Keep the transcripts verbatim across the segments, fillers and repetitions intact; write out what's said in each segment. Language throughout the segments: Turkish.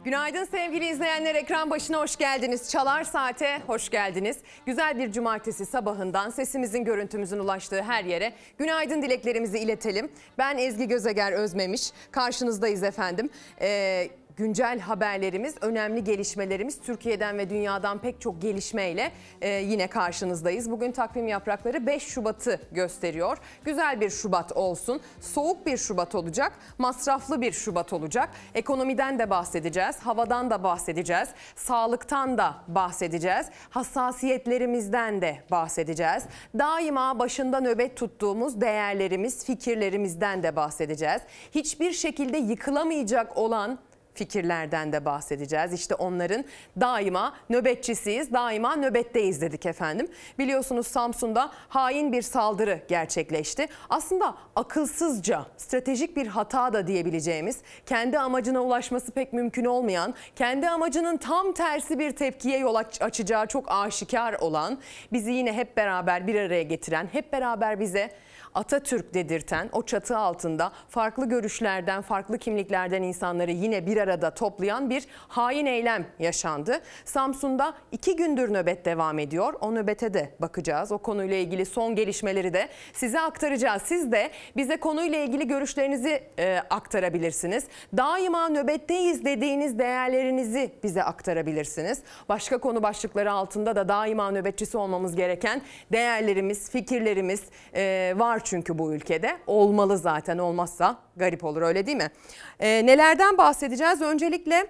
Günaydın sevgili izleyenler, ekran başına hoş geldiniz. Çalar Saat'e hoş geldiniz. Güzel bir cumartesi sabahından sesimizin, görüntümüzün ulaştığı her yere günaydın dileklerimizi iletelim. Ben Ezgi Gözeger Özmemiş, karşınızdayız efendim. Ee, Güncel haberlerimiz, önemli gelişmelerimiz, Türkiye'den ve dünyadan pek çok gelişmeyle e, yine karşınızdayız. Bugün takvim yaprakları beş Şubat'ı gösteriyor. Güzel bir Şubat olsun, soğuk bir Şubat olacak, masraflı bir Şubat olacak. Ekonomiden de bahsedeceğiz, havadan da bahsedeceğiz, sağlıktan da bahsedeceğiz, hassasiyetlerimizden de bahsedeceğiz. Daima başında nöbet tuttuğumuz değerlerimiz, fikirlerimizden de bahsedeceğiz. Hiçbir şekilde yıkılamayacak olan fikirlerden de bahsedeceğiz. İşte onların daima nöbetçisiyiz, daima nöbetteyiz dedik efendim. Biliyorsunuz Samsun'da hain bir saldırı gerçekleşti. Aslında akılsızca, stratejik bir hata da diyebileceğimiz, kendi amacına ulaşması pek mümkün olmayan, kendi amacının tam tersi bir tepkiye yol açacağı çok aşikar olan, bizi yine hep beraber bir araya getiren, hep beraber bize Atatürk dedirten, o çatı altında farklı görüşlerden, farklı kimliklerden insanları yine bir arada toplayan bir hain eylem yaşandı. Samsun'da iki gündür nöbet devam ediyor. O nöbete de bakacağız. O konuyla ilgili son gelişmeleri de size aktaracağız. Siz de bize konuyla ilgili görüşlerinizi e, aktarabilirsiniz. Daima nöbetteyiz dediğiniz değerlerinizi bize aktarabilirsiniz. Başka konu başlıkları altında da daima nöbetçisi olmamız gereken değerlerimiz, fikirlerimiz e, var. Çünkü bu ülkede olmalı, zaten olmazsa garip olur, öyle değil mi? Ee, nelerden bahsedeceğiz? Öncelikle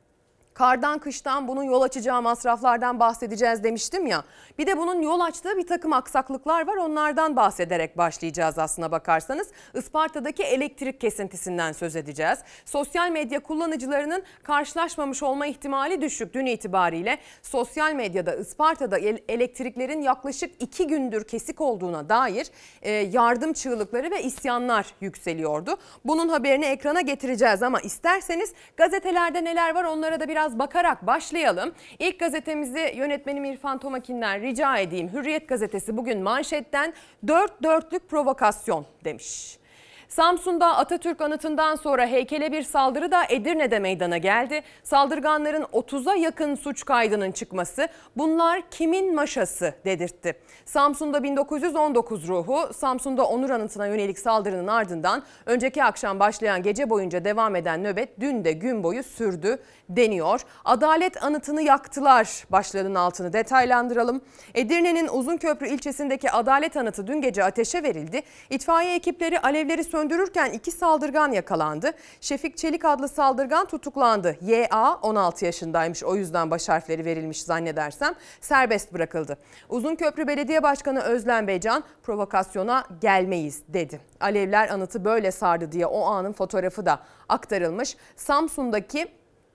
kardan, kıştan, bunun yol açacağı masraflardan bahsedeceğiz demiştim ya. Bir de bunun yol açtığı bir takım aksaklıklar var. Onlardan bahsederek başlayacağız aslına bakarsanız. Isparta'daki elektrik kesintisinden söz edeceğiz. Sosyal medya kullanıcılarının karşılaşmamış olma ihtimali düşük. Dün itibariyle sosyal medyada Isparta'da elektriklerin yaklaşık iki gündür kesik olduğuna dair yardım çığlıkları ve isyanlar yükseliyordu. Bunun haberini ekrana getireceğiz ama isterseniz gazetelerde neler var onlara da biraz bakarak başlayalım. İlk gazetemizi yönetmenim İrfan Tomakin'den rica edeyim. Hürriyet gazetesi bugün manşetten dört dörtlük provokasyon demiş. Samsun'da Atatürk anıtından sonra heykele bir saldırı da Edirne'de meydana geldi. Saldırganların otuza yakın suç kaydının çıkması, bunlar kimin maşası dedirtti. Samsun'da bin dokuz yüz on dokuz ruhu, Samsun'da Onur Anıtı'na yönelik saldırının ardından önceki akşam başlayan gece boyunca devam eden nöbet dün de gün boyu sürdü deniyor. Adalet Anıtı'nı yaktılar başlığının altını detaylandıralım. Edirne'nin Uzunköprü ilçesindeki Adalet Anıtı dün gece ateşe verildi. İtfaiye ekipleri alevleri söndürürken iki saldırgan yakalandı. Şefik Çelik adlı saldırgan tutuklandı. Y A on altı yaşındaymış, o yüzden baş harfleri verilmiş zannedersem, serbest bırakıldı. Uzunköprü Belediye Başkanı Özlem Beycan provokasyona gelmeyiz dedi. Alevler anıtı böyle sardı diye o anın fotoğrafı da aktarılmış. Samsun'daki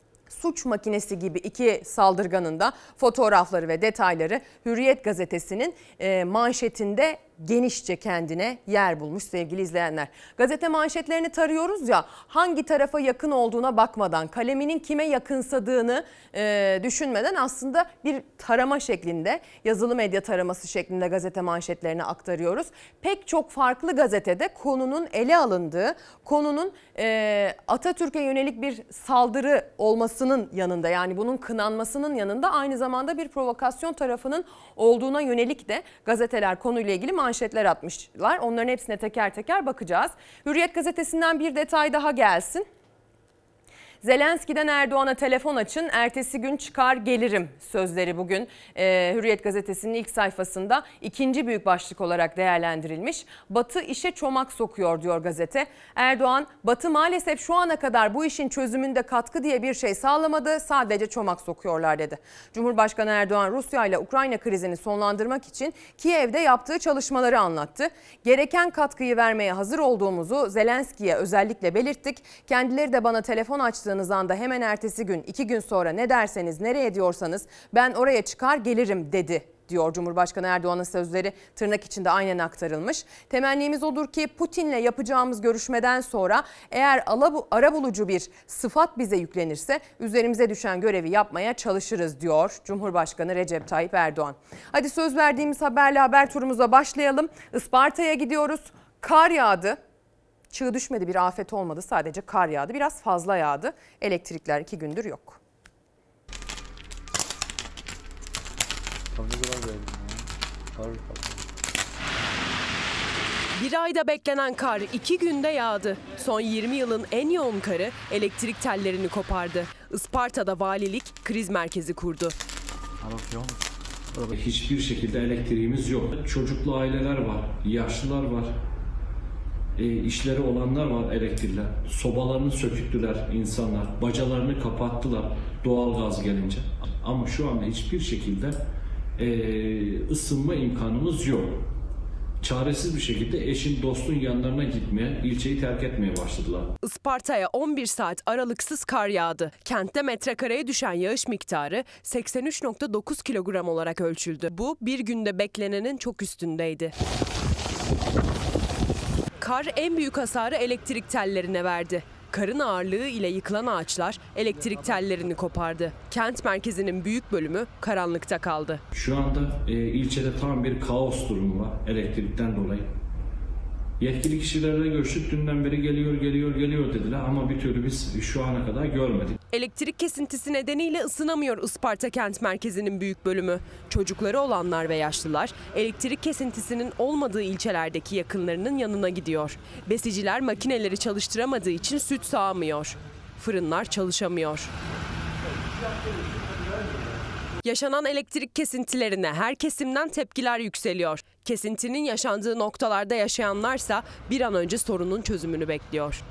suç makinesi gibi iki saldırganın da fotoğrafları ve detayları Hürriyet gazetesinin manşetinde genişçe kendine yer bulmuş sevgili izleyenler. Gazete manşetlerini tarıyoruz ya, hangi tarafa yakın olduğuna bakmadan, kaleminin kime yakınsadığını e, düşünmeden aslında bir tarama şeklinde, yazılı medya taraması şeklinde gazete manşetlerini aktarıyoruz. Pek çok farklı gazetede konunun ele alındığı, konunun e, Atatürk'e yönelik bir saldırı olmasının yanında, yani bunun kınanmasının yanında aynı zamanda bir provokasyon tarafının olduğuna yönelik de gazeteler konuyla ilgili manşetler atmışlar. Onların hepsine teker teker bakacağız. Hürriyet gazetesinden bir detay daha gelsin. Zelenski'den Erdoğan'a telefon açın, ertesi gün çıkar gelirim sözleri bugün e, Hürriyet gazetesinin ilk sayfasında ikinci büyük başlık olarak değerlendirilmiş. Batı işe çomak sokuyor diyor gazete. Erdoğan, Batı maalesef şu ana kadar bu işin çözümünde katkı diye bir şey sağlamadı, sadece çomak sokuyorlar dedi. Cumhurbaşkanı Erdoğan, Rusya ile Ukrayna krizini sonlandırmak için Kiev'de yaptığı çalışmaları anlattı. Gereken katkıyı vermeye hazır olduğumuzu Zelenski'ye özellikle belirttik. Kendileri de bana telefon açtı. Anda hemen ertesi gün, iki gün sonra ne derseniz, nereye diyorsanız ben oraya çıkar gelirim dedi diyor Cumhurbaşkanı Erdoğan'ın sözleri, tırnak içinde aynen aktarılmış. Temennimiz odur ki Putin'le yapacağımız görüşmeden sonra eğer arabulucu bir sıfat bize yüklenirse üzerimize düşen görevi yapmaya çalışırız diyor Cumhurbaşkanı Recep Tayyip Erdoğan. Hadi söz verdiğimiz haberle haber turumuza başlayalım. Isparta'ya gidiyoruz. Kar yağdı. Çığ düşmedi, bir afet olmadı, sadece kar yağdı, biraz fazla yağdı. Elektrikler iki gündür yok. Bir ayda beklenen kar iki günde yağdı. Son yirmi yılın en yoğun karı elektrik tellerini kopardı. Isparta'da valilik kriz merkezi kurdu. Hiçbir şekilde elektriğimiz yok. Çocuklu aileler var, yaşlılar var, e, işleri olanlar var elektrikler. Sobalarını söküttüler insanlar, bacalarını kapattılar doğalgaz gelince. Ama şu anda hiçbir şekilde e, ısınma imkanımız yok. Çaresiz bir şekilde eşin dostun yanlarına gitmeye, ilçeyi terk etmeye başladılar. Isparta'ya on bir saat aralıksız kar yağdı. Kentte metrekareye düşen yağış miktarı seksen üç nokta dokuz kilogram olarak ölçüldü. Bu bir günde beklenenin çok üstündeydi. Kar en büyük hasarı elektrik tellerine verdi. Karın ağırlığı ile yıkılan ağaçlar elektrik tellerini kopardı. Kent merkezinin büyük bölümü karanlıkta kaldı. Şu anda e, ilçede tam bir kaos durumu var elektrikten dolayı. Yetkili kişilerle görüştük, dünden beri geliyor, geliyor, geliyor dediler ama bir türlü biz şu ana kadar görmedik. Elektrik kesintisi nedeniyle ısınamıyor Isparta kent merkezinin büyük bölümü. Çocukları olanlar ve yaşlılar elektrik kesintisinin olmadığı ilçelerdeki yakınlarının yanına gidiyor. Besiciler makineleri çalıştıramadığı için süt sağamıyor. Fırınlar çalışamıyor. Yaşanan elektrik kesintilerine her kesimden tepkiler yükseliyor. Kesintinin yaşandığı noktalarda yaşayanlarsa bir an önce sorunun çözümünü bekliyor.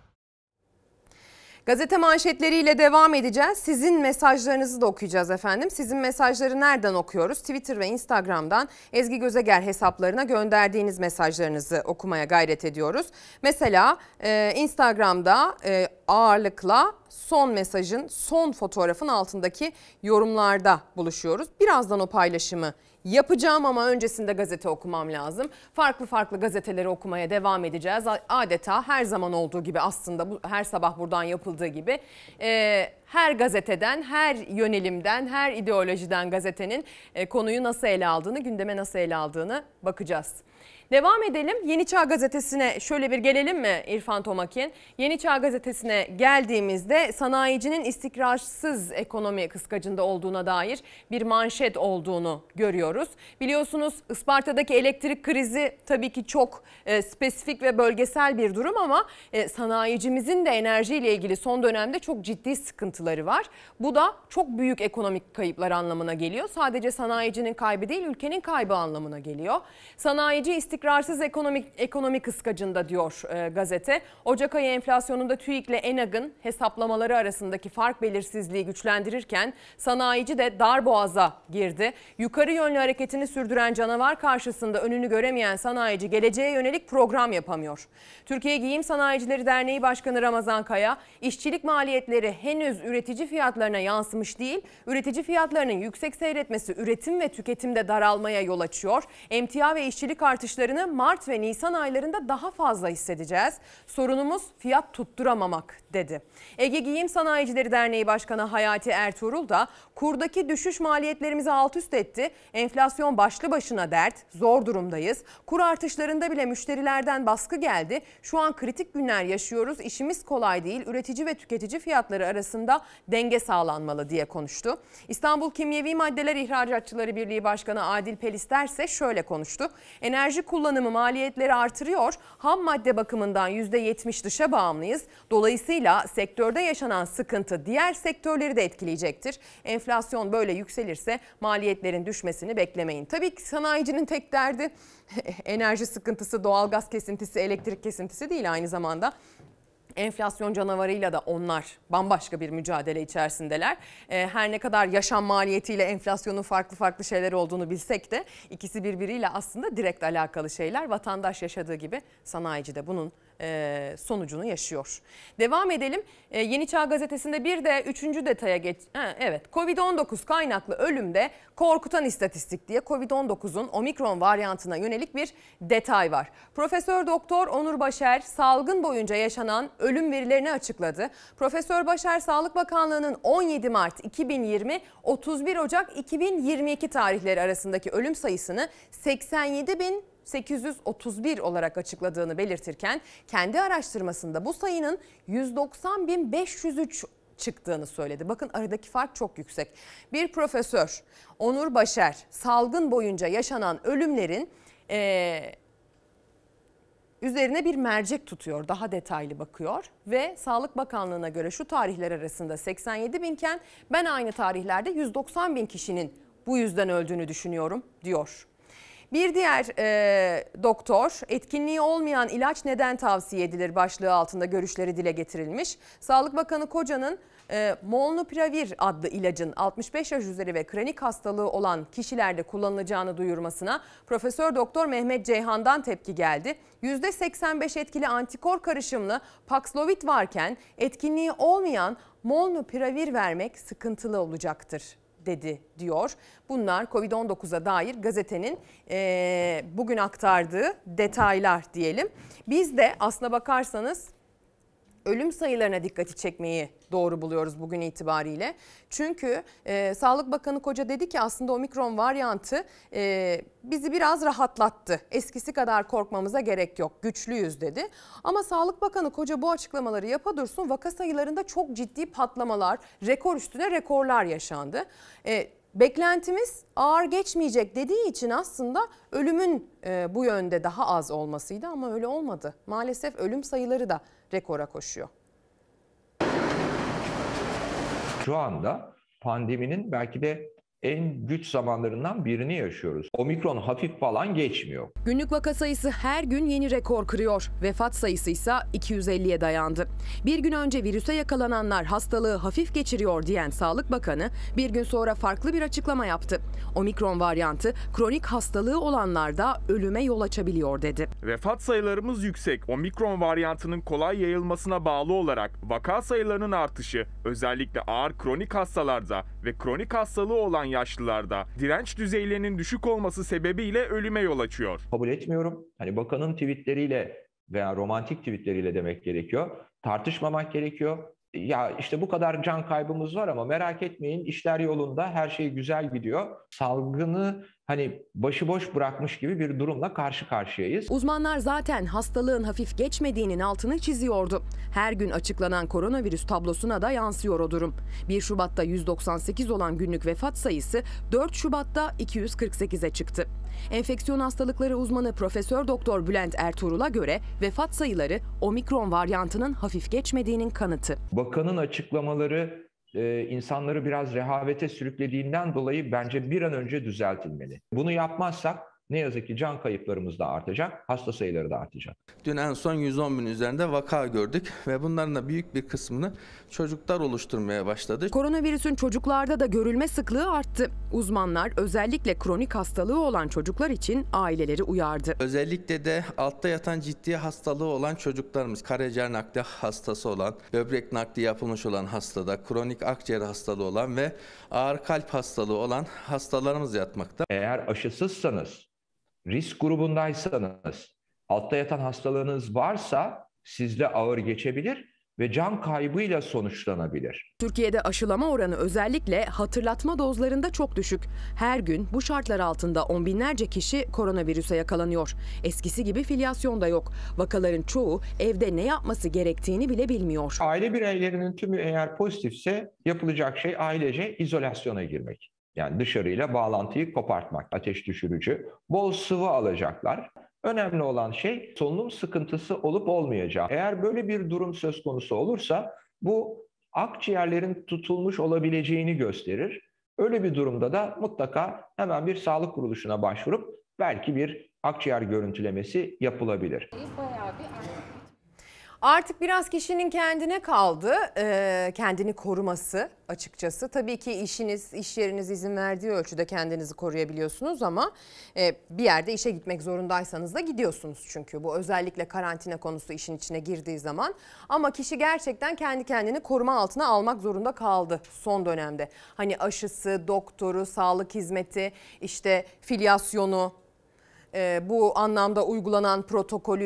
Gazete manşetleriyle devam edeceğiz. Sizin mesajlarınızı da okuyacağız efendim. Sizin mesajları nereden okuyoruz? Twitter ve Instagram'dan Ezgi Gözeger hesaplarına gönderdiğiniz mesajlarınızı okumaya gayret ediyoruz. Mesela e, Instagram'da e, ağırlıkla son mesajın, son fotoğrafın altındaki yorumlarda buluşuyoruz. Birazdan o paylaşımı yapacağım ama öncesinde gazete okumam lazım. Farklı farklı gazeteleri okumaya devam edeceğiz. Adeta her zaman olduğu gibi, aslında bu, her sabah buradan yapıldığı gibi e, her gazeteden, her yönelimden, her ideolojiden gazetenin e, konuyu nasıl ele aldığını, gündeme nasıl ele aldığını bakacağız. Devam edelim. Yeni Çağ Gazetesi'ne şöyle bir gelelim mi İrfan Tomakin? Yeni Çağ Gazetesi'ne geldiğimizde sanayicinin istikrarsız ekonomi kıskacında olduğuna dair bir manşet olduğunu görüyoruz. Biliyorsunuz Isparta'daki elektrik krizi tabii ki çok e, spesifik ve bölgesel bir durum ama e, sanayicimizin de enerjiyle ilgili son dönemde çok ciddi sıkıntıları var. Bu da çok büyük ekonomik kayıplar anlamına geliyor. Sadece sanayicinin kaybı değil, ülkenin kaybı anlamına geliyor. Sanayici istikrarsız İstikrarsız ekonomik ekonomi kıskacında diyor e, gazete. Ocak ayı enflasyonunda TÜİK ile ENAG'ın hesaplamaları arasındaki fark belirsizliği güçlendirirken sanayici de darboğaza girdi. Yukarı yönlü hareketini sürdüren canavar karşısında önünü göremeyen sanayici geleceğe yönelik program yapamıyor. Türkiye Giyim Sanayicileri Derneği Başkanı Ramazan Kaya, işçilik maliyetleri henüz üretici fiyatlarına yansımış değil, üretici fiyatlarının yüksek seyretmesi üretim ve tüketimde daralmaya yol açıyor. Emtia ve işçilik artışları Mart ve Nisan aylarında daha fazla hissedeceğiz. Sorunumuz fiyat tutturamamak dedi. Ege Giyim Sanayicileri Derneği Başkanı Hayati Ertuğrul da kurdaki düşüş maliyetlerimizi alt üst etti. Enflasyon başlı başına dert, zor durumdayız. Kur artışlarında bile müşterilerden baskı geldi. Şu an kritik günler yaşıyoruz. İşimiz kolay değil. Üretici ve tüketici fiyatları arasında denge sağlanmalı diye konuştu. İstanbul Kimyevi Maddeler İhracatçıları Birliği Başkanı Adil Pelister ise şöyle konuştu. Enerji kullanımı maliyetleri artırıyor. Ham madde bakımından yüzde yetmiş dışa bağımlıyız. Dolayısıyla sektörde yaşanan sıkıntı diğer sektörleri de etkileyecektir. Enflasyon böyle yükselirse maliyetlerin düşmesini beklemeyin. Tabii ki sanayicinin tek derdi enerji sıkıntısı, doğalgaz kesintisi, elektrik kesintisi değil, aynı zamanda enflasyon canavarıyla da onlar bambaşka bir mücadele içerisindeler. Her ne kadar yaşam maliyetiyle enflasyonun farklı farklı şeyler olduğunu bilsek de ikisi birbiriyle aslında direkt alakalı şeyler. Vatandaş yaşadığı gibi sanayici de bunun sonucunu yaşıyor. Devam edelim. Yeni Çağ Gazetesi'nde bir de üçüncü detaya geç. Ha, evet, kovid on dokuz kaynaklı ölümde korkutan istatistik diye kovid on dokuzun omikron varyantına yönelik bir detay var. Profesör Doktor Onur Başer salgın boyunca yaşanan ölüm verilerini açıkladı. Profesör Başer, Sağlık Bakanlığı'nın on yedi Mart iki bin yirmi otuz bir Ocak iki bin yirmi iki tarihleri arasındaki ölüm sayısını seksen yedi bin sekiz yüz otuz bir olarak açıkladığını belirtirken kendi araştırmasında bu sayının yüz doksan bin beş yüz üç çıktığını söyledi. Bakın aradaki fark çok yüksek. Bir profesör Onur Başer salgın boyunca yaşanan ölümlerin ee, üzerine bir mercek tutuyor, daha detaylı bakıyor ve Sağlık Bakanlığı'na göre şu tarihler arasında seksen yedi binken ben aynı tarihlerde yüz doksan bin kişinin bu yüzden öldüğünü düşünüyorum diyor. Bir diğer e, doktor etkinliği olmayan ilaç neden tavsiye edilir başlığı altında görüşleri dile getirilmiş. Sağlık Bakanı Koca'nın e, Molnupiravir adlı ilacın altmış beş yaş üzeri ve kronik hastalığı olan kişilerde kullanılacağını duyurmasına Profesör Doktor Mehmet Ceyhan'dan tepki geldi. yüzde seksen beş etkili antikor karışımlı Paxlovid varken etkinliği olmayan Molnupiravir vermek sıkıntılı olacaktır dedi diyor. Bunlar kovid on dokuza dair gazetenin e, bugün aktardığı detaylar diyelim. Biz de aslına bakarsanız ölüm sayılarına dikkati çekmeyi doğru buluyoruz bugün itibariyle. Çünkü e, Sağlık Bakanı Koca dedi ki aslında omikron varyantı e, bizi biraz rahatlattı. Eskisi kadar korkmamıza gerek yok, güçlüyüz dedi. Ama Sağlık Bakanı Koca bu açıklamaları yapa dursun vaka sayılarında çok ciddi patlamalar, rekor üstüne rekorlar yaşandı. E, Beklentimiz ağır geçmeyecek dediği için aslında ölümün e, bu yönde daha az olmasıydı ama öyle olmadı. Maalesef ölüm sayıları da rekora koşuyor. Şu anda pandeminin belki de en güç zamanlarından birini yaşıyoruz. Omikron hafif falan geçmiyor. Günlük vaka sayısı her gün yeni rekor kırıyor. Vefat sayısı ise iki yüz elliye dayandı. Bir gün önce virüse yakalananlar hastalığı hafif geçiriyor diyen Sağlık Bakanı bir gün sonra farklı bir açıklama yaptı. Omikron varyantı kronik hastalığı olanlarda ölüme yol açabiliyor dedi. Vefat sayılarımız yüksek. Omikron varyantının kolay yayılmasına bağlı olarak vaka sayılarının artışı özellikle ağır kronik hastalarda ve kronik hastalığı olan yaşlılarda direnç düzeylerinin düşük olması sebebiyle ölüme yol açıyor. Kabul etmiyorum. Hani bakanın tweetleriyle veya romantik tweetleriyle demek gerekiyor. Tartışmamak gerekiyor. Ya işte bu kadar can kaybımız var ama merak etmeyin işler yolunda, her şey güzel gidiyor. Salgını hani başıboş bırakmış gibi bir durumla karşı karşıyayız. Uzmanlar zaten hastalığın hafif geçmediğinin altını çiziyordu. Her gün açıklanan koronavirüs tablosuna da yansıyor o durum. bir Şubat'ta yüz doksan sekiz olan günlük vefat sayısı dört Şubat'ta iki yüz kırk sekize çıktı. Enfeksiyon hastalıkları uzmanı Profesör Doktor Bülent Ertuğrul'a göre vefat sayıları omikron varyantının hafif geçmediğinin kanıtı. Bakanın açıklamaları e, insanları biraz rehavete sürüklediğinden dolayı bence bir an önce düzeltilmeli. Bunu yapmazsak ne yazık ki can kayıplarımız da artacak, hasta sayıları da artacak. Dün en son yüz on bin üzerinde vaka gördük ve bunların da büyük bir kısmını çocuklar oluşturmaya başladı. Koronavirüsün çocuklarda da görülme sıklığı arttı. Uzmanlar özellikle kronik hastalığı olan çocuklar için aileleri uyardı. Özellikle de altta yatan ciddi hastalığı olan çocuklarımız, karaciğer nakli hastası olan, böbrek nakli yapılmış olan hastada, kronik akciğer hastalığı olan ve ağır kalp hastalığı olan hastalarımız yatmakta. Eğer aşısızsanız, risk grubundaysanız, altta yatan hastalığınız varsa sizde ağır geçebilir ve can kaybıyla sonuçlanabilir. Türkiye'de aşılama oranı özellikle hatırlatma dozlarında çok düşük. Her gün bu şartlar altında on binlerce kişi koronavirüse yakalanıyor. Eskisi gibi filyasyon da yok. Vakaların çoğu evde ne yapması gerektiğini bile bilmiyor. Aile bireylerinin tümü eğer pozitifse yapılacak şey ailece izolasyona girmek. Yani dışarıyla bağlantıyı kopartmak, ateş düşürücü, bol sıvı alacaklar. Önemli olan şey solunum sıkıntısı olup olmayacağı. Eğer böyle bir durum söz konusu olursa bu akciğerlerin tutulmuş olabileceğini gösterir. Öyle bir durumda da mutlaka hemen bir sağlık kuruluşuna başvurup belki bir akciğer görüntülemesi yapılabilir. Artık biraz kişinin kendine kaldı, kendini koruması açıkçası. Tabii ki işiniz, iş yeriniz izin verdiği ölçüde kendinizi koruyabiliyorsunuz ama bir yerde işe gitmek zorundaysanız da gidiyorsunuz çünkü. Bu özellikle karantina konusu işin içine girdiği zaman. Ama kişi gerçekten kendi kendini koruma altına almak zorunda kaldı son dönemde. Hani aşısı, doktoru, sağlık hizmeti, işte filyasyonu, bu anlamda uygulanan protokolüyle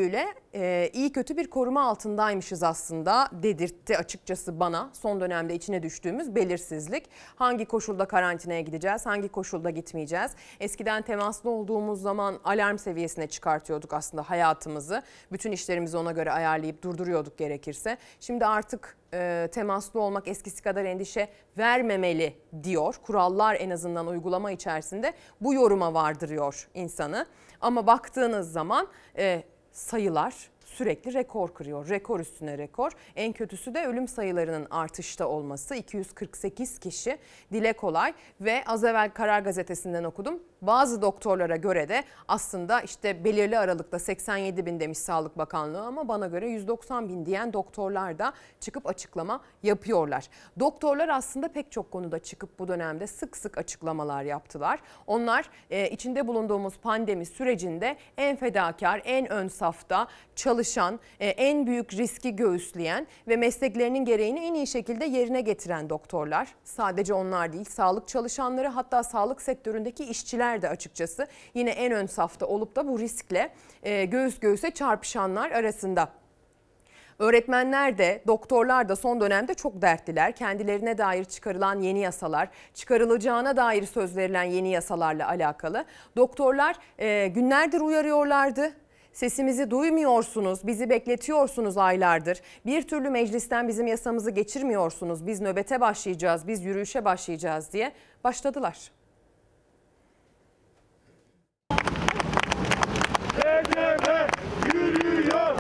e, iyi kötü bir koruma altındaymışız aslında dedirtti açıkçası bana. Son dönemde içine düştüğümüz belirsizlik. Hangi koşulda karantinaya gideceğiz, hangi koşulda gitmeyeceğiz? Eskiden temaslı olduğumuz zaman alarm seviyesine çıkartıyorduk aslında hayatımızı. Bütün işlerimizi ona göre ayarlayıp durduruyorduk gerekirse. Şimdi artık e, temaslı olmak eskisi kadar endişe vermemeli diyor. Kurallar en azından uygulama içerisinde bu yoruma vardırıyor insanı. Ama baktığınız zaman e, sayılar sürekli rekor kırıyor. Rekor üstüne rekor. En kötüsü de ölüm sayılarının artışta olması. iki yüz kırk sekiz kişi, dile kolay. Ve az evvel Karar Gazetesi'nden okudum. Bazı doktorlara göre de aslında işte belirli aralıkta seksen yedi bin demiş Sağlık Bakanlığı ama bana göre yüz doksan bin diyen doktorlar da çıkıp açıklama yapıyorlar. Doktorlar aslında pek çok konuda çıkıp bu dönemde sık sık açıklamalar yaptılar. Onlar e, içinde bulunduğumuz pandemi sürecinde en fedakar, en ön safta çalışan, e, en büyük riski göğüsleyen ve mesleklerinin gereğini en iyi şekilde yerine getiren doktorlar. Sadece onlar değil, sağlık çalışanları, hatta sağlık sektöründeki işçiler de açıkçası yine en ön safta olup da bu riskle e, göğüs göğüse çarpışanlar arasında. Öğretmenler de, doktorlar da son dönemde çok dertliler. Kendilerine dair çıkarılan yeni yasalar, çıkarılacağına dair söz verilen yeni yasalarla alakalı. Doktorlar e, günlerdir uyarıyorlardı. Sesimizi duymuyorsunuz, bizi bekletiyorsunuz aylardır. Bir türlü meclisten bizim yasamızı geçirmiyorsunuz, biz nöbete başlayacağız, biz yürüyüşe başlayacağız diye başladılar. Yürüyor,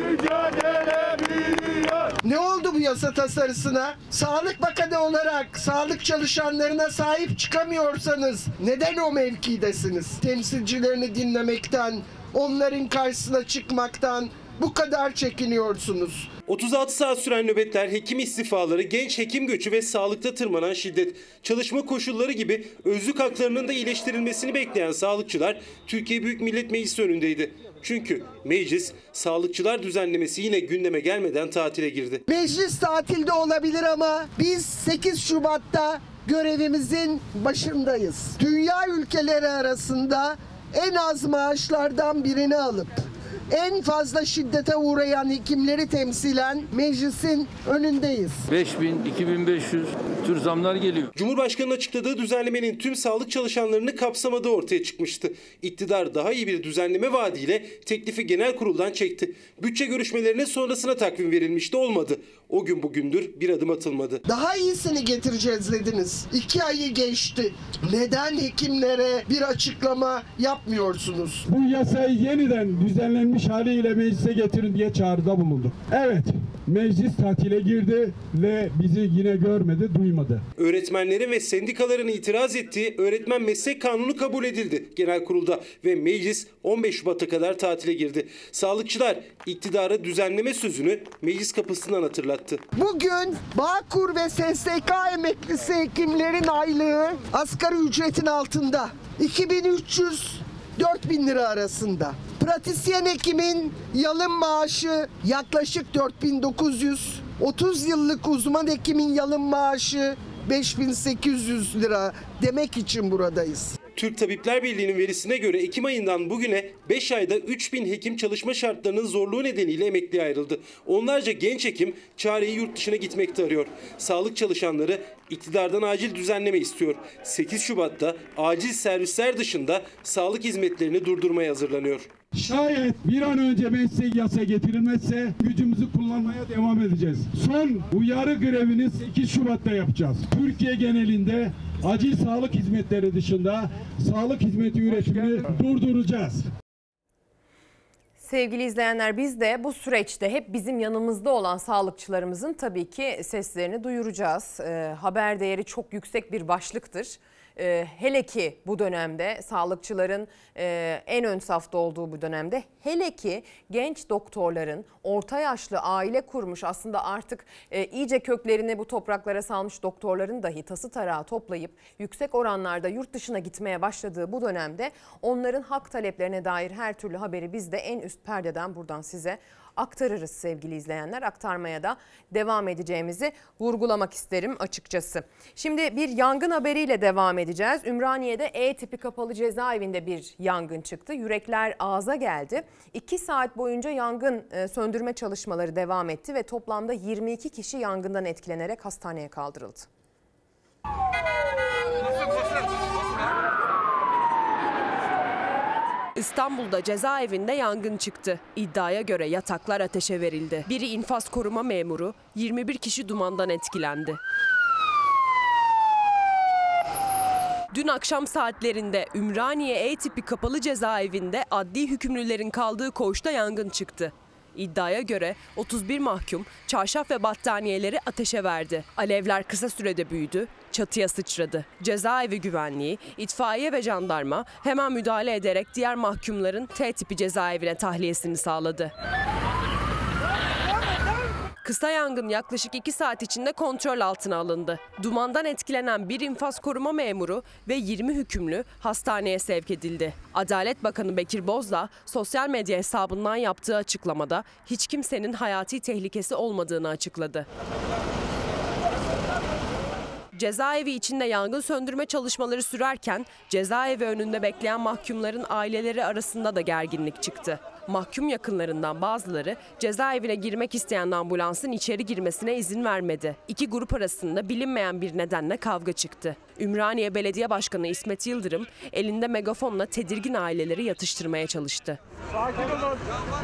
mücadele büyüyor. Ne oldu bu yasa tasarısına? Sağlık Bakanı olarak sağlık çalışanlarına sahip çıkamıyorsanız neden o mevkidesiniz? Temsilcilerini dinlemekten, onların karşısına çıkmaktan bu kadar çekiniyorsunuz. otuz altı saat süren nöbetler, hekim istifaları, genç hekim göçü ve sağlıkta tırmanan şiddet, çalışma koşulları gibi özlük haklarının da iyileştirilmesini bekleyen sağlıkçılar Türkiye Büyük Millet Meclisi önündeydi. Çünkü meclis sağlıkçılar düzenlemesi yine gündeme gelmeden tatile girdi. Meclis tatilde olabilir ama biz sekiz Şubat'ta görevimizin başındayız. Dünya ülkeleri arasında en az maaşlardan birini alıp en fazla şiddete uğrayan hekimleri temsilen meclisin önündeyiz. beş bin, iki bin beş yüz tür zamlar geliyor. Cumhurbaşkanı'nın açıkladığı düzenlemenin tüm sağlık çalışanlarını kapsamadığı ortaya çıkmıştı. İktidar daha iyi bir düzenleme vaadiyle teklifi genel kuruldan çekti. Bütçe görüşmelerine sonrasına takvim verilmişti, olmadı. O gün bugündür bir adım atılmadı. Daha iyisini getireceğiz dediniz. İki ayı geçti. Neden hekimlere bir açıklama yapmıyorsunuz? Bu yasayı yeniden düzenlenmiş haliyle meclise getirin diye çağrıda bulunduk. Evet, meclis tatile girdi ve bizi yine görmedi, duymadı. Öğretmenlerin ve sendikaların itiraz ettiği öğretmen meslek kanunu kabul edildi genel kurulda ve meclis on beş Şubat'a kadar tatile girdi. Sağlıkçılar iktidara düzenleme sözünü meclis kapısından hatırlattı. Bugün Bağkur ve S S K emeklisi hekimlerin aylığı asgari ücretin altında. iki bin üç yüz dört bin lira arasında. Pratisyen hekimin yalın maaşı yaklaşık dört bin dokuz yüz. otuz yıllık uzman hekimin yalın maaşı beş bin sekiz yüz lira demek için buradayız. Türk Tabipler Birliği'nin verisine göre Ekim ayından bugüne beş ayda üç bin hekim çalışma şartlarının zorluğu nedeniyle emekliye ayrıldı. Onlarca genç hekim çareyi yurt dışına gitmekte arıyor. Sağlık çalışanları iktidardan acil düzenleme istiyor. sekiz Şubat'ta acil servisler dışında sağlık hizmetlerini durdurmaya hazırlanıyor. Şayet bir an önce meclise yasa getirilmezse gücümüzü kullanmaya devam edeceğiz. Son uyarı grevini sekiz Şubat'ta yapacağız. Türkiye genelinde acil sağlık hizmetleri dışında sağlık hizmeti üretimini durduracağız. Sevgili izleyenler, biz de bu süreçte hep bizim yanımızda olan sağlıkçılarımızın tabii ki seslerini duyuracağız. E, haber değeri çok yüksek bir başlıktır. Ee, hele ki bu dönemde sağlıkçıların e, en ön safta olduğu bu dönemde, hele ki genç doktorların, orta yaşlı aile kurmuş, aslında artık e, iyice köklerini bu topraklara salmış doktorların dahi tası tarağı toplayıp yüksek oranlarda yurt dışına gitmeye başladığı bu dönemde onların hak taleplerine dair her türlü haberi biz de en üst perdeden buradan size aktarırız sevgili izleyenler. Aktarmaya da devam edeceğimizi vurgulamak isterim açıkçası. Şimdi bir yangın haberiyle devam edeceğiz. Ümraniye'de E tipi kapalı cezaevinde bir yangın çıktı. Yürekler ağza geldi. İki saat boyunca yangın söndürme çalışmaları devam etti ve toplamda yirmi iki kişi yangından etkilenerek hastaneye kaldırıldı. İstanbul'da cezaevinde yangın çıktı. İddiaya göre yataklar ateşe verildi. Biri infaz koruma memuru, yirmi bir kişi dumandan etkilendi. Dün akşam saatlerinde Ümraniye E tipi kapalı cezaevinde adli hükümlülerin kaldığı koğuşta yangın çıktı. İddiaya göre otuz bir mahkum çarşaf ve battaniyeleri ateşe verdi. Alevler kısa sürede büyüdü, çatıya sıçradı. Cezaevi güvenliği, itfaiye ve jandarma hemen müdahale ederek diğer mahkumların T tipi cezaevine tahliyesini sağladı. Kısa yangın yaklaşık iki saat içinde kontrol altına alındı. Dumandan etkilenen bir infaz koruma memuru ve yirmi hükümlü hastaneye sevk edildi. Adalet Bakanı Bekir Bozdağ sosyal medya hesabından yaptığı açıklamada hiç kimsenin hayati tehlikesi olmadığını açıkladı. Cezaevi içinde yangın söndürme çalışmaları sürerken cezaevi önünde bekleyen mahkumların aileleri arasında da gerginlik çıktı. Mahkum yakınlarından bazıları cezaevine girmek isteyen ambulansın içeri girmesine izin vermedi. İki grup arasında bilinmeyen bir nedenle kavga çıktı. Ümraniye Belediye Başkanı İsmet Yıldırım elinde megafonla tedirgin aileleri yatıştırmaya çalıştı. Sakin olun.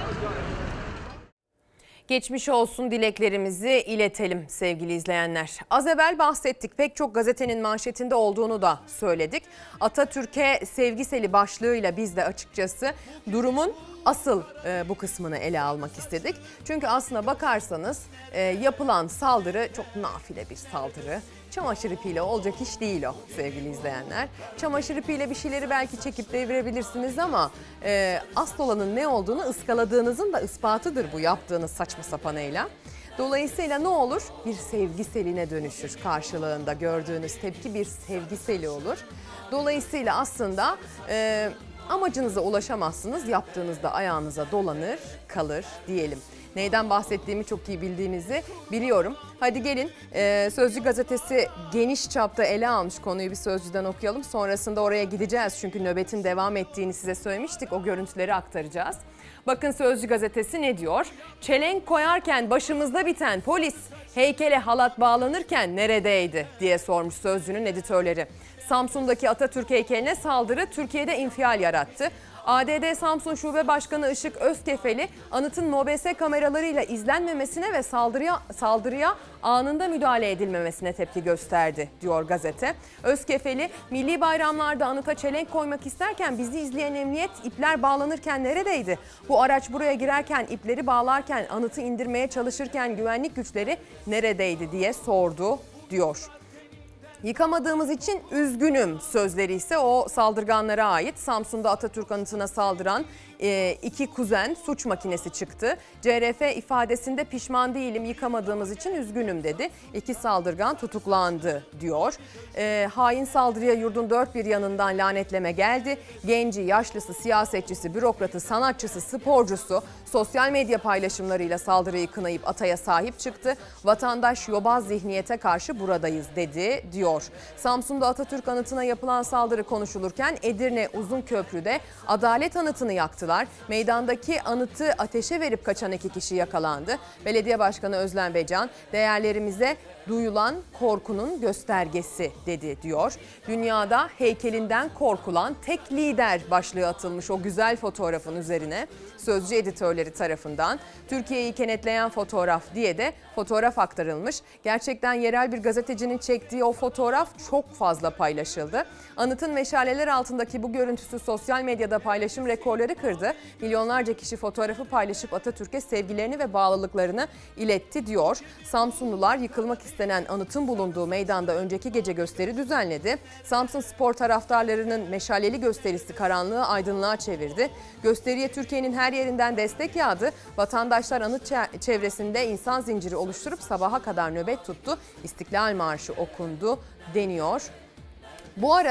Geçmiş olsun dileklerimizi iletelim sevgili izleyenler. Az evvel bahsettik, pek çok gazetenin manşetinde olduğunu da söyledik. Atatürk'e sevgi seli başlığıyla biz de açıkçası durumun asıl e, bu kısmını ele almak istedik. Çünkü aslına bakarsanız e, yapılan saldırı çok nafile bir saldırı. Çamaşır ipiyle olacak iş değil o sevgili izleyenler. Çamaşır ipiyle bir şeyleri belki çekip devirebilirsiniz ama e, asıl olanın ne olduğunu ıskaladığınızın da ispatıdır bu yaptığınız saçma sapan eylem. Dolayısıyla ne olur? Bir sevgi seline dönüşür karşılığında gördüğünüz tepki bir sevgi seli olur. Dolayısıyla aslında e, amacınıza ulaşamazsınız, yaptığınızda ayağınıza dolanır kalır diyelim. Neyden bahsettiğimi çok iyi bildiğinizi biliyorum. Hadi gelin e, Sözcü gazetesi geniş çapta ele almış konuyu, bir Sözcü'den okuyalım. Sonrasında oraya gideceğiz çünkü nöbetin devam ettiğini size söylemiştik. O görüntüleri aktaracağız. Bakın Sözcü gazetesi ne diyor? Çelenk koyarken başımızda biten polis heykele halat bağlanırken neredeydi diye sormuş Sözcü'nün editörleri. Samsun'daki Atatürk heykeline saldırı Türkiye'de infial yarattı. A D D Samsun Şube Başkanı Işık Özkefeli anıtın M O B S kameralarıyla izlenmemesine ve saldırıya, saldırıya anında müdahale edilmemesine tepki gösterdi diyor gazete. Özkefeli milli bayramlarda anıta çelenk koymak isterken bizi izleyen emniyet ipler bağlanırken neredeydi? Bu araç buraya girerken, ipleri bağlarken, anıtı indirmeye çalışırken güvenlik güçleri neredeydi diye sordu diyor. Yıkamadığımız için üzgünüm sözleri ise o saldırganlara ait. Samsun'da Atatürk anıtına saldıran e, iki kuzen suç makinesi çıktı. C R F ifadesinde pişman değilim, yıkamadığımız için üzgünüm dedi. İki saldırgan tutuklandı diyor. E, hain saldırıya yurdun dört bir yanından lanetleme geldi. Genci, yaşlısı, siyasetçisi, bürokratı, sanatçısı, sporcusu sosyal medya paylaşımlarıyla saldırıyı kınayıp Atay'a sahip çıktı. Vatandaş yobaz zihniyete karşı buradayız dedi diyor. Samsun'da Atatürk anıtına yapılan saldırı konuşulurken Edirne Uzunköprü'de Adalet anıtını yaktılar. Meydandaki anıtı ateşe verip kaçan iki kişi yakalandı. Belediye Başkanı Özlem Becan değerlerimize duyulan korkunun göstergesi dedi diyor. Dünyada heykelinden korkulan tek lider başlığı atılmış o güzel fotoğrafın üzerine Sözcü editörleri tarafından. Türkiye'yi kenetleyen fotoğraf diye de fotoğraf aktarılmış. Gerçekten yerel bir gazetecinin çektiği o fotoğraf çok fazla paylaşıldı. Anıtın meşaleler altındaki bu görüntüsü sosyal medyada paylaşım rekorları kırdı. Milyonlarca kişi fotoğrafı paylaşıp Atatürk'e sevgilerini ve bağlılıklarını iletti diyor. Samsunlular yıkılmak istenen anıtın bulunduğu meydanda önceki gece gösteri düzenledi. Samsun Spor taraftarlarının meşaleli gösterisi karanlığı aydınlığa çevirdi. Gösteriye Türkiye'nin her yerinden destek yağdı. Vatandaşlar anıt çevresinde insan zinciri oluşturup sabaha kadar nöbet tuttu. İstiklal Marşı okundu deniyor. Bu arada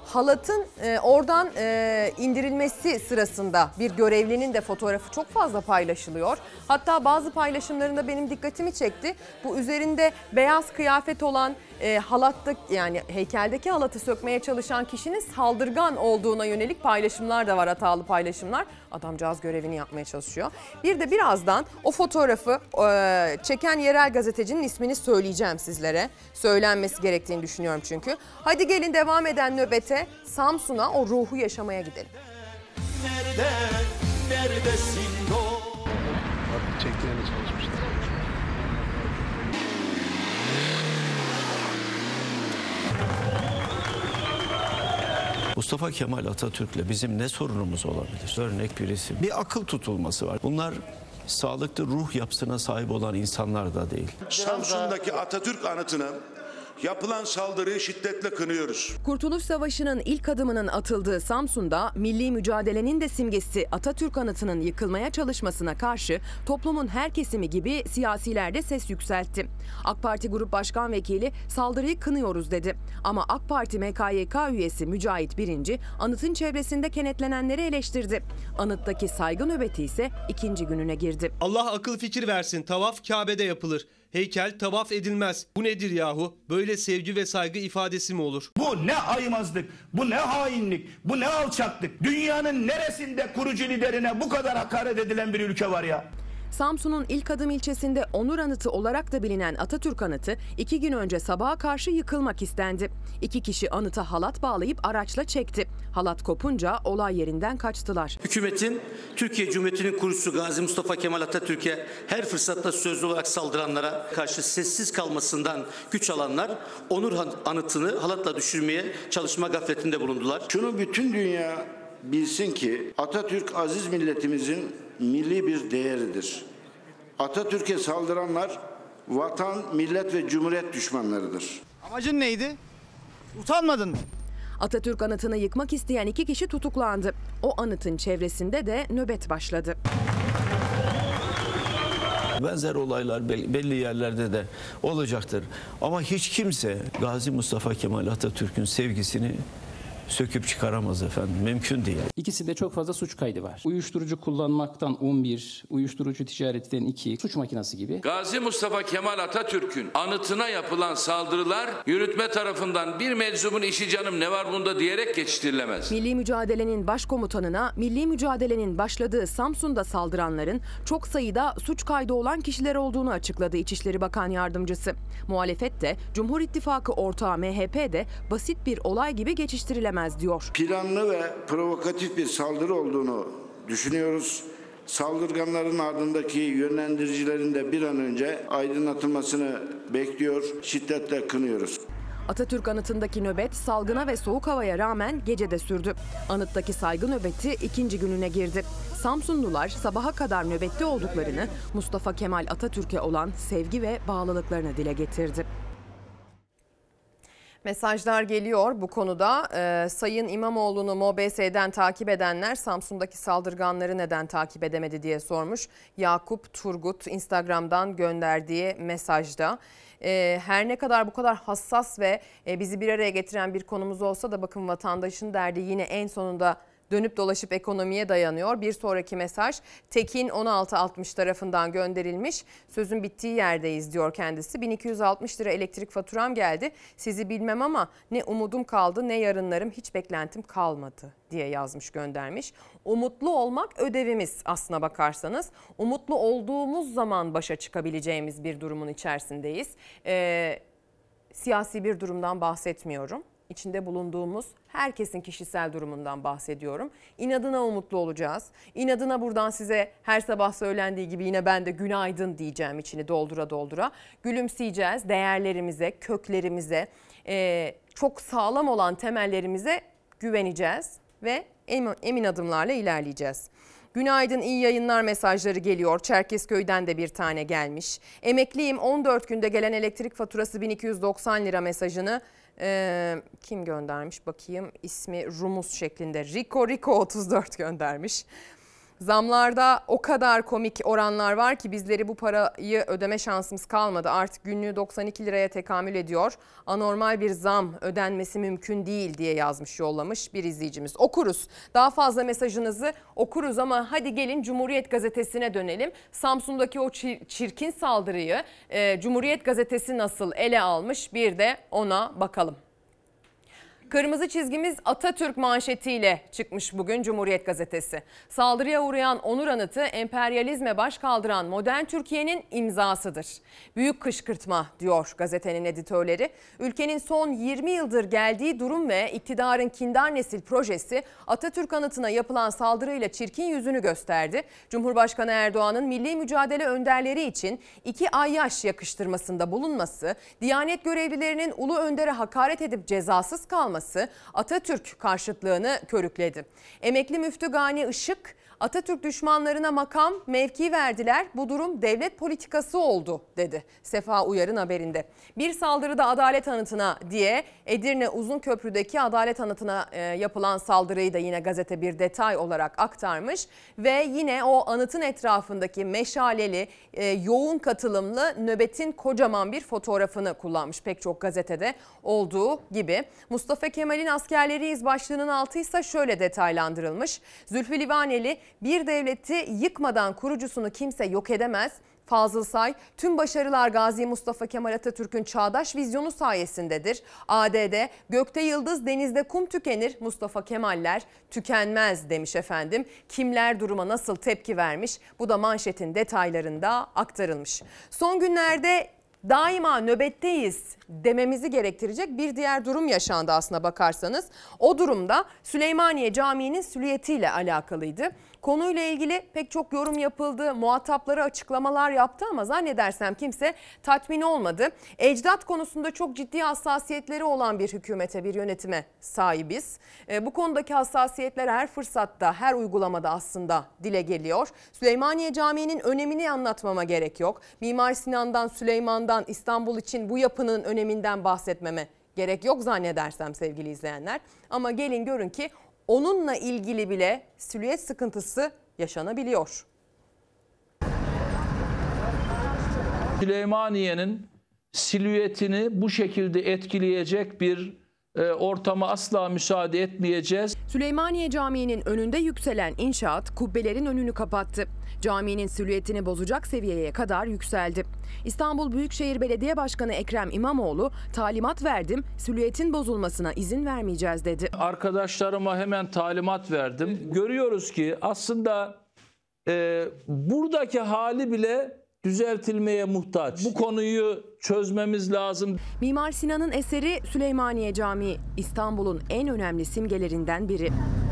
Halatın e, oradan e, indirilmesi sırasında bir görevlinin de fotoğrafı çok fazla paylaşılıyor. Hatta bazı paylaşımlarında benim dikkatimi çekti. Bu üzerinde beyaz kıyafet olan e, halatta, yani heykeldeki halatı sökmeye çalışan kişinin saldırgan olduğuna yönelik paylaşımlar da var, hatalı paylaşımlar. Adamcağız görevini yapmaya çalışıyor. Bir de birazdan o fotoğrafı e, çeken yerel gazetecinin ismini söyleyeceğim sizlere. Söylenmesi gerektiğini düşünüyorum çünkü. Hadi gelin devam eden nöbete Samsun'a, o ruhu yaşamaya gidelim. Nerede, neredesin o? Çektiğine çalışmışlar. Mustafa Kemal Atatürk'le bizim ne sorunumuz olabilir? Örnek bir isim. Bir akıl tutulması var. Bunlar sağlıklı ruh yapısına sahip olan insanlar da değil. Samsun'daki Atatürk anıtına yapılan saldırıyı şiddetle kınıyoruz. Kurtuluş Savaşı'nın ilk adımının atıldığı Samsun'da milli mücadelenin de simgesi Atatürk anıtının yıkılmaya çalışmasına karşı toplumun her kesimi gibi siyasiler de ses yükseltti. AK Parti Grup Başkan Vekili saldırıyı kınıyoruz dedi. Ama AK Parti M K Y K üyesi Mücahit Birinci anıtın çevresinde kenetlenenleri eleştirdi. Anıttaki saygı nöbeti ise ikinci gününe girdi. Allah akıl fikir versin, tavaf Kabe'de yapılır. Heykel tavaf edilmez. Bu nedir yahu? Böyle sevgi ve saygı ifadesi mi olur? Bu ne aymazlık, bu ne hainlik, bu ne alçaklık. Dünyanın neresinde kurucu liderine bu kadar hakaret edilen bir ülke var ya? Samsun'un ilk adım ilçesinde onur anıtı olarak da bilinen Atatürk anıtı iki gün önce sabaha karşı yıkılmak istendi. İki kişi anıta halat bağlayıp araçla çekti. Halat kopunca olay yerinden kaçtılar. Hükümetin Türkiye Cumhuriyeti'nin kurucusu Gazi Mustafa Kemal Atatürk'e her fırsatta sözlü olarak saldıranlara karşı sessiz kalmasından güç alanlar onur anıtını halatla düşürmeye çalışma gafletinde bulundular. Şunu bütün dünya bilsin ki Atatürk aziz milletimizin milli bir değeridir. Atatürk'e saldıranlar vatan, millet ve cumhuriyet düşmanlarıdır. Amacın neydi? Utanmadın mı? Atatürk anıtını yıkmak isteyen iki kişi tutuklandı. O anıtın çevresinde de nöbet başladı. Benzer olaylar belli yerlerde de olacaktır. Ama hiç kimse Gazi Mustafa Kemal Atatürk'ün sevgisini söküp çıkaramaz efendim. Mümkün değil. İkisinde çok fazla suç kaydı var. Uyuşturucu kullanmaktan on bir, uyuşturucu ticaretinden iki, suç makinesi gibi. Gazi Mustafa Kemal Atatürk'ün anıtına yapılan saldırılar yürütme tarafından bir meczubun işi canım ne var bunda diyerek geçiştirilemez. Milli mücadelenin başkomutanına milli mücadelenin başladığı Samsun'da saldıranların çok sayıda suç kaydı olan kişiler olduğunu açıkladı İçişleri Bakan Yardımcısı. Muhalefet de Cumhur İttifakı ortağı M H P de basit bir olay gibi geçiştirilemez diyor. Planlı ve provokatif bir saldırı olduğunu düşünüyoruz. Saldırganların ardındaki yönlendiricilerin de bir an önce aydınlatılmasını bekliyor, şiddetle kınıyoruz. Atatürk anıtındaki nöbet salgına ve soğuk havaya rağmen gece de sürdü. Anıttaki saygı nöbeti ikinci gününe girdi. Samsunlular sabaha kadar nöbette olduklarını, Mustafa Kemal Atatürk'e olan sevgi ve bağlılıklarını dile getirdi. Mesajlar geliyor bu konuda. Ee, Sayın İmamoğlu'nu M O B S'den takip edenler Samsun'daki saldırganları neden takip edemedi diye sormuş. Yakup Turgut Instagram'dan gönderdiği mesajda. Ee, her ne kadar bu kadar hassas ve e, bizi bir araya getiren bir konumuz olsa da bakın vatandaşın derdi yine en sonunda dönüp dolaşıp ekonomiye dayanıyor. Bir sonraki mesaj Tekin on altı altmış tarafından gönderilmiş. Sözün bittiği yerdeyiz diyor kendisi. bin iki yüz altmış lira elektrik faturam geldi. Sizi bilmem ama ne umudum kaldı ne yarınlarım, hiç beklentim kalmadı diye yazmış, göndermiş. Umutlu olmak ödevimiz aslına bakarsanız. Umutlu olduğumuz zaman başa çıkabileceğimiz bir durumun içerisindeyiz. Ee, siyasi bir durumdan bahsetmiyorum. İçinde bulunduğumuz herkesin kişisel durumundan bahsediyorum. İnadına umutlu olacağız. İnadına buradan size her sabah söylendiği gibi yine ben de günaydın diyeceğim, içini doldura doldura. Gülümseyeceğiz, değerlerimize, köklerimize, e, çok sağlam olan temellerimize güveneceğiz ve emin adımlarla ilerleyeceğiz. Günaydın, iyi yayınlar mesajları geliyor. Çerkezköy'den de bir tane gelmiş. Emekliyim, on dört günde gelen elektrik faturası bin iki yüz doksan lira mesajını Ee, kim göndermiş bakayım, ismi Rumuz şeklinde Rico Rico otuz dört göndermiş. Zamlarda o kadar komik oranlar var ki bizleri bu parayı ödeme şansımız kalmadı. Artık günlüğü doksan iki liraya tekamül ediyor. Anormal bir zam ödenmesi mümkün değil diye yazmış, yollamış bir izleyicimiz. Okuruz. Daha fazla mesajınızı okuruz ama hadi gelin Cumhuriyet Gazetesi'ne dönelim. Samsun'daki o çirkin saldırıyı e, Cumhuriyet Gazetesi nasıl ele almış, bir de ona bakalım. Kırmızı çizgimiz Atatürk manşetiyle çıkmış bugün Cumhuriyet Gazetesi. Saldırıya uğrayan onur anıtı emperyalizme baş kaldıran modern Türkiye'nin imzasıdır. Büyük kışkırtma diyor gazetenin editörleri. Ülkenin son yirmi yıldır geldiği durum ve iktidarın kindar nesil projesi Atatürk anıtına yapılan saldırıyla çirkin yüzünü gösterdi. Cumhurbaşkanı Erdoğan'ın milli mücadele önderleri için iki ayyaş yakıştırmasında bulunması, Diyanet görevlilerinin ulu öndere hakaret edip cezasız kalması Atatürk karşıtlığını körükledi. Emekli Müftü Gani Işık, Atatürk düşmanlarına makam, mevki verdiler. Bu durum devlet politikası oldu dedi Sefa Uyar'ın haberinde. Bir saldırıda adalet anıtına diye Edirne Uzunköprü'deki adalet anıtına e, yapılan saldırıyı da yine gazete bir detay olarak aktarmış. Ve yine o anıtın etrafındaki meşaleli, e, yoğun katılımlı nöbetin kocaman bir fotoğrafını kullanmış pek çok gazetede olduğu gibi. Mustafa Kemal'in askerleriyiz başlığının altıysa şöyle detaylandırılmış. Zülfü Livaneli, bir devleti yıkmadan kurucusunu kimse yok edemez. Fazıl Say, tüm başarılar Gazi Mustafa Kemal Atatürk'ün çağdaş vizyonu sayesindedir. A D D, gökte yıldız denizde kum tükenir, Mustafa Kemaller tükenmez demiş efendim. Kimler duruma nasıl tepki vermiş, bu da manşetin detaylarında aktarılmış. Son günlerde daima nöbetteyiz dememizi gerektirecek bir diğer durum yaşandı aslına bakarsanız. O durumda Süleymaniye Camii'nin silüetiyle alakalıydı. Konuyla ilgili pek çok yorum yapıldı, muhatapları açıklamalar yaptı ama zannedersem kimse tatmin olmadı. Ecdat konusunda çok ciddi hassasiyetleri olan bir hükümete, bir yönetime sahibiz. E, bu konudaki hassasiyetler her fırsatta, her uygulamada aslında dile geliyor. Süleymaniye Camii'nin önemini anlatmama gerek yok. Mimar Sinan'dan, Süleyman'dan, İstanbul için bu yapının öneminden bahsetmeme gerek yok zannedersem sevgili izleyenler. Ama gelin görün ki onunla ilgili bile silüet sıkıntısı yaşanabiliyor. Süleymaniye'nin silüetini bu şekilde etkileyecek bir e, ortama asla müsaade etmeyeceğiz. Süleymaniye Camii'nin önünde yükselen inşaat kubbelerin önünü kapattı. Caminin silüetini bozacak seviyeye kadar yükseldi. İstanbul Büyükşehir Belediye Başkanı Ekrem İmamoğlu talimat verdim, silüetin bozulmasına izin vermeyeceğiz dedi. Arkadaşlarıma hemen talimat verdim. Görüyoruz ki aslında e, buradaki hali bile düzeltilmeye muhtaç. Bu konuyu çözmemiz lazım. Mimar Sinan'ın eseri Süleymaniye Camii, İstanbul'un en önemli simgelerinden biri.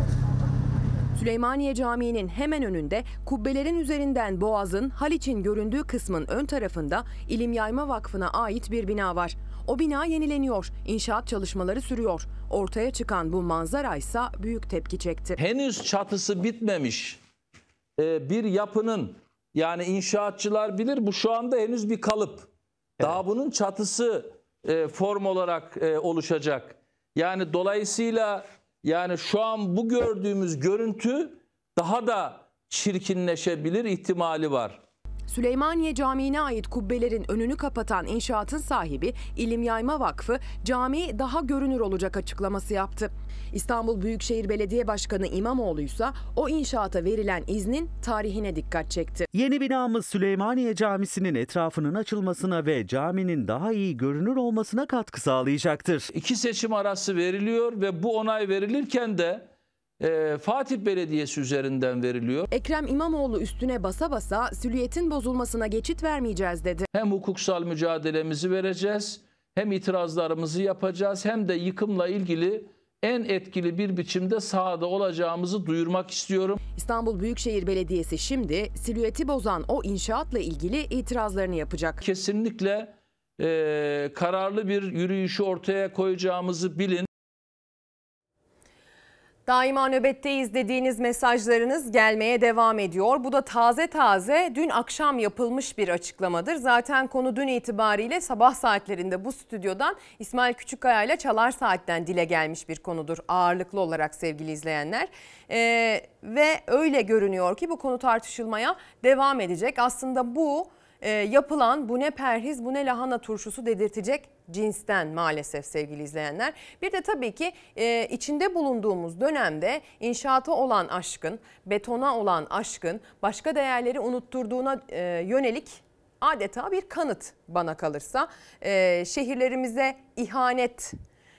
Süleymaniye Camii'nin hemen önünde kubbelerin üzerinden Boğaz'ın Haliç'in göründüğü kısmın ön tarafında İlim Yayma Vakfı'na ait bir bina var. O bina yenileniyor, inşaat çalışmaları sürüyor. Ortaya çıkan bu manzara ise büyük tepki çekti. Henüz çatısı bitmemiş bir yapının, yani inşaatçılar bilir, bu şu anda henüz bir kalıp. Evet. Daha bunun çatısı form olarak oluşacak. Yani dolayısıyla yani şu an bu gördüğümüz görüntü daha da çirkinleşebilir ihtimali var. Süleymaniye Camii'ne ait kubbelerin önünü kapatan inşaatın sahibi İlim Yayma Vakfı, cami daha görünür olacak açıklaması yaptı. İstanbul Büyükşehir Belediye Başkanı İmamoğlu ise o inşaata verilen iznin tarihine dikkat çekti. Yeni binamız Süleymaniye Camisi'nin etrafının açılmasına ve caminin daha iyi görünür olmasına katkı sağlayacaktır. İki seçim arası veriliyor ve bu onay verilirken de e, Fatih Belediyesi üzerinden veriliyor. Ekrem İmamoğlu üstüne basa basa silüetin bozulmasına geçit vermeyeceğiz dedi. Hem hukuksal mücadelemizi vereceğiz, hem itirazlarımızı yapacağız, hem de yıkımla ilgili en etkili bir biçimde sahada olacağımızı duyurmak istiyorum. İstanbul Büyükşehir Belediyesi şimdi silüeti bozan o inşaatla ilgili itirazlarını yapacak. Kesinlikle e, kararlı bir yürüyüşü ortaya koyacağımızı bilin. Daima nöbetteyiz dediğiniz mesajlarınız gelmeye devam ediyor. Bu da taze taze dün akşam yapılmış bir açıklamadır. Zaten konu dün itibariyle sabah saatlerinde bu stüdyodan İsmail Küçükkaya ile Çalar Saat'ten dile gelmiş bir konudur ağırlıklı olarak sevgili izleyenler. Ee, ve öyle görünüyor ki bu konu tartışılmaya devam edecek. Aslında bu e, yapılan bu ne perhiz bu ne lahana turşusu dedirtecek cinsten maalesef sevgili izleyenler. Bir de tabii ki e, içinde bulunduğumuz dönemde inşaata olan aşkın, betona olan aşkın başka değerleri unutturduğuna e, yönelik adeta bir kanıt bana kalırsa. E, şehirlerimize ihanet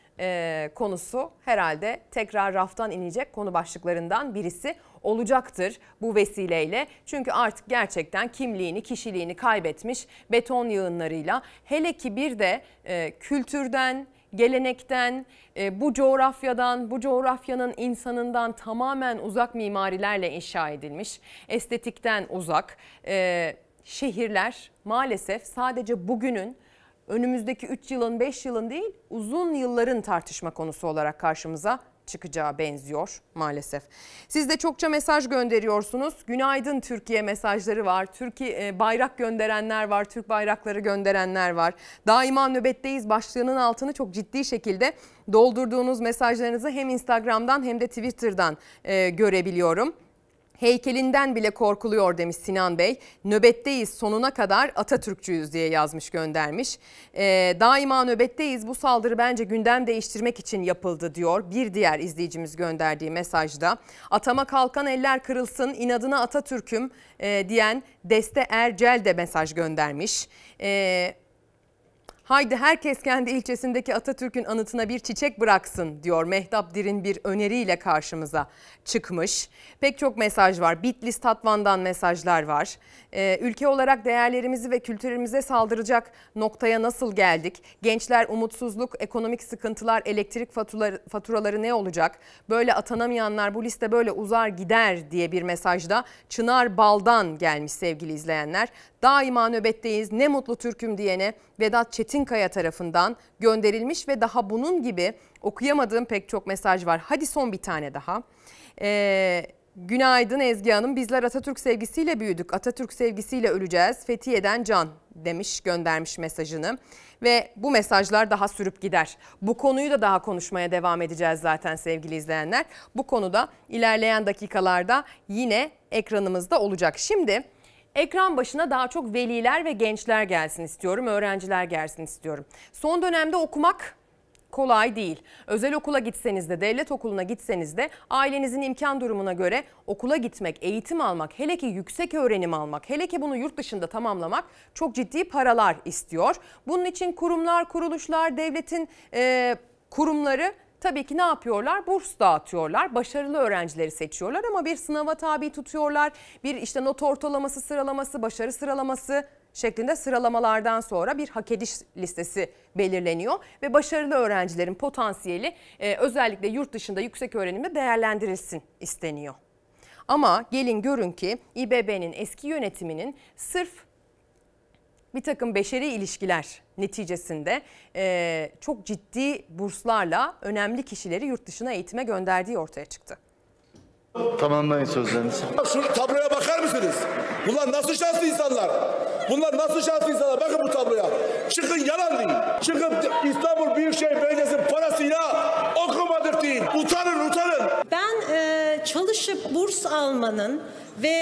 e, konusu herhalde tekrar raftan inecek konu başlıklarından birisi olacaktır bu vesileyle. Çünkü artık gerçekten kimliğini, kişiliğini kaybetmiş beton yığınlarıyla, hele ki bir de e, kültürden, gelenekten, e, bu coğrafyadan, bu coğrafyanın insanından tamamen uzak mimarilerle inşa edilmiş, estetikten uzak e, şehirler maalesef sadece bugünün, önümüzdeki üç yılın, beş yılın değil, uzun yılların tartışma konusu olarak karşımıza çıkacağı benziyor maalesef. Siz de çokça mesaj gönderiyorsunuz. Günaydın Türkiye mesajları var. Türkiye bayrak gönderenler var. Türk bayrakları gönderenler var. Daima nöbetteyiz başlığının altını çok ciddi şekilde doldurduğunuz mesajlarınızı hem Instagram'dan hem de Twitter'dan e, görebiliyorum. Heykelinden bile korkuluyor demiş Sinan Bey. Nöbetteyiz sonuna kadar Atatürkçüyüz diye yazmış, göndermiş. Ee, daima nöbetteyiz, bu saldırı bence gündem değiştirmek için yapıldı diyor bir diğer izleyicimiz gönderdiği mesajda. Atama kalkan eller kırılsın, inadına Atatürk'üm e, diyen Deste Ercel de mesaj göndermiş. Ee, Haydi herkes kendi ilçesindeki Atatürk'ün anıtına bir çiçek bıraksın diyor Mehtap Dir'in bir öneriyle karşımıza çıkmış. Pek çok mesaj var. Bitlis Tatvan'dan mesajlar var. Ee, ülke olarak değerlerimizi ve kültürümüze saldıracak noktaya nasıl geldik? Gençler umutsuzluk, ekonomik sıkıntılar, elektrik faturaları, faturaları ne olacak? Böyle atanamayanlar bu liste böyle uzar gider diye bir mesajda Çınar Bal'dan gelmiş sevgili izleyenler. Daima nöbetteyiz, ne mutlu Türk'üm diyene Vedat Çetinkaya tarafından gönderilmiş ve daha bunun gibi okuyamadığım pek çok mesaj var. Hadi son bir tane daha. Ee, günaydın Ezgi Hanım, bizler Atatürk sevgisiyle büyüdük, Atatürk sevgisiyle öleceğiz. Fethiye'den Can demiş, göndermiş mesajını. Ve bu mesajlar daha sürüp gider. Bu konuyu da daha konuşmaya devam edeceğiz zaten sevgili izleyenler. Bu konuda ilerleyen dakikalarda yine ekranımızda olacak. Şimdi ekran başına daha çok veliler ve gençler gelsin istiyorum, öğrenciler gelsin istiyorum. Son dönemde okumak kolay değil. Özel okula gitseniz de, devlet okuluna gitseniz de ailenizin imkan durumuna göre okula gitmek, eğitim almak, hele ki yüksek öğrenim almak, hele ki bunu yurt dışında tamamlamak çok ciddi paralar istiyor. Bunun için kurumlar, kuruluşlar, devletin e, kurumları tabii ki ne yapıyorlar? Burs dağıtıyorlar. Başarılı öğrencileri seçiyorlar ama bir sınava tabi tutuyorlar. Bir işte not ortalaması sıralaması, başarı sıralaması şeklinde sıralamalardan sonra bir hak ediş listesi belirleniyor. Ve başarılı öğrencilerin potansiyeli e, özellikle yurt dışında yüksek öğrenimde değerlendirilsin isteniyor. Ama gelin görün ki İBB'nin eski yönetiminin sırf bir takım beşeri ilişkiler neticesinde e, çok ciddi burslarla önemli kişileri yurt dışına eğitime gönderdiği ortaya çıktı. Tamamlayın sözlerinizi. Şu tabloya bakar mısınız? Bunlar nasıl şanslı insanlar? Bunlar nasıl şanslı insanlar? Bakın bu tabloya. Çıkın yalan değil. Çıkıp İstanbul Büyükşehir Belediyesi'nin parasıyla okumadık değil. Utanın utanın. Ben e, çalışıp burs almanın ve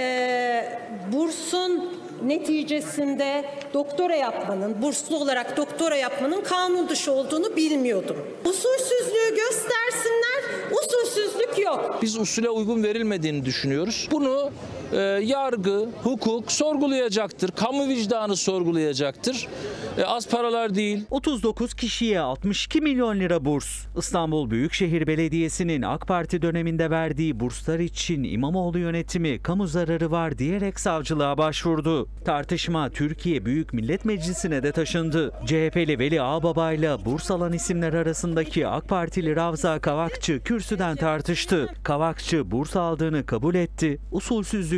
e, bursun neticesinde doktora yapmanın, burslu olarak doktora yapmanın kanun dışı olduğunu bilmiyordum. Usulsüzlüğü göstersinler, usulsüzlük yok. Biz usule uygun verilmediğini düşünüyoruz. Bunu e, yargı, hukuk sorgulayacaktır. Kamu vicdanı sorgulayacaktır. E, az paralar değil. otuz dokuz kişiye altmış iki milyon lira burs. İstanbul Büyükşehir Belediyesi'nin AK Parti döneminde verdiği burslar için İmamoğlu yönetimi kamu zararı var diyerek savcılığa başvurdu. Tartışma Türkiye Büyük Millet Meclisi'ne de taşındı. C H P'li Veli Ağbaba ile burs alan isimler arasındaki AK Partili Ravza Kavakçı kürsüden tartıştı. Kavakçı burs aldığını kabul etti, usulsüzlük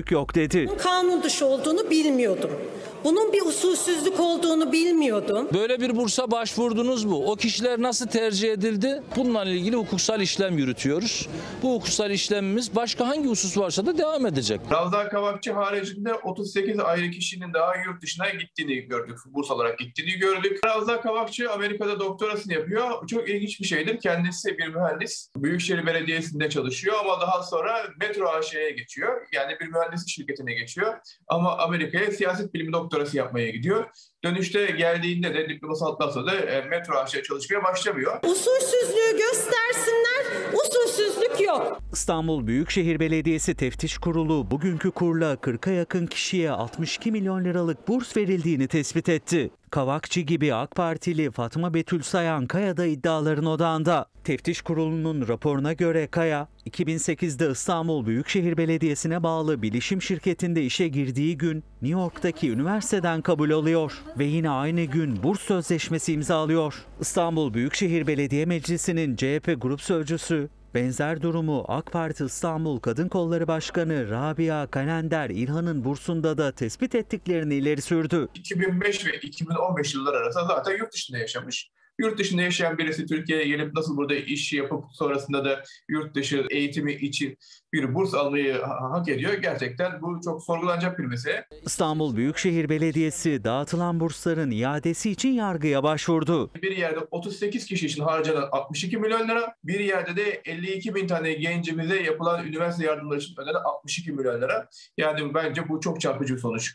usulsüzlük yok dedi. Kanun dışı olduğunu bilmiyordum. Bunun bir usulsüzlük olduğunu bilmiyordum. Böyle bir bursa başvurdunuz mu? O kişiler nasıl tercih edildi? Bununla ilgili hukuksal işlem yürütüyoruz. Bu hukuksal işlemimiz başka hangi husus varsa da devam edecek. Ravza Kavakçı haricinde otuz sekiz ayrı kişinin daha yurt dışına gittiğini gördük. Burs olarak gittiğini gördük. Ravza Kavakçı Amerika'da doktorasını yapıyor. Çok ilginç bir şeydir. Kendisi bir mühendis. Büyükşehir Belediyesi'nde çalışıyor ama daha sonra Metro A Ş'ye geçiyor. Yani bir mühendislik şirketine geçiyor. Ama Amerika'ya siyaset bilimi doktorası yapmaya gidiyor. Dönüşte geldiğinde de diploması atlatsa da e, Metro A Ş'ye çalışmaya başlamıyor. Usulsüzlüğü göstersinler, usulsüzlük yok. İstanbul Büyükşehir Belediyesi Teftiş Kurulu bugünkü kurla kırka yakın kişiye altmış iki milyon liralık burs verildiğini tespit etti. Kavakçı gibi AK Partili Fatma Betül Sayan Kaya da iddiaların odağında. Teftiş Kurulu'nun raporuna göre Kaya, iki bin sekizde İstanbul Büyükşehir Belediyesi'ne bağlı bilişim şirketinde işe girdiği gün New York'taki üniversiteden kabul alıyor ve yine aynı gün burs sözleşmesi imzalıyor. İstanbul Büyükşehir Belediye Meclisi'nin C H P Grup Sözcüsü, benzer durumu AK Parti İstanbul Kadın Kolları Başkanı Rabia Kalender İlhan'ın bursunda da tespit ettiklerini ileri sürdü. iki bin beş ve iki bin on beş yılları arasında zaten yurt dışında yaşamış. Yurt dışında yaşayan birisi Türkiye'ye gelip nasıl burada iş yapıp sonrasında da yurt dışı eğitimi için bir burs almayı hak ediyor. Gerçekten bu çok sorgulanacak bir mesele. İstanbul Büyükşehir Belediyesi dağıtılan bursların iadesi için yargıya başvurdu. Bir yerde otuz sekiz kişi için harcanan altmış iki milyon lira, bir yerde de elli iki bin tane gencimize yapılan üniversite yardımları için ödenen altmış iki milyon lira. Yani bence bu çok çarpıcı bir sonuç.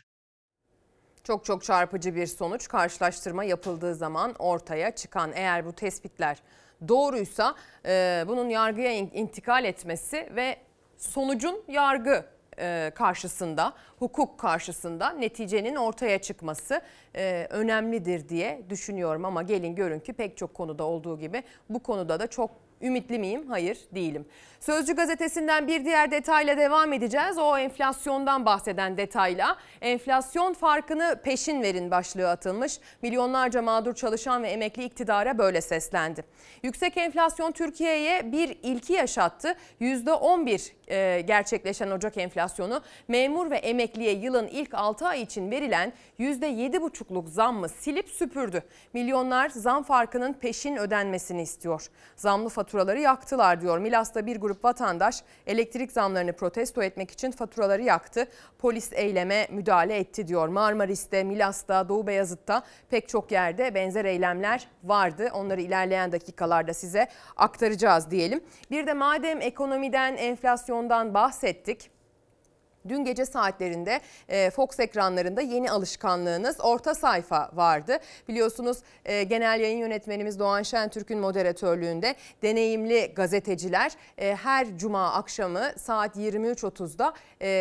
Çok çok çarpıcı bir sonuç. Karşılaştırma yapıldığı zaman ortaya çıkan, eğer bu tespitler doğruysa e, bunun yargıya intikal etmesi ve sonucun yargı e, karşısında, hukuk karşısında neticenin ortaya çıkması e, önemlidir diye düşünüyorum. Ama gelin görün ki pek çok konuda olduğu gibi bu konuda da çok ümitli miyim? Hayır, değilim. Sözcü gazetesinden bir diğer detayla devam edeceğiz. O enflasyondan bahseden detayla. Enflasyon farkını peşin verin başlığı atılmış. Milyonlarca mağdur çalışan ve emekli iktidara böyle seslendi. Yüksek enflasyon Türkiye'ye bir ilki yaşattı. yüzde on bir e, gerçekleşen Ocak enflasyonu memur ve emekliye yılın ilk altı ay için verilen yüzde yedi buçukluk zammı silip süpürdü. Milyonlar zam farkının peşin ödenmesini istiyor. Zamlı faturaları yaktılar diyor. Milas'ta bir grup vatandaş elektrik zamlarını protesto etmek için faturaları yaktı. Polis eyleme müdahale etti diyor. Marmaris'te, Milas'ta, Doğu Beyazıt'ta pek çok yerde benzer eylemler vardı. Onları ilerleyen dakikalarda size aktaracağız diyelim. Bir de madem ekonomiden, enflasyondan bahsettik. Dün gece saatlerinde Fox ekranlarında yeni alışkanlığınız orta sayfa vardı. Biliyorsunuz genel yayın yönetmenimiz Doğan Şentürk'ün moderatörlüğünde deneyimli gazeteciler her cuma akşamı saat yirmi üç otuzda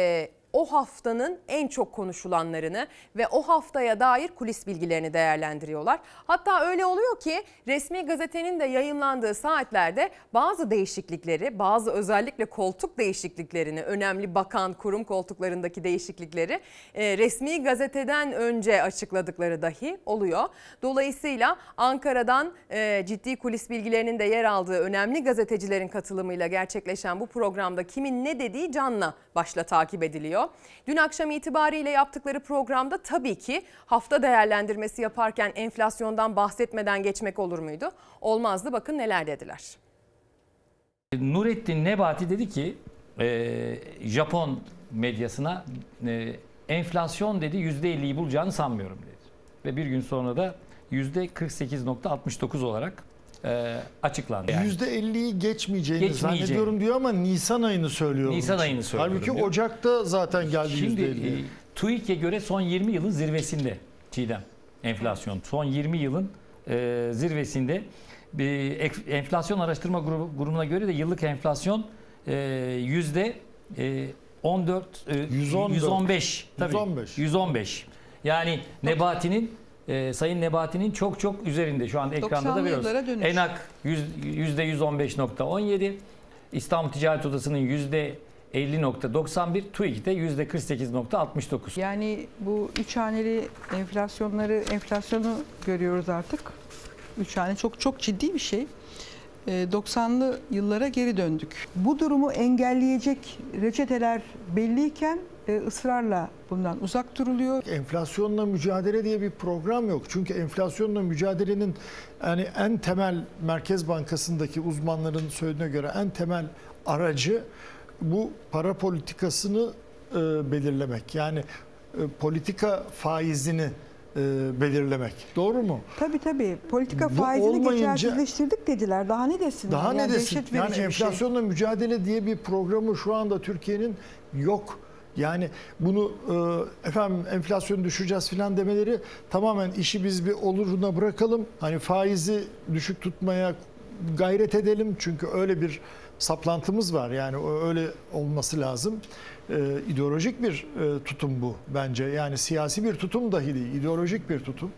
o haftanın en çok konuşulanlarını ve o haftaya dair kulis bilgilerini değerlendiriyorlar. Hatta öyle oluyor ki resmi gazetenin de yayımlandığı saatlerde bazı değişiklikleri, bazı özellikle koltuk değişikliklerini, önemli bakan, kurum koltuklarındaki değişiklikleri e, resmi gazeteden önce açıkladıkları dahi oluyor. Dolayısıyla Ankara'dan e, ciddi kulis bilgilerinin de yer aldığı önemli gazetecilerin katılımıyla gerçekleşen bu programda kimin ne dediği canla başla takip ediliyor. Dün akşam itibariyle yaptıkları programda tabii ki hafta değerlendirmesi yaparken enflasyondan bahsetmeden geçmek olur muydu? Olmazdı. Bakın neler dediler. Nurettin Nebati dedi ki e, Japon medyasına e, enflasyon dedi yüzde elliyi bulacağını sanmıyorum dedi. Ve bir gün sonra da yüzde kırk sekiz nokta altmış dokuz olarak e, açıklandı. Yani. yüzde elliyi geçmeyeceğini Geçmeyeceğim. zannediyorum diyor ama Nisan ayını söylüyor. Nisan ayını söylüyorum. Halbuki diyor. Ocak'ta zaten geldi yüzde elli. Şimdi e, TÜİK'e göre son yirmi yılın zirvesinde Çiğdem enflasyon. Son yirmi yılın e, zirvesinde. Bir enflasyon araştırma grubu, grubuna göre de yıllık enflasyon e, yüzde on dört, e, yüz on dört. yüz on beş. Tabii, yüz on beş. yüz on beş. Yani Nebati'nin e, Sayın Nebati'nin çok çok üzerinde şu anda ekranda da görüyoruz. ENAK yüzde yüz on beş nokta on yedi, İstanbul Ticaret Odası'nın yüzde elli nokta doksan bir, TÜİK'te yüzde kırk sekiz nokta altmış dokuz. Yani bu üç haneli enflasyonları enflasyonu görüyoruz artık. Üç hane çok çok ciddi bir şey. doksanlı yıllara geri döndük. Bu durumu engelleyecek reçeteler belliyken ısrarla bundan uzak duruluyor. Enflasyonla mücadele diye bir program yok. Çünkü enflasyonla mücadelenin yani en temel Merkez Bankası'ndaki uzmanların söylediğine göre en temel aracı bu para politikasını e, belirlemek. Yani e, politika faizini e, belirlemek. Doğru mu? Tabii tabii. Politika Bu faizini olmayınca, geçersizleştirdik dediler. Daha ne desinler? Daha yani ne desin? Yani enflasyonla şey. mücadele diye bir programı şu anda Türkiye'nin yok. Yani bunu e, efendim enflasyonu düşüreceğiz filan demeleri tamamen işi biz bir oluruna bırakalım. Hani faizi düşük tutmaya gayret edelim. Çünkü öyle bir saplantımız var. Yani öyle olması lazım. E, ideolojik bir e, tutum bu bence. Yani siyasi bir tutum dahi değil. İdeolojik bir tutum.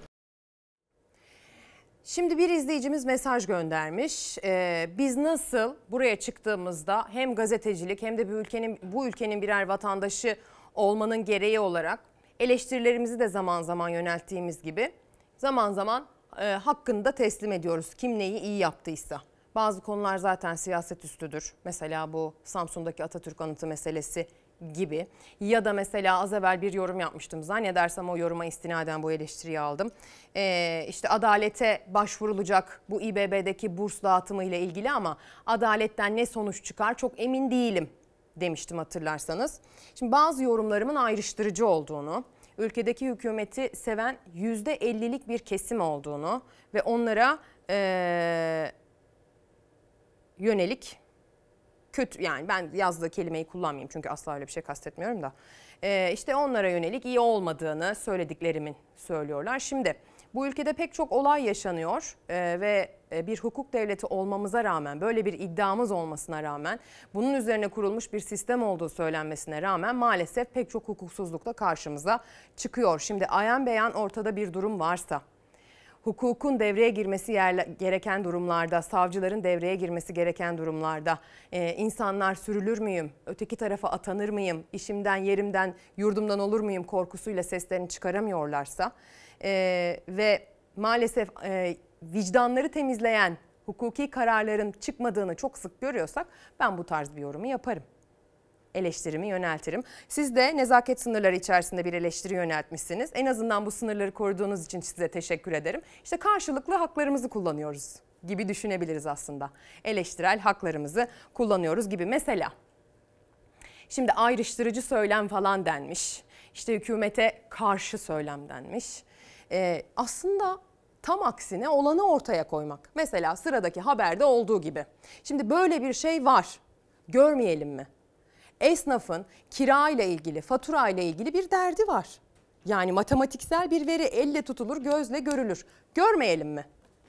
Şimdi bir izleyicimiz mesaj göndermiş. Ee, biz nasıl buraya çıktığımızda hem gazetecilik hem de bu ülkenin bu ülkenin birer vatandaşı olmanın gereği olarak eleştirilerimizi de zaman zaman yönelttiğimiz gibi zaman zaman e, hakkını da teslim ediyoruz. Kim neyi iyi yaptıysa. Bazı konular zaten siyaset üstüdür. Mesela bu Samsun'daki Atatürk anıtı meselesi gibi. Ya da mesela az evvel bir yorum yapmıştım. Zannedersem o yoruma istinaden bu eleştiriyi aldım. Ee, işte adalete başvurulacak bu İ B B'deki burs dağıtımı ile ilgili ama adaletten ne sonuç çıkar çok emin değilim demiştim hatırlarsanız. Şimdi bazı yorumlarımın ayrıştırıcı olduğunu, ülkedeki hükümeti seven yüzde ellilik bir kesim olduğunu ve onlara ee, yönelik kötü, yani ben yazdığı kelimeyi kullanmayayım çünkü asla öyle bir şey kastetmiyorum da ee, işte onlara yönelik iyi olmadığını söylediklerimin söylüyorlar. Şimdi bu ülkede pek çok olay yaşanıyor ee, ve bir hukuk devleti olmamıza rağmen, böyle bir iddiamız olmasına rağmen, bunun üzerine kurulmuş bir sistem olduğu söylenmesine rağmen maalesef pek çok hukuksuzlukla karşımıza çıkıyor. Şimdi ayan beyan ortada bir durum varsa, hukukun devreye girmesi yerle, gereken durumlarda, savcıların devreye girmesi gereken durumlarda e, insanlar sürülür müyüm, öteki tarafa atanır mıyım, işimden, yerimden, yurdumdan olur muyum korkusuyla seslerini çıkaramıyorlarsa e, ve maalesef e, vicdanları temizleyen hukuki kararların çıkmadığını çok sık görüyorsak ben bu tarz bir yorumu yaparım. Eleştirimi yöneltirim. Siz de nezaket sınırları içerisinde bir eleştiri yöneltmişsiniz. En azından bu sınırları koruduğunuz için size teşekkür ederim. İşte karşılıklı haklarımızı kullanıyoruz gibi düşünebiliriz aslında. Eleştirel haklarımızı kullanıyoruz gibi. Mesela şimdi ayrıştırıcı söylem falan denmiş. İşte hükümete karşı söylem denmiş. Ee, aslında tam aksine olanı ortaya koymak. Mesela sıradaki haberde olduğu gibi. Şimdi böyle bir şey var. Görmeyelim mi? Esnafın kira ile ilgili, fatura ile ilgili bir derdi var. Yani matematiksel bir veri elle tutulur, gözle görülür. Görmeyelim mi?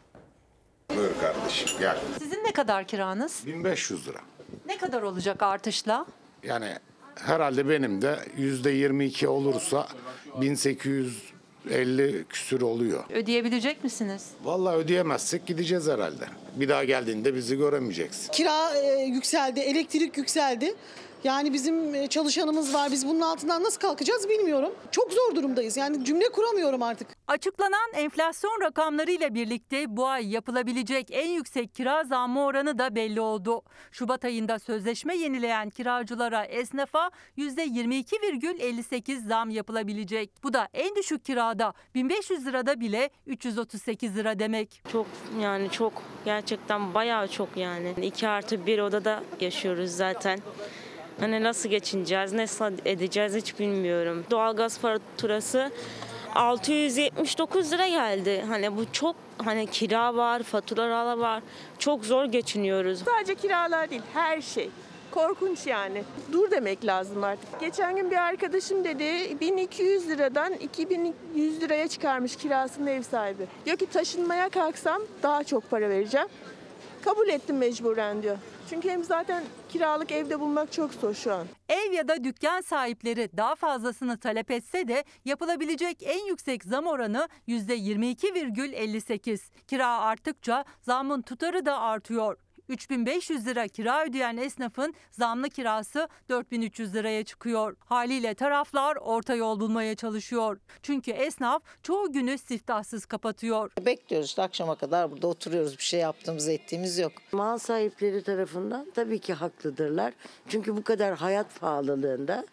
Buyur kardeşim gel. Sizin ne kadar kiranız? bin beş yüz lira. Ne kadar olacak artışla? Yani herhalde benim de yüzde yirmi iki olursa bin sekiz yüz elli küsür oluyor. Ödeyebilecek misiniz? Vallahi ödeyemezsek gideceğiz herhalde. Bir daha geldiğinde bizi göremeyeceksin. Kira e, yükseldi, elektrik yükseldi. Yani bizim çalışanımız var. Biz bunun altından nasıl kalkacağız bilmiyorum. Çok zor durumdayız. Yani cümle kuramıyorum artık. Açıklanan enflasyon rakamlarıyla birlikte bu ay yapılabilecek en yüksek kira zammı oranı da belli oldu. Şubat ayında sözleşme yenileyen kiracılara, esnafa yüzde yirmi iki virgül elli sekiz zam yapılabilecek. Bu da en düşük kirada bin beş yüz lirada bile üç yüz otuz sekiz lira demek. Çok yani çok gerçekten bayağı çok yani. iki artı bir odada yaşıyoruz zaten. Hani nasıl geçineceğiz, nasıl edeceğiz hiç bilmiyorum. Doğalgaz faturası altı yüz yetmiş dokuz lira geldi. Hani bu çok, hani kira var, faturalar var. Çok zor geçiniyoruz. Sadece kiralar değil, her şey. Korkunç yani. Dur demek lazım artık. Geçen gün bir arkadaşım dedi bin iki yüz liradan iki bin yüz liraya çıkarmış kirasını ev sahibi. Diyor ki taşınmaya kalksam daha çok para vereceğim. Kabul ettim mecburen diyor. Çünkü hem zaten kiralık evde bulmak çok zor şu an. Ev ya da dükkan sahipleri daha fazlasını talep etse de yapılabilecek en yüksek zam oranı yüzde yirmi iki virgül elli sekiz. Kira arttıkça zammın tutarı da artıyor. üç bin beş yüz lira kira ödeyen esnafın zamlı kirası dört bin üç yüz liraya çıkıyor. Haliyle taraflar orta yol bulmaya çalışıyor. Çünkü esnaf çoğu günü siftahsız kapatıyor. Bekliyoruz işte akşama kadar burada oturuyoruz. Bir şey yaptığımız ettiğimiz yok. Mal sahipleri tarafından tabii ki haklıdırlar. Çünkü bu kadar hayat pahalılığında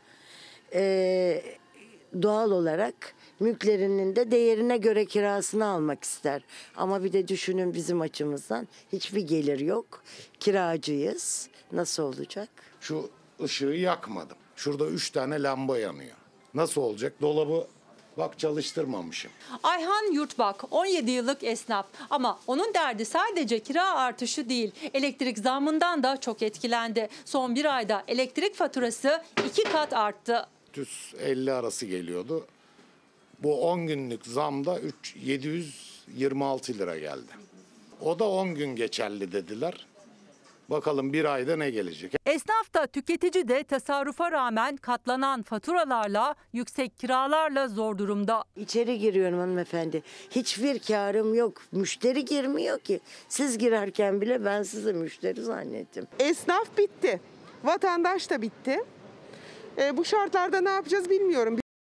e, doğal olarak mülklerinin de değerine göre kirasını almak ister. Ama bir de düşünün bizim açımızdan hiçbir gelir yok. Kiracıyız. Nasıl olacak? Şu ışığı yakmadım. Şurada üç tane lamba yanıyor. Nasıl olacak? Dolabı bak çalıştırmamışım. Ayhan Yurtbak on yedi yıllık esnaf ama onun derdi sadece kira artışı değil. Elektrik zammından da çok etkilendi. Son bir ayda elektrik faturası iki kat arttı. üç yüz elli arası geliyordu. Bu on günlük zamda yedi yüz yirmi altı lira geldi. O da on gün geçerli dediler. Bakalım bir ayda ne gelecek? Esnaf da tüketici de tasarrufa rağmen katlanan faturalarla, yüksek kiralarla zor durumda. İçeri giriyorum hanımefendi. Hiçbir karım yok. Müşteri girmiyor ki. Siz girerken bile ben sizi müşteri zannettim. Esnaf bitti. Vatandaş da bitti. E, bu şartlarda ne yapacağız bilmiyorum.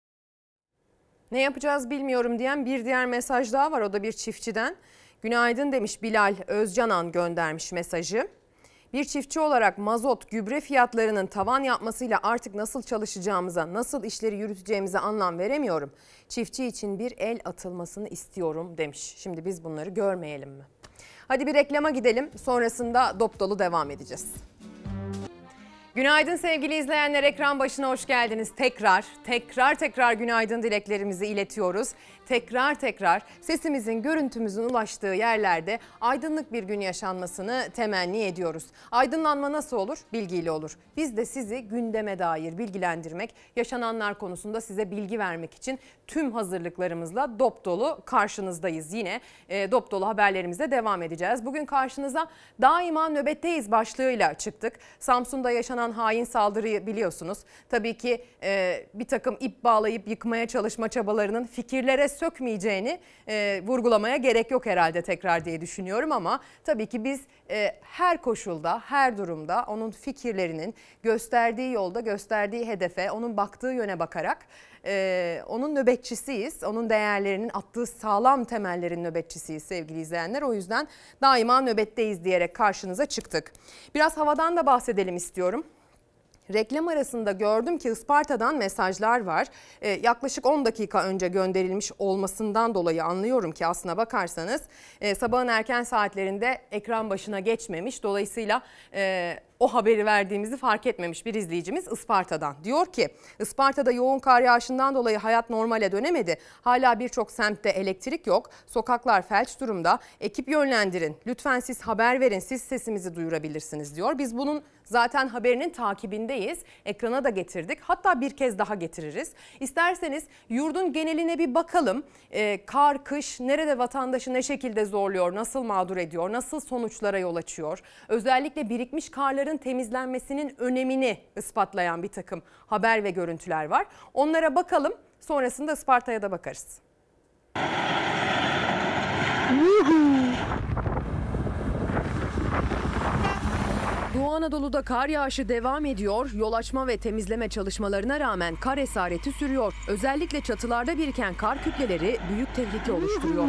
Ne yapacağız bilmiyorum diyen bir diğer mesaj daha var. O da bir çiftçiden. Günaydın demiş, Bilal Özcanan göndermiş mesajı. Bir çiftçi olarak mazot, gübre fiyatlarının tavan yapmasıyla artık nasıl çalışacağımıza, nasıl işleri yürüteceğimize anlam veremiyorum. Çiftçi için bir el atılmasını istiyorum demiş. Şimdi biz bunları görmeyelim mi? Hadi bir reklama gidelim. Sonrasında dop dolu devam edeceğiz. Günaydın sevgili izleyenler, ekran başına hoş geldiniz. Tekrar, tekrar tekrar günaydın dileklerimizi iletiyoruz. Tekrar tekrar sesimizin, görüntümüzün ulaştığı yerlerde aydınlık bir gün yaşanmasını temenni ediyoruz. Aydınlanma nasıl olur? Bilgiyle olur. Biz de sizi gündeme dair bilgilendirmek, yaşananlar konusunda size bilgi vermek için tüm hazırlıklarımızla dop dolu karşınızdayız. Yine e, dop dolu haberlerimize devam edeceğiz. Bugün karşınıza daima nöbetteyiz başlığıyla çıktık. Samsun'da yaşanan hain saldırıyı biliyorsunuz. Tabii ki e, bir takım ip bağlayıp yıkmaya çalışma çabalarının fikirlere sökmeyeceğini e, vurgulamaya gerek yok herhalde tekrar diye düşünüyorum, ama tabii ki biz e, her koşulda, her durumda onun fikirlerinin gösterdiği yolda, gösterdiği hedefe, onun baktığı yöne bakarak e, onun nöbetçisiyiz. Onun değerlerinin attığı sağlam temellerin nöbetçisiyiz sevgili izleyenler. O yüzden daima nöbetteyiz diyerek karşınıza çıktık. Biraz havadan da bahsedelim istiyorum. Reklam arasında gördüm ki Isparta'dan mesajlar var. Ee, yaklaşık on dakika önce gönderilmiş olmasından dolayı anlıyorum ki aslına bakarsanız e, sabahın erken saatlerinde ekran başına geçmemiş. Dolayısıyla e, o haberi verdiğimizi fark etmemiş bir izleyicimiz Isparta'dan. Diyor ki Isparta'da yoğun kar yağışından dolayı hayat normale dönemedi. Hala birçok semtte elektrik yok. Sokaklar felç durumda. Ekip yönlendirin. Lütfen siz haber verin. Siz sesimizi duyurabilirsiniz diyor. Biz bunun zaten haberinin takibindeyiz. Ekrana da getirdik. Hatta bir kez daha getiririz. İsterseniz yurdun geneline bir bakalım. Ee, kar, kış nerede vatandaşı ne şekilde zorluyor, nasıl mağdur ediyor, nasıl sonuçlara yol açıyor? Özellikle birikmiş karların temizlenmesinin önemini ispatlayan bir takım haber ve görüntüler var. Onlara bakalım. Sonrasında Isparta'ya da bakarız. Doğu Anadolu'da kar yağışı devam ediyor. Yol açma ve temizleme çalışmalarına rağmen kar esareti sürüyor. Özellikle çatılarda biriken kar kütleleri büyük tehlike oluşturuyor.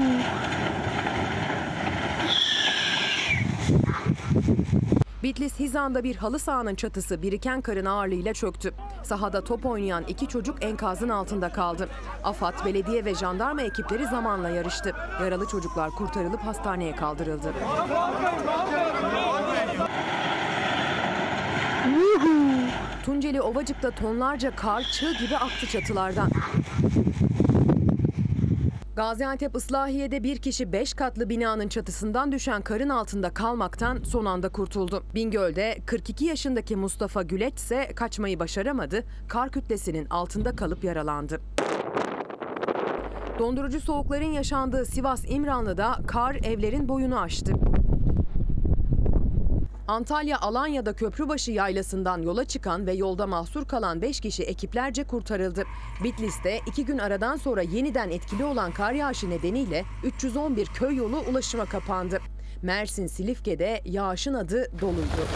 Bitlis Hizan'da bir halı sahanın çatısı biriken karın ağırlığıyla çöktü. Sahada top oynayan iki çocuk enkazın altında kaldı. AFAD, belediye ve jandarma ekipleri zamanla yarıştı. Yaralı çocuklar kurtarılıp hastaneye kaldırıldı. Tunceli Ovacık'ta tonlarca kar çığ gibi aktı çatılardan. Gaziantep Islahiye'de bir kişi beş katlı binanın çatısından düşen karın altında kalmaktan son anda kurtuldu. Bingöl'de kırk iki yaşındaki Mustafa Güleç ise kaçmayı başaramadı. Kar kütlesinin altında kalıp yaralandı. Dondurucu soğukların yaşandığı Sivas İmranlı'da kar evlerin boyunu aştı. Antalya Alanya'da Köprübaşı Yaylası'ndan yola çıkan ve yolda mahsur kalan beş kişi ekiplerce kurtarıldı. Bitlis'te iki gün aradan sonra yeniden etkili olan kar yağışı nedeniyle üç yüz on bir köy yolu ulaşıma kapandı. Mersin Silifke'de yağışın adı doluydu.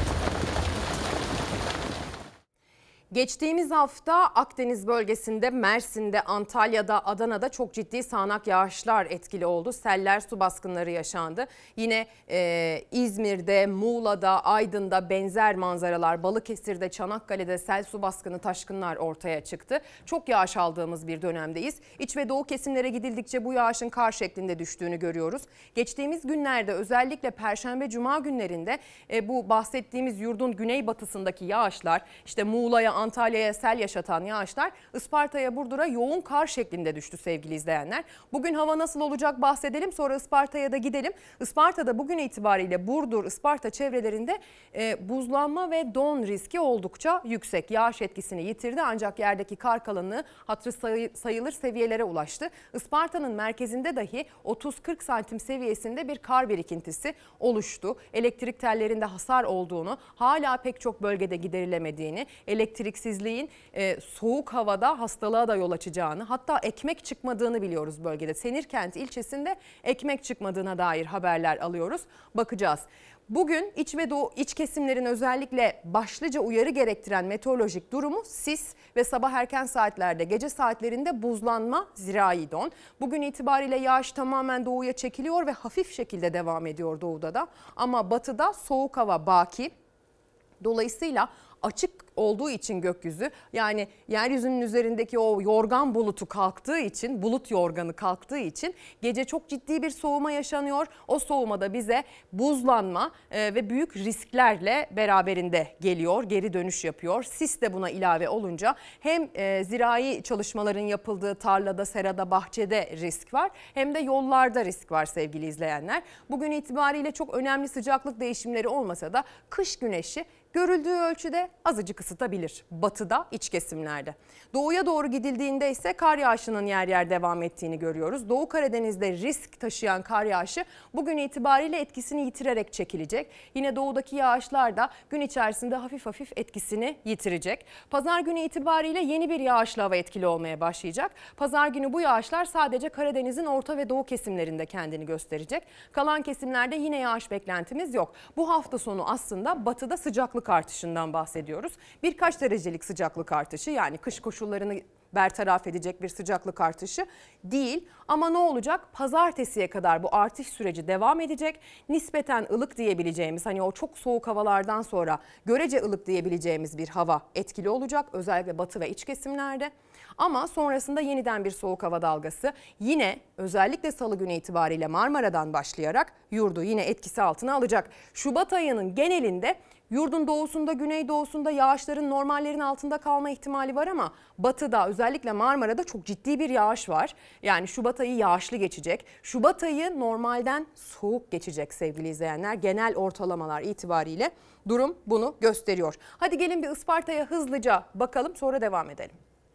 Geçtiğimiz hafta Akdeniz bölgesinde, Mersin'de, Antalya'da, Adana'da çok ciddi sağanak yağışlar etkili oldu. Seller, su baskınları yaşandı. Yine e, İzmir'de, Muğla'da, Aydın'da benzer manzaralar, Balıkesir'de, Çanakkale'de sel, su baskını, taşkınlar ortaya çıktı. Çok yağış aldığımız bir dönemdeyiz. İç ve doğu kesimlere gidildikçe bu yağışın kar şeklinde düştüğünü görüyoruz. Geçtiğimiz günlerde özellikle Perşembe, Cuma günlerinde e, bu bahsettiğimiz yurdun güneybatısındaki yağışlar, işte Muğla'ya, Antalya'ya sel yaşatan yağışlar Isparta'ya, Burdur'a yoğun kar şeklinde düştü sevgili izleyenler. Bugün hava nasıl olacak bahsedelim, sonra Isparta'ya da gidelim. Isparta'da bugün itibariyle Burdur, Isparta çevrelerinde e, buzlanma ve don riski oldukça yüksek. Yağış etkisini yitirdi ancak yerdeki kar kalınlığı hatırı sayı, sayılır seviyelere ulaştı. Isparta'nın merkezinde dahi otuz kırk santim seviyesinde bir kar birikintisi oluştu. Elektrik tellerinde hasar olduğunu, hala pek çok bölgede giderilemediğini, elektrik elektriksizliğin e, soğuk havada hastalığa da yol açacağını, hatta ekmek çıkmadığını biliyoruz bölgede. Senirkent ilçesinde ekmek çıkmadığına dair haberler alıyoruz. Bakacağız. Bugün iç ve doğu iç kesimlerin özellikle başlıca uyarı gerektiren meteorolojik durumu sis ve sabah erken saatlerde, gece saatlerinde buzlanma, zirai don. Bugün itibariyle yağış tamamen doğuya çekiliyor ve hafif şekilde devam ediyor doğuda da. Ama batıda soğuk hava baki. Dolayısıyla açık olduğu için gökyüzü, yani yeryüzünün üzerindeki o yorgan bulutu kalktığı için, bulut yorganı kalktığı için gece çok ciddi bir soğuma yaşanıyor. O soğuma da bize buzlanma ve büyük risklerle beraberinde geliyor, geri dönüş yapıyor. Sis de buna ilave olunca hem zirai çalışmaların yapıldığı tarlada, serada, bahçede risk var, hem de yollarda risk var sevgili izleyenler. Bugün itibariyle çok önemli sıcaklık değişimleri olmasa da kış güneşi görüldüğü ölçüde azıcık ısıtabilir batıda, iç kesimlerde. Doğuya doğru gidildiğinde ise kar yağışının yer yer devam ettiğini görüyoruz. Doğu Karadeniz'de risk taşıyan kar yağışı bugün itibariyle etkisini yitirerek çekilecek. Yine doğudaki yağışlar da gün içerisinde hafif hafif etkisini yitirecek. Pazar günü itibariyle yeni bir yağışlı hava etkili olmaya başlayacak. Pazar günü bu yağışlar sadece Karadeniz'in orta ve doğu kesimlerinde kendini gösterecek. Kalan kesimlerde yine yağış beklentimiz yok. Bu hafta sonu aslında batıda sıcaklık artışından bahsediyoruz. Birkaç derecelik sıcaklık artışı, yani kış koşullarını bertaraf edecek bir sıcaklık artışı değil. Ama ne olacak? Pazartesiye kadar bu artış süreci devam edecek. Nispeten ılık diyebileceğimiz, hani o çok soğuk havalardan sonra görece ılık diyebileceğimiz bir hava etkili olacak. Özellikle batı ve iç kesimlerde. Ama sonrasında yeniden bir soğuk hava dalgası yine özellikle salı günü itibariyle Marmara'dan başlayarak yurdu yine etkisi altına alacak. Şubat ayının genelinde yurdun doğusunda, güneydoğusunda yağışların normallerin altında kalma ihtimali var ama batıda, özellikle Marmara'da çok ciddi bir yağış var. Yani Şubat ayı yağışlı geçecek. Şubat ayı normalden soğuk geçecek sevgili izleyenler. Genel ortalamalar itibariyle durum bunu gösteriyor. Hadi gelin bir Isparta'ya hızlıca bakalım, sonra devam edelim.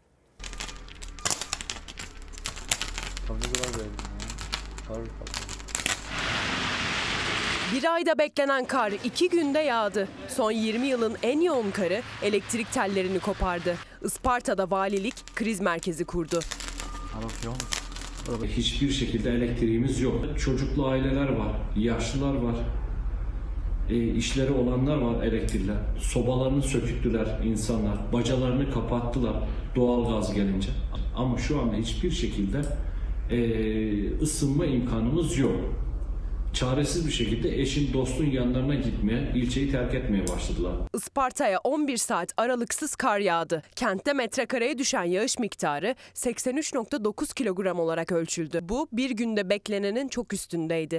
Bir ayda beklenen kar iki günde yağdı. Son yirmi yılın en yoğun karı elektrik tellerini kopardı. Isparta'da valilik kriz merkezi kurdu. Hiçbir şekilde elektriğimiz yok. Çocuklu aileler var, yaşlılar var, e, işleri olanlar var elektrikler. Sobalarını söküttüler insanlar, bacalarını kapattılar doğalgaz gelince. Ama şu anda hiçbir şekilde e, ısınma imkanımız yok. Çaresiz bir şekilde eşin dostun yanlarına gitmeye, ilçeyi terk etmeye başladılar. Isparta'ya on bir saat aralıksız kar yağdı. Kentte metrekareye düşen yağış miktarı seksen üç nokta dokuz kilogram olarak ölçüldü. Bu bir günde beklenenin çok üstündeydi.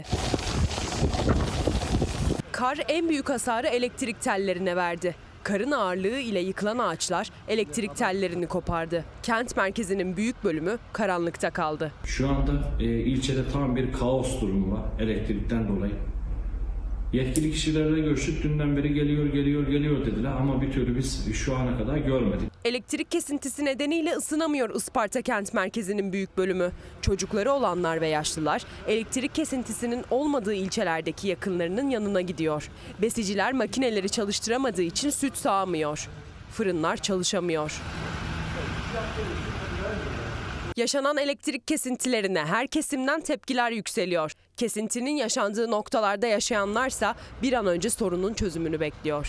Kar en büyük hasarı elektrik tellerine verdi. Karın ağırlığı ile yıkılan ağaçlar elektrik tellerini kopardı. Kent merkezinin büyük bölümü karanlıkta kaldı. Şu anda e, ilçede tam bir kaos durumu var elektrikten dolayı. Yetkili kişilerle görüştük, dünden beri geliyor geliyor geliyor dediler ama bir türlü biz şu ana kadar görmedik. Elektrik kesintisi nedeniyle ısınamıyor Isparta kent merkezinin büyük bölümü. Çocukları olanlar ve yaşlılar elektrik kesintisinin olmadığı ilçelerdeki yakınlarının yanına gidiyor. Besiciler makineleri çalıştıramadığı için süt sağamıyor. Fırınlar çalışamıyor. Yaşanan elektrik kesintilerine her kesimden tepkiler yükseliyor. Kesintinin yaşandığı noktalarda yaşayanlarsa bir an önce sorunun çözümünü bekliyor.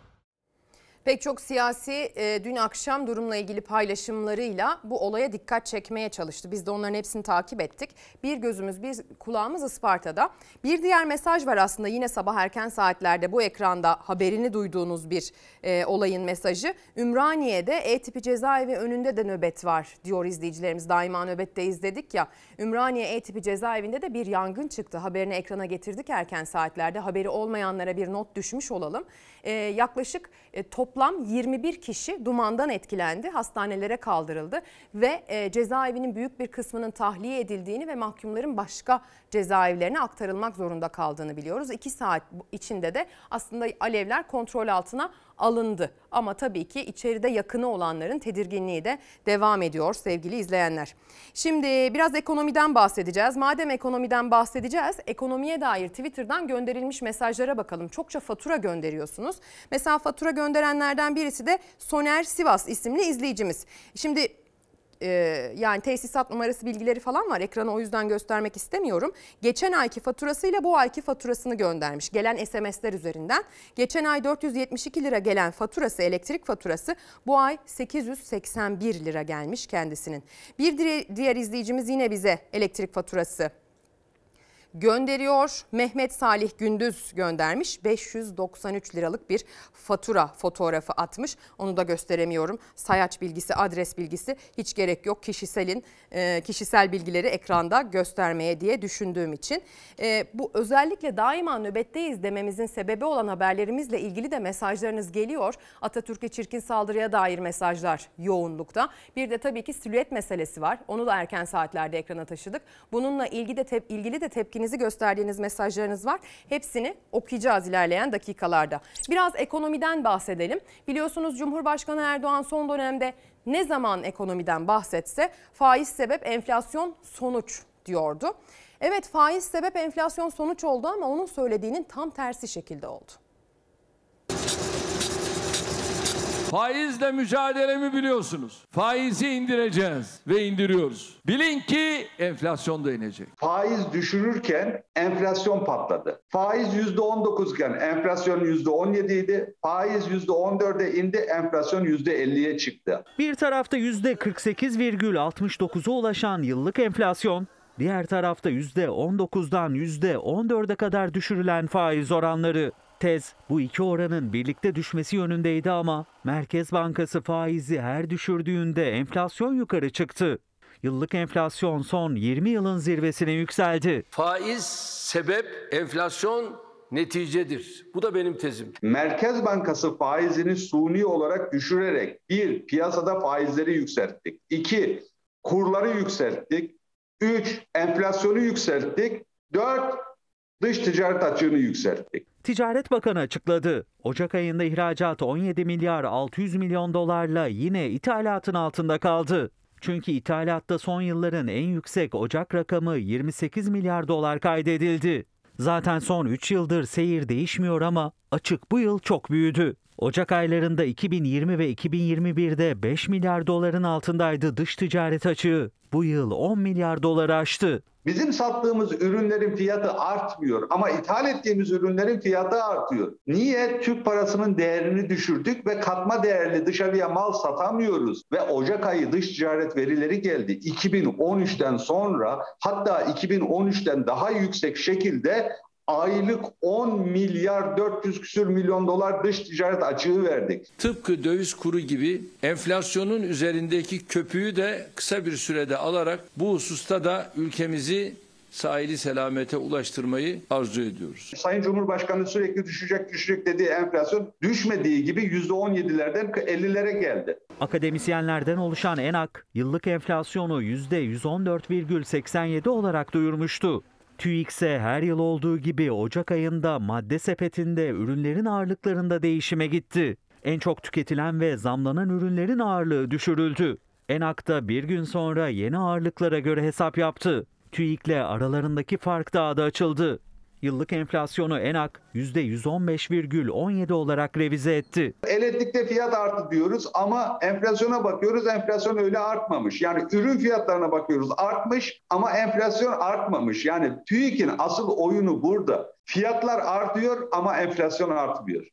Pek çok siyasi e, dün akşam durumla ilgili paylaşımlarıyla bu olaya dikkat çekmeye çalıştı. Biz de onların hepsini takip ettik. Bir gözümüz, bir kulağımız Isparta'da. Bir diğer mesaj var aslında yine sabah erken saatlerde bu ekranda haberini duyduğunuz bir e, olayın mesajı. Ümraniye'de E tipi cezaevi önünde de nöbet var diyor izleyicilerimiz. Daima nöbetteyiz dedik ya. Ümraniye E tipi cezaevinde de bir yangın çıktı. Haberini ekrana getirdik erken saatlerde. Haberi olmayanlara bir not düşmüş olalım. E, yaklaşık e, top Toplam yirmi bir kişi dumandan etkilendi, hastanelere kaldırıldı ve e, cezaevinin büyük bir kısmının tahliye edildiğini ve mahkumların başka cezaevlerine aktarılmak zorunda kaldığını biliyoruz. iki saat içinde de aslında alevler kontrol altına alındı. Ama tabii ki içeride yakını olanların tedirginliği de devam ediyor sevgili izleyenler. Şimdi biraz ekonomiden bahsedeceğiz. Madem ekonomiden bahsedeceğiz, ekonomiye dair Twitter'dan gönderilmiş mesajlara bakalım. Çokça fatura gönderiyorsunuz. Mesela fatura gönderenlerden birisi de Soner Sivas isimli izleyicimiz. Şimdi Ee, yani tesisat numarası bilgileri falan var. Ekrana o yüzden göstermek istemiyorum. Geçen ayki faturasıyla bu ayki faturasını göndermiş. Gelen S M S'ler üzerinden. Geçen ay dört yüz yetmiş iki lira gelen faturası, elektrik faturası bu ay sekiz yüz seksen bir lira gelmiş kendisinin. Bir diğer izleyicimiz yine bize elektrik faturası gönderiyor. Mehmet Salih Gündüz göndermiş. beş yüz doksan üç liralık bir fatura fotoğrafı atmış. Onu da gösteremiyorum. Sayaç bilgisi, adres bilgisi hiç gerek yok. Kişiselin e, kişisel bilgileri ekranda göstermeye diye düşündüğüm için. E, bu özellikle daima nöbetteyiz dememizin sebebi olan haberlerimizle ilgili de mesajlarınız geliyor. Atatürk'e çirkin saldırıya dair mesajlar yoğunlukta. Bir de tabii ki silüet meselesi var. Onu da erken saatlerde ekrana taşıdık. Bununla ilgili de, tep- ilgili de tepkiniz gösterdiğiniz mesajlarınız var. Hepsini okuyacağız ilerleyen dakikalarda. Biraz ekonomiden bahsedelim. Biliyorsunuz Cumhurbaşkanı Erdoğan son dönemde ne zaman ekonomiden bahsetse faiz sebep enflasyon sonuç diyordu. Evet, faiz sebep enflasyon sonuç oldu ama onun söylediğinin tam tersi şekilde oldu. Faizle mücadelemi biliyorsunuz. Faizi indireceğiz ve indiriyoruz. Bilin ki enflasyon da inecek. Faiz düşürürken enflasyon patladı. Faiz yüzde on dokuz iken enflasyon yüzde on yedi idi. Faiz yüzde on dörde indi, enflasyon yüzde elliye çıktı. Bir tarafta yüzde kırk sekiz virgül altmış dokuza ulaşan yıllık enflasyon, diğer tarafta yüzde on dokuzdan yüzde on dörde kadar düşürülen faiz oranları. Tez bu iki oranın birlikte düşmesi yönündeydi ama Merkez Bankası faizi her düşürdüğünde enflasyon yukarı çıktı. Yıllık enflasyon son yirmi yılın zirvesine yükseldi. Faiz sebep, enflasyon neticedir. Bu da benim tezim. Merkez Bankası faizini suni olarak düşürerek bir, piyasada faizleri yükselttik. İki, kurları yükselttik. Üç, enflasyonu yükselttik. Dört, dış ticaret açığını yükselttik. Ticaret Bakanı açıkladı. Ocak ayında ihracat on yedi milyar altı yüz milyon dolarla yine ithalatın altında kaldı. Çünkü ithalatta son yılların en yüksek Ocak rakamı yirmi sekiz milyar dolar kaydedildi. Zaten son üç yıldır seyir değişmiyor ama açık bu yıl çok büyüdü. Ocak aylarında iki bin yirmi ve iki bin yirmi birde beş milyar doların altındaydı dış ticaret açığı. Bu yıl on milyar doları aştı. Bizim sattığımız ürünlerin fiyatı artmıyor ama ithal ettiğimiz ürünlerin fiyatı artıyor. Niye? Türk parasının değerini düşürdük ve katma değerli dışarıya mal satamıyoruz. Ve Ocak ayı dış ticaret verileri geldi. iki bin on üçten sonra, hatta iki bin on üçten daha yüksek şekilde aylık on milyar dört yüz küsür milyon dolar dış ticaret açığı verdik. Tıpkı döviz kuru gibi enflasyonun üzerindeki köpüğü de kısa bir sürede alarak bu hususta da ülkemizi sahili selamete ulaştırmayı arzu ediyoruz. Sayın Cumhurbaşkanı sürekli düşecek düşecek dediği enflasyon düşmediği gibi yüzde on yedilerden ellilere geldi. Akademisyenlerden oluşan ENAK yıllık enflasyonu yüzde yüz on dört virgül seksen yedi olarak duyurmuştu. TÜİK'se her yıl olduğu gibi Ocak ayında madde sepetinde ürünlerin ağırlıklarında değişime gitti. En çok tüketilen ve zamlanan ürünlerin ağırlığı düşürüldü. ENAK'ta bir gün sonra yeni ağırlıklara göre hesap yaptı. TÜİK'le aralarındaki fark daha da açıldı. Yıllık enflasyonu ENAK yüzde yüz on beş virgül on yedi olarak revize etti. Elektrikte fiyat arttı diyoruz ama enflasyona bakıyoruz, enflasyon öyle artmamış. Yani ürün fiyatlarına bakıyoruz, artmış ama enflasyon artmamış. Yani TÜİK'in asıl oyunu burada. Fiyatlar artıyor ama enflasyon artmıyor.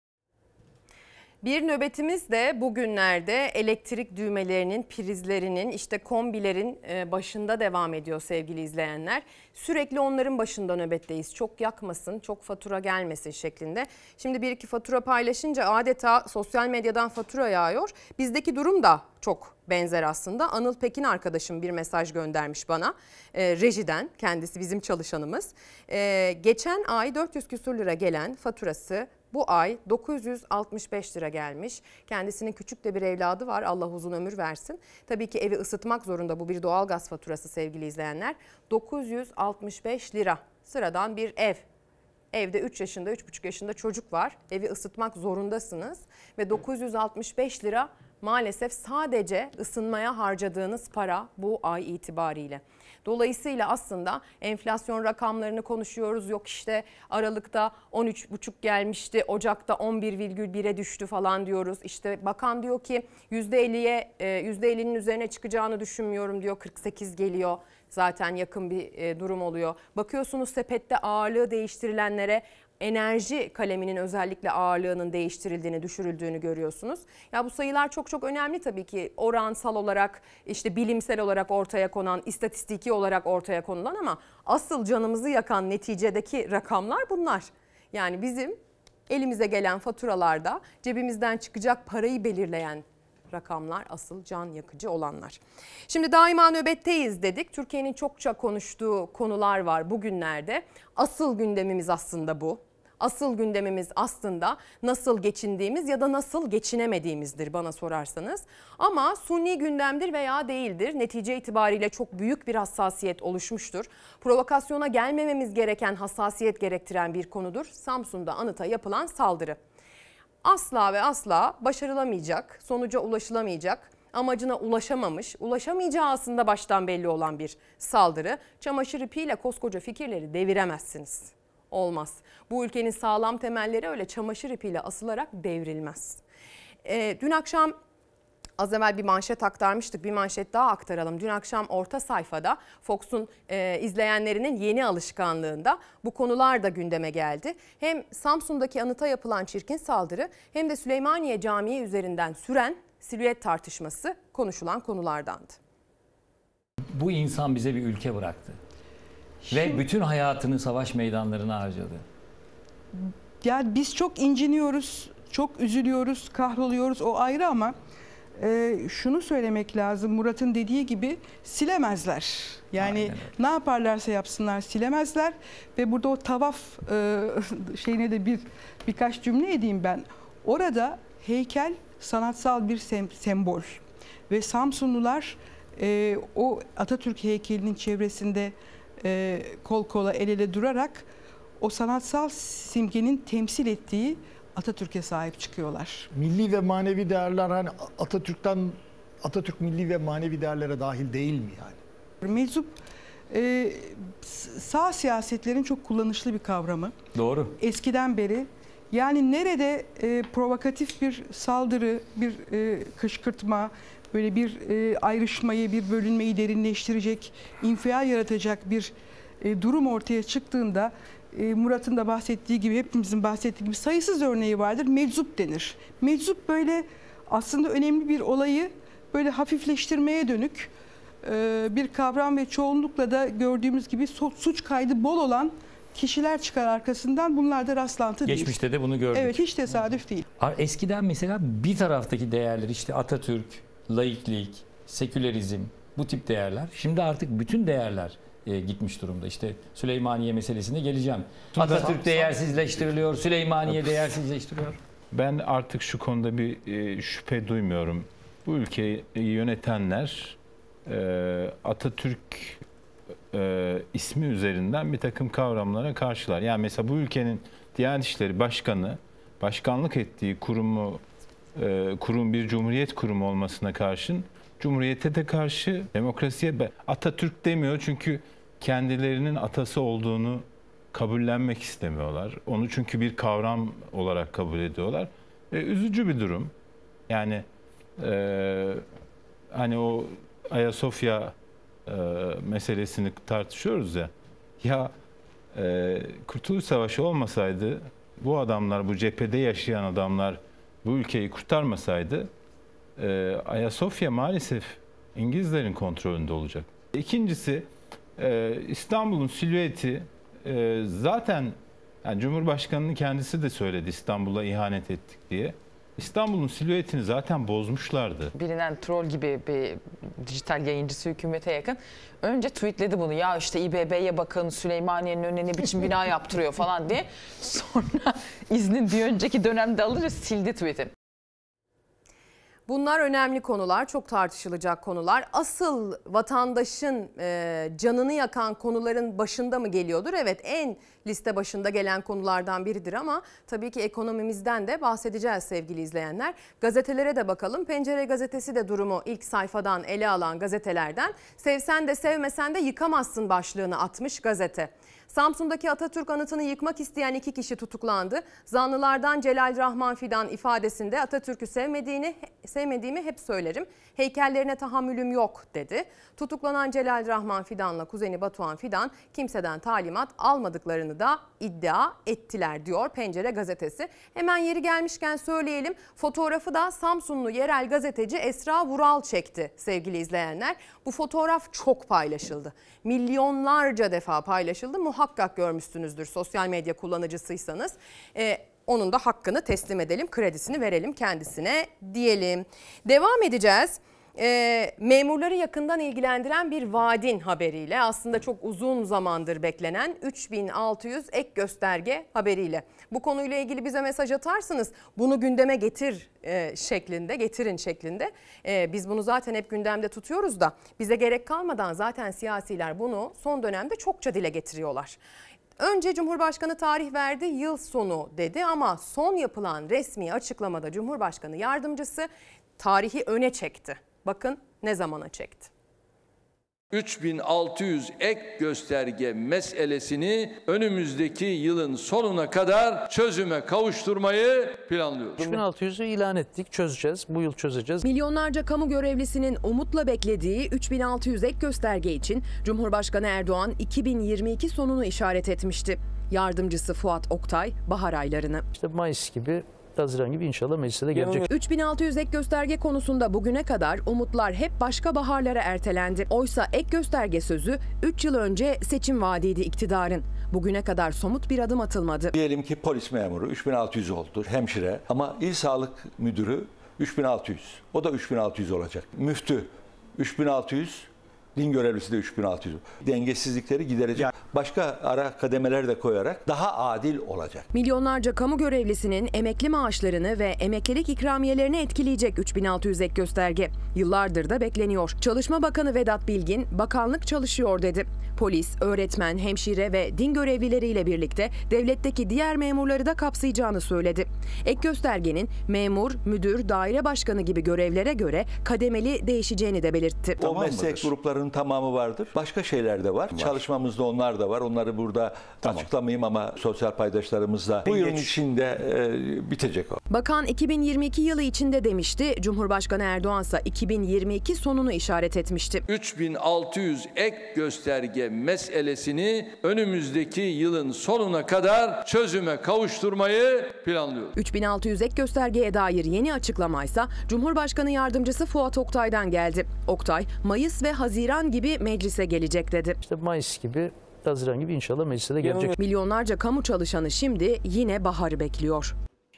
Bir nöbetimiz de bugünlerde elektrik düğmelerinin, prizlerinin, işte kombilerin başında devam ediyor sevgili izleyenler. Sürekli onların başında nöbetteyiz. Çok yakmasın, çok fatura gelmesin şeklinde. Şimdi bir iki fatura paylaşınca adeta sosyal medyadan fatura yağıyor. Bizdeki durum da çok benzer aslında. Anıl Pekin arkadaşım bir mesaj göndermiş bana e, rejiden, kendisi bizim çalışanımız. E, geçen ay dört yüz küsur lira gelen faturası bu ay dokuz yüz altmış beş lira gelmiş. Kendisinin küçük de bir evladı var, Allah uzun ömür versin. Tabii ki evi ısıtmak zorunda, bu bir doğalgaz faturası sevgili izleyenler. dokuz yüz altmış beş lira, sıradan bir ev. Evde üç yaşında, üç buçuk yaşında çocuk var. Evi ısıtmak zorundasınız ve dokuz yüz altmış beş lira maalesef sadece ısınmaya harcadığınız para bu ay itibariyle. Dolayısıyla aslında enflasyon rakamlarını konuşuyoruz. Yok işte Aralık'ta on üç buçuk gelmişti, Ocak'ta on bir virgül bire düştü falan diyoruz. İşte bakan diyor ki yüzde elliye, yüzde ellinin üzerine çıkacağını düşünmüyorum diyor, kırk sekiz geliyor. Zaten yakın bir durum oluyor. Bakıyorsunuz sepette ağırlığı değiştirilenlere, enerji kaleminin özellikle ağırlığının değiştirildiğini, düşürüldüğünü görüyorsunuz. Ya bu sayılar çok çok önemli tabii ki, oransal olarak, işte bilimsel olarak ortaya konan, istatistiki olarak ortaya konulan, ama asıl canımızı yakan neticedeki rakamlar bunlar. Yani bizim elimize gelen faturalarda cebimizden çıkacak parayı belirleyen rakamlar asıl can yakıcı olanlar. Şimdi daima nöbetteyiz dedik. Türkiye'nin çokça konuştuğu konular var bugünlerde. Asıl gündemimiz aslında bu. Asıl gündemimiz aslında nasıl geçindiğimiz ya da nasıl geçinemediğimizdir bana sorarsanız. Ama suni gündemdir veya değildir. Netice itibariyle çok büyük bir hassasiyet oluşmuştur. Provokasyona gelmememiz gereken, hassasiyet gerektiren bir konudur. Samsun'da anıta yapılan saldırı. Asla ve asla başarılamayacak, sonuca ulaşılamayacak, amacına ulaşamamış, ulaşamayacağı aslında baştan belli olan bir saldırı. Çamaşır ipiyle koskoca fikirleri deviremezsiniz. Olmaz. Bu ülkenin sağlam temelleri öyle çamaşır ipiyle asılarak devrilmez. E, dün akşam az evvel bir manşet aktarmıştık, bir manşet daha aktaralım. Dün akşam orta sayfada Fox'un e, izleyenlerinin yeni alışkanlığında bu konular da gündeme geldi. Hem Samsun'daki anıta yapılan çirkin saldırı hem de Süleymaniye Camii üzerinden süren silüet tartışması konuşulan konulardandı. Bu insan bize bir ülke bıraktı. Ve bütün hayatını savaş meydanlarına harcadı. Yani biz çok inciniyoruz, çok üzülüyoruz, kahroluyoruz, o ayrı, ama e, şunu söylemek lazım, Murat'ın dediği gibi silemezler. Yani aynen, ne yaparlarsa yapsınlar silemezler ve burada o tavaf e, şeyine de bir birkaç cümle edeyim ben. Orada heykel sanatsal bir sem sembol ve Samsunlular e, o Atatürk heykelinin çevresinde e, kol kola el ele durarak o sanatsal simgenin temsil ettiği Atatürk'e sahip çıkıyorlar. Milli ve manevi değerler, hani Atatürk'ten, Atatürk milli ve manevi değerlere dahil değil mi yani? Meczup e, sağ siyasetlerin çok kullanışlı bir kavramı. Doğru. Eskiden beri, yani nerede e, provokatif bir saldırı, bir e, kışkırtma, böyle bir e, ayrışmayı, bir bölünmeyi derinleştirecek, infial yaratacak bir e, durum ortaya çıktığında, Murat'ın da bahsettiği gibi, hepimizin bahsettiği gibi sayısız örneği vardır. Meczup denir. Meczup böyle aslında önemli bir olayı böyle hafifleştirmeye dönük bir kavram ve çoğunlukla da gördüğümüz gibi suç kaydı bol olan kişiler çıkar arkasından. Bunlar da rastlantı değil. Geçmişte de bunu gördük. Evet, hiç tesadüf değil. Eskiden mesela bir taraftaki değerler, işte Atatürk, laiklik, sekülerizm, bu tip değerler. Şimdi artık bütün değerler E, gitmiş durumda. İşte Süleymaniye meselesine geleceğim. Atatürk değersizleştiriliyor, Süleymaniye değersizleştiriyor. Ben artık şu konuda bir e, şüphe duymuyorum. Bu ülkeyi yönetenler e, Atatürk e, ismi üzerinden bir takım kavramlara karşılar. Yani mesela bu ülkenin Diyanet İşleri Başkanı başkanlık ettiği kurumu e, kurum bir cumhuriyet kurumu olmasına karşın Cumhuriyete de karşı, demokrasiye Atatürk demiyor çünkü kendilerinin atası olduğunu kabullenmek istemiyorlar. Onu çünkü bir kavram olarak kabul ediyorlar. E, üzücü bir durum. Yani e, hani o Ayasofya e, meselesini tartışıyoruz ya. Ya e, Kurtuluş Savaşı olmasaydı, bu adamlar, bu cephede yaşayan adamlar bu ülkeyi kurtarmasaydı e, Ayasofya maalesef İngilizlerin kontrolünde olacak. İkincisi, e, İstanbul'un silüeti e, zaten, yani Cumhurbaşkanı'nın kendisi de söyledi İstanbul'a ihanet ettik diye. İstanbul'un silüetini zaten bozmuşlardı. Bilinen troll gibi bir dijital yayıncısı hükümete yakın. Önce tweetledi bunu. Ya işte İBB'ye bakın, Süleymaniye'nin önüne ne biçim bina yaptırıyor falan diye. Sonra iznin bir önceki dönemde alınca sildi tweet'i. Bunlar önemli konular, çok tartışılacak konular. Asıl vatandaşın e, canını yakan konuların başında mı geliyordur? Evet, en liste başında gelen konulardan biridir ama tabii ki ekonomimizden de bahsedeceğiz sevgili izleyenler. Gazetelere de bakalım. Pencere gazetesi de durumu ilk sayfadan ele alan gazetelerden. Sevsen de sevmesen de yıkamazsın başlığını atmış gazete. Samsun'daki Atatürk anıtını yıkmak isteyen iki kişi tutuklandı. Zanlılardan Celal Rahman Fidan ifadesinde Atatürk'ü sevmediğini, sevmediğimi hep söylerim. Heykellerine tahammülüm yok dedi. Tutuklanan Celal Rahman Fidan'la kuzeni Batuhan Fidan kimseden talimat almadıklarını da iddia ettiler diyor Pencere gazetesi. Hemen yeri gelmişken söyleyelim, fotoğrafı da Samsunlu yerel gazeteci Esra Vural çekti sevgili izleyenler. Bu fotoğraf çok paylaşıldı. Milyonlarca defa paylaşıldı. Muhakkak görmüşsünüzdür sosyal medya kullanıcısıysanız. Ee, onun da hakkını teslim edelim, kredisini verelim kendisine diyelim. Devam edeceğiz. E, memurları yakından ilgilendiren bir vaadin haberiyle, aslında çok uzun zamandır beklenen üç bin altı yüz ek gösterge haberiyle. Bu konuyla ilgili bize mesaj atarsınız, bunu gündeme getir e, şeklinde, getirin şeklinde. E, biz bunu zaten hep gündemde tutuyoruz da bize gerek kalmadan zaten siyasiler bunu son dönemde çokça dile getiriyorlar. Önce Cumhurbaşkanı tarih verdi, yıl sonu dedi ama son yapılan resmi açıklamada Cumhurbaşkanı yardımcısı tarihi öne çekti. Bakın ne zamana çekti. üç bin altı yüz ek gösterge meselesini önümüzdeki yılın sonuna kadar çözüme kavuşturmayı planlıyoruz. üç bin altı yüzü ilan ettik, çözeceğiz. Bu yıl çözeceğiz. Milyonlarca kamu görevlisinin umutla beklediği üç bin altı yüz ek gösterge için Cumhurbaşkanı Erdoğan iki bin yirmi iki sonunu işaret etmişti. Yardımcısı Fuat Oktay bahar aylarını. İşte Mayıs gibi, Haziran gibi inşallah meclise de gelecek. üç bin altı yüz ek gösterge konusunda bugüne kadar umutlar hep başka baharlara ertelendi. Oysa ek gösterge sözü üç yıl önce seçim vaadiydi iktidarın. Bugüne kadar somut bir adım atılmadı. Diyelim ki polis memuru üç bin altı yüz oldu, hemşire, ama il sağlık müdürü üç bin altı yüz. O da üç bin altı yüz olacak. Müftü üç bin altı yüz. Din görevlisi de üç bin altı yüz. Dengesizlikleri giderecek. Başka ara kademeler de koyarak daha adil olacak. Milyonlarca kamu görevlisinin emekli maaşlarını ve emeklilik ikramiyelerini etkileyecek üç bin altı yüz ek gösterge. Yıllardır da bekleniyor. Çalışma Bakanı Vedat Bilgin, bakanlık çalışıyor dedi. Polis, öğretmen, hemşire ve din görevlileriyle birlikte devletteki diğer memurları da kapsayacağını söyledi. Ek göstergenin memur, müdür, daire başkanı gibi görevlere göre kademeli değişeceğini de belirtti. O meslek gruplarının tamamı vardır. Başka şeyler de var. var. Çalışmamızda onlar da var. Onları burada tamam. açıklamayayım ama sosyal paydaşlarımızla bu yılın içinde e, bitecek o. Bakan iki bin yirmi iki yılı içinde demişti. Cumhurbaşkanı Erdoğan ise iki bin yirmi iki sonunu işaret etmişti. üç bin altı yüz ek gösterge meselesini önümüzdeki yılın sonuna kadar çözüme kavuşturmayı planlıyoruz. üç bin altı yüz ek göstergeye dair yeni açıklamaysa Cumhurbaşkanı Yardımcısı Fuat Oktay'dan geldi. Oktay, Mayıs ve Haziran gibi meclise gelecek dedi. İşte Mayıs gibi, Haziran gibi inşallah meclise de gelecek. Milyonlarca kamu çalışanı şimdi yine baharı bekliyor.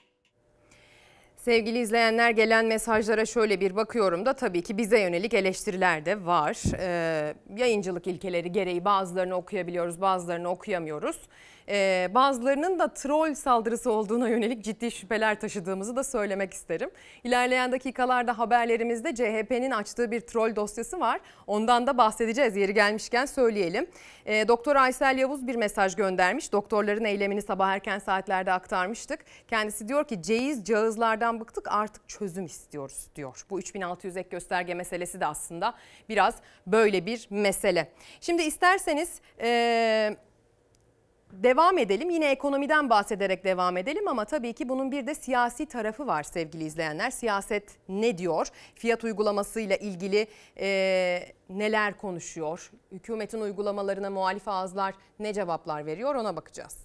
Sevgili izleyenler, gelen mesajlara şöyle bir bakıyorum da tabii ki bize yönelik eleştiriler de var. Ee, yayıncılık ilkeleri gereği bazılarını okuyabiliyoruz, bazılarını okuyamıyoruz. Ee, bazılarının da troll saldırısı olduğuna yönelik ciddi şüpheler taşıdığımızı da söylemek isterim. İlerleyen dakikalarda haberlerimizde C H P'nin açtığı bir troll dosyası var. Ondan da bahsedeceğiz. Yeri gelmişken söyleyelim. Ee, Doktor Aysel Yavuz bir mesaj göndermiş. Doktorların eylemini sabah erken saatlerde aktarmıştık. Kendisi diyor ki ceyiz cağızlardan bıktık, artık çözüm istiyoruz diyor. Bu üç bin altı yüz ek gösterge meselesi de aslında biraz böyle bir mesele. Şimdi isterseniz... Ee, devam edelim. Yine ekonomiden bahsederek devam edelim ama tabii ki bunun bir de siyasi tarafı var sevgili izleyenler. Siyaset ne diyor? Fiyat uygulamasıyla ilgili e, neler konuşuyor? Hükümetin uygulamalarına muhalif ağızlar ne cevaplar veriyor, ona bakacağız.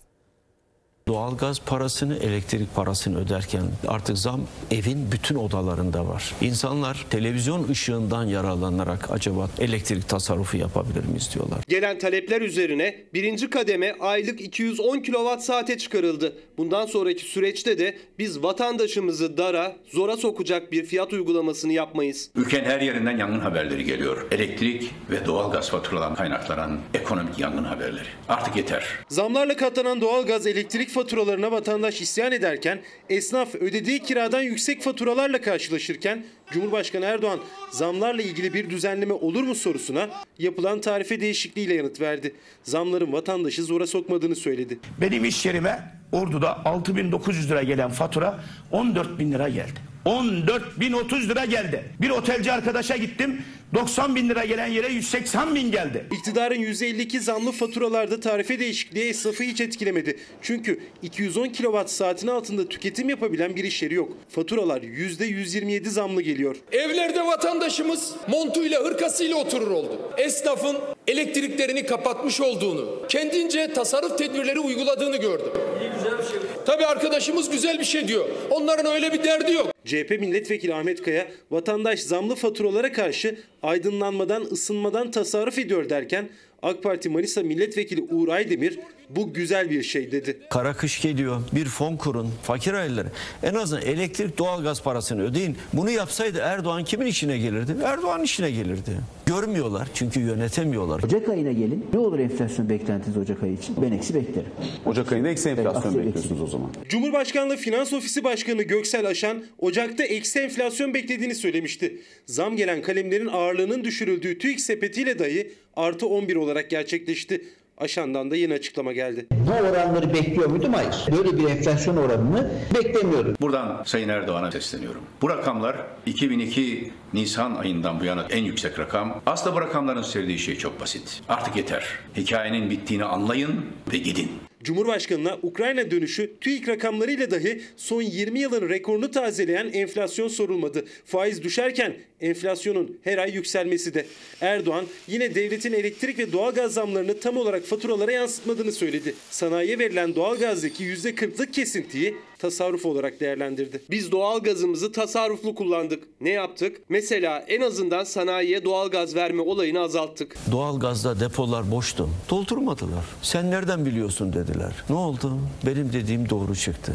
Doğalgaz parasını, elektrik parasını öderken artık zam evin bütün odalarında var. İnsanlar televizyon ışığından yararlanarak acaba elektrik tasarrufu yapabilir miyiz diyorlar. Gelen talepler üzerine birinci kademe aylık iki yüz on kilowatt saate çıkarıldı. Bundan sonraki süreçte de biz vatandaşımızı dara, zora sokacak bir fiyat uygulamasını yapmayız. Ülkenin her yerinden yangın haberleri geliyor. Elektrik ve doğalgaz faturalarından kaynaklanan ekonomik yangın haberleri. Artık yeter. Zamlarla katlanan doğalgaz, elektrik faturalarına vatandaş isyan ederken, esnaf ödediği kiradan yüksek faturalarla karşılaşırken Cumhurbaşkanı Erdoğan zamlarla ilgili bir düzenleme olur mu sorusuna yapılan tarife değişikliğiyle yanıt verdi. Zamların vatandaşı zora sokmadığını söyledi. Benim iş yerime Ordu'da altı bin dokuz yüz lira gelen fatura on dört bin lira geldi. on dört bin otuz lira geldi. Bir otelci arkadaşa gittim, doksan bin lira gelen yere yüz seksen bin geldi. İktidarın yüzde elli iki zamlı faturalarda tarife değişikliği esnafı hiç etkilemedi. Çünkü iki yüz on kilowatt saatin altında tüketim yapabilen bir iş yeri yok. Faturalar yüzde yüz yirmi yedi zamlı geliyor. Evlerde vatandaşımız montuyla, hırkasıyla oturur oldu. Esnafın elektriklerini kapatmış olduğunu, kendince tasarruf tedbirleri uyguladığını gördüm. İyi, güzel bir şey. Tabii arkadaşımız güzel bir şey diyor. Onların öyle bir derdi yok. C H P Milletvekili Ahmet Kaya, vatandaş zamlı faturalara karşı aydınlanmadan, ısınmadan tasarruf ediyor derken, AK Parti Manisa Milletvekili Uğur Aydemir bu güzel bir şey dedi. Kara kış geliyor, bir fon kurun, fakir ailelere en azından elektrik, doğalgaz parasını ödeyin. Bunu yapsaydı Erdoğan kimin işine gelirdi? Erdoğan'ın işine gelirdi. Görmüyorlar çünkü yönetemiyorlar. Ocak ayına gelin. Ne olur enflasyon beklentiniz Ocak ayı için? Ben eksi beklerim. Ocak ayında eksi enflasyon evet, bekliyorsunuz o zaman. Cumhurbaşkanlığı Finans Ofisi Başkanı Göksel Aşan, Ocak'ta eksi enflasyon beklediğini söylemişti. Zam gelen kalemlerin ağırlığının düşürüldüğü TÜİK sepetiyle dahi artı on bir olarak gerçekleşti. Aşan'dan da yeni açıklama geldi. Bu oranları bekliyor muydum? Hayır. Böyle bir enflasyon oranını beklemiyordum. Buradan Sayın Erdoğan'a sesleniyorum. Bu rakamlar iki bin iki Nisan ayından bu yana en yüksek rakam. Aslında bu rakamların söylediği şey çok basit. Artık yeter. Hikayenin bittiğini anlayın ve gidin. Cumhurbaşkanına Ukrayna dönüşü TÜİK rakamlarıyla dahi son yirmi yılın rekorunu tazeleyen enflasyon sorulmadı. Faiz düşerken enflasyonun her ay yükselmesi de. Erdoğan yine devletin elektrik ve doğalgaz zamlarını tam olarak faturalara yansıtmadığını söyledi. Sanayiye verilen doğalgazdaki yüzde kırklık kesintiyi tasarruf olarak değerlendirdi. Biz doğalgazımızı tasarruflu kullandık. Ne yaptık? Mesela en azından sanayiye doğalgaz verme olayını azalttık. Doğalgazda depolar boştu. Doldurmadılar. Sen nereden biliyorsun dediler. Ne oldu? Benim dediğim doğru çıktı.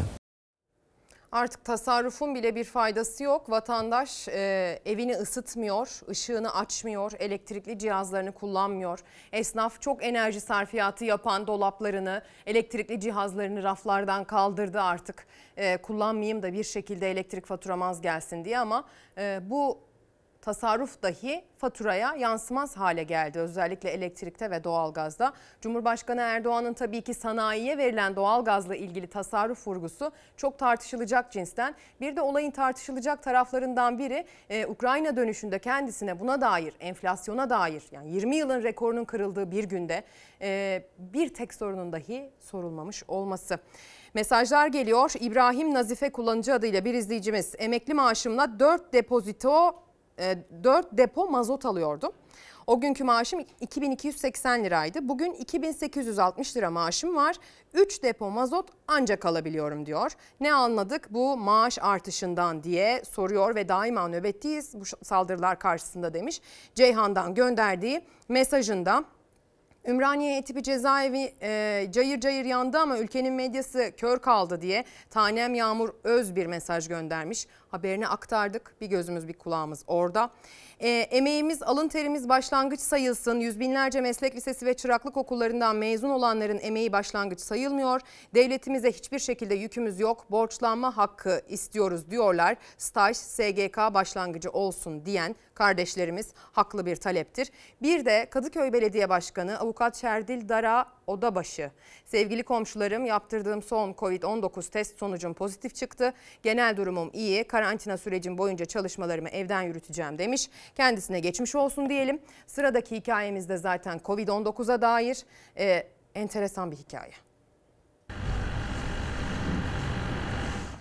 Artık tasarrufun bile bir faydası yok. Vatandaş e, evini ısıtmıyor, ışığını açmıyor, elektrikli cihazlarını kullanmıyor. Esnaf çok enerji sarfiyatı yapan dolaplarını, elektrikli cihazlarını raflardan kaldırdı artık. E, kullanmayayım da bir şekilde elektrik faturam az gelsin diye ama e, bu tasarruf dahi faturaya yansımaz hale geldi. Özellikle elektrikte ve doğalgazda. Cumhurbaşkanı Erdoğan'ın tabii ki sanayiye verilen doğalgazla ilgili tasarruf vurgusu çok tartışılacak cinsten. Bir de olayın tartışılacak taraflarından biri e, Ukrayna dönüşünde kendisine buna dair, enflasyona dair, yani yirmi yılın rekorunun kırıldığı bir günde e, bir tek sorunun dahi sorulmamış olması. Mesajlar geliyor. İbrahim Nazife kullanıcı adıyla bir izleyicimiz, emekli maaşımla dört depozito dört depo mazot alıyordum. O günkü maaşım iki bin iki yüz seksen liraydı. Bugün iki bin sekiz yüz altmış lira maaşım var. üç depo mazot ancak alabiliyorum diyor. Ne anladık bu maaş artışından diye soruyor ve daima nöbetteyiz bu saldırılar karşısında demiş. Ceyhan'dan gönderdiği mesajında. Ümraniye E-Tipi cezaevi e, cayır cayır yandı ama ülkenin medyası kör kaldı diye Tanem Yağmur Öz bir mesaj göndermiş. Haberini aktardık, bir gözümüz bir kulağımız orada. E, emeğimiz, alın terimiz başlangıç sayılsın. Yüz binlerce meslek lisesi ve çıraklık okullarından mezun olanların emeği başlangıç sayılmıyor. Devletimize hiçbir şekilde yükümüz yok. Borçlanma hakkı istiyoruz diyorlar. Staj, S G K başlangıcı olsun diyen kardeşlerimiz haklı bir taleptir. Bir de Kadıköy Belediye Başkanı Avukat Şerdil Dara Odabaşı. Sevgili komşularım, yaptırdığım son kovid on dokuz test sonucum pozitif çıktı. Genel durumum iyi. Karantina sürecim boyunca çalışmalarımı evden yürüteceğim demiş. Kendisine geçmiş olsun diyelim. Sıradaki hikayemizde zaten kovid on dokuza dair e, enteresan bir hikaye.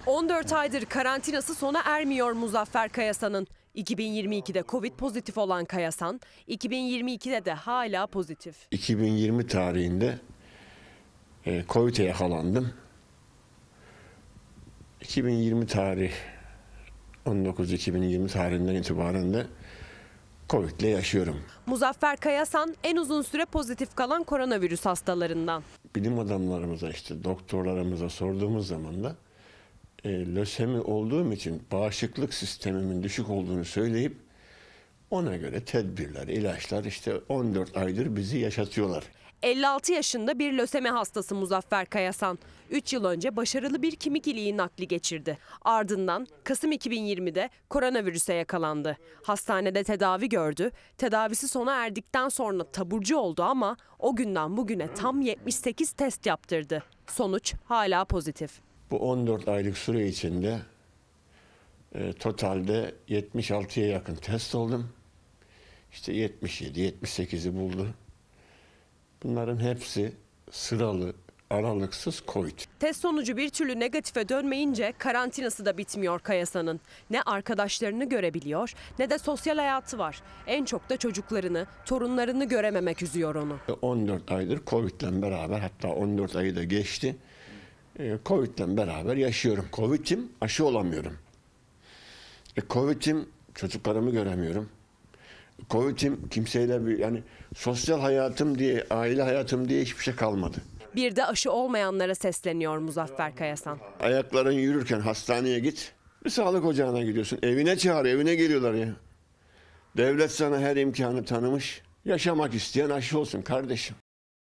on dört aydır karantinası sona ermiyor Muzaffer Kayasan'ın. iki bin yirmi ikide Covid pozitif olan Kayasan, iki bin yirmi ikide de hala pozitif. iki bin yirmi tarihinde e, Covid'e yakalandım. iki bin yirmi tarih, on dokuz iki bin yirmi tarihinden itibaren de Covid'le yaşıyorum. Muzaffer Kayasan en uzun süre pozitif kalan koronavirüs hastalarından. Bilim adamlarımıza, işte doktorlarımıza sorduğumuz zaman da e, lösemi olduğum için bağışıklık sistemimin düşük olduğunu söyleyip ona göre tedbirler, ilaçlar işte on dört aydır bizi yaşatıyorlar. elli altı yaşında bir lösemi hastası Muzaffer Kayasan. üç yıl önce başarılı bir kemik iliği nakli geçirdi. Ardından Kasım iki bin yirmide koronavirüse yakalandı. Hastanede tedavi gördü. Tedavisi sona erdikten sonra taburcu oldu ama o günden bugüne tam yetmiş sekiz test yaptırdı. Sonuç hala pozitif. Bu on dört aylık süre içinde e, totalde yetmiş altıya yakın test oldum. İşte yetmiş yedi yetmiş sekizi buldu. Bunların hepsi sıralı, aralıksız Covid. Test sonucu bir türlü negatife dönmeyince karantinası da bitmiyor Kayasan'ın. Ne arkadaşlarını görebiliyor ne de sosyal hayatı var. En çok da çocuklarını, torunlarını görememek üzüyor onu. on dört aydır Covid'le beraber, hatta on dört ayı da geçti. Covid'le beraber yaşıyorum. Covid'im, aşı olamıyorum. E, Covid'im, çocuklarımı göremiyorum. Covid'im kimseyle bir, yani sosyal hayatım diye, aile hayatım diye hiçbir şey kalmadı. Bir de aşı olmayanlara sesleniyor Muzaffer Kayasan. Ayakların yürürken hastaneye git, bir sağlık ocağına gidiyorsun. Evine çağır, evine geliyorlar ya. Devlet sana her imkanı tanımış. Yaşamak isteyen aşı olsun kardeşim.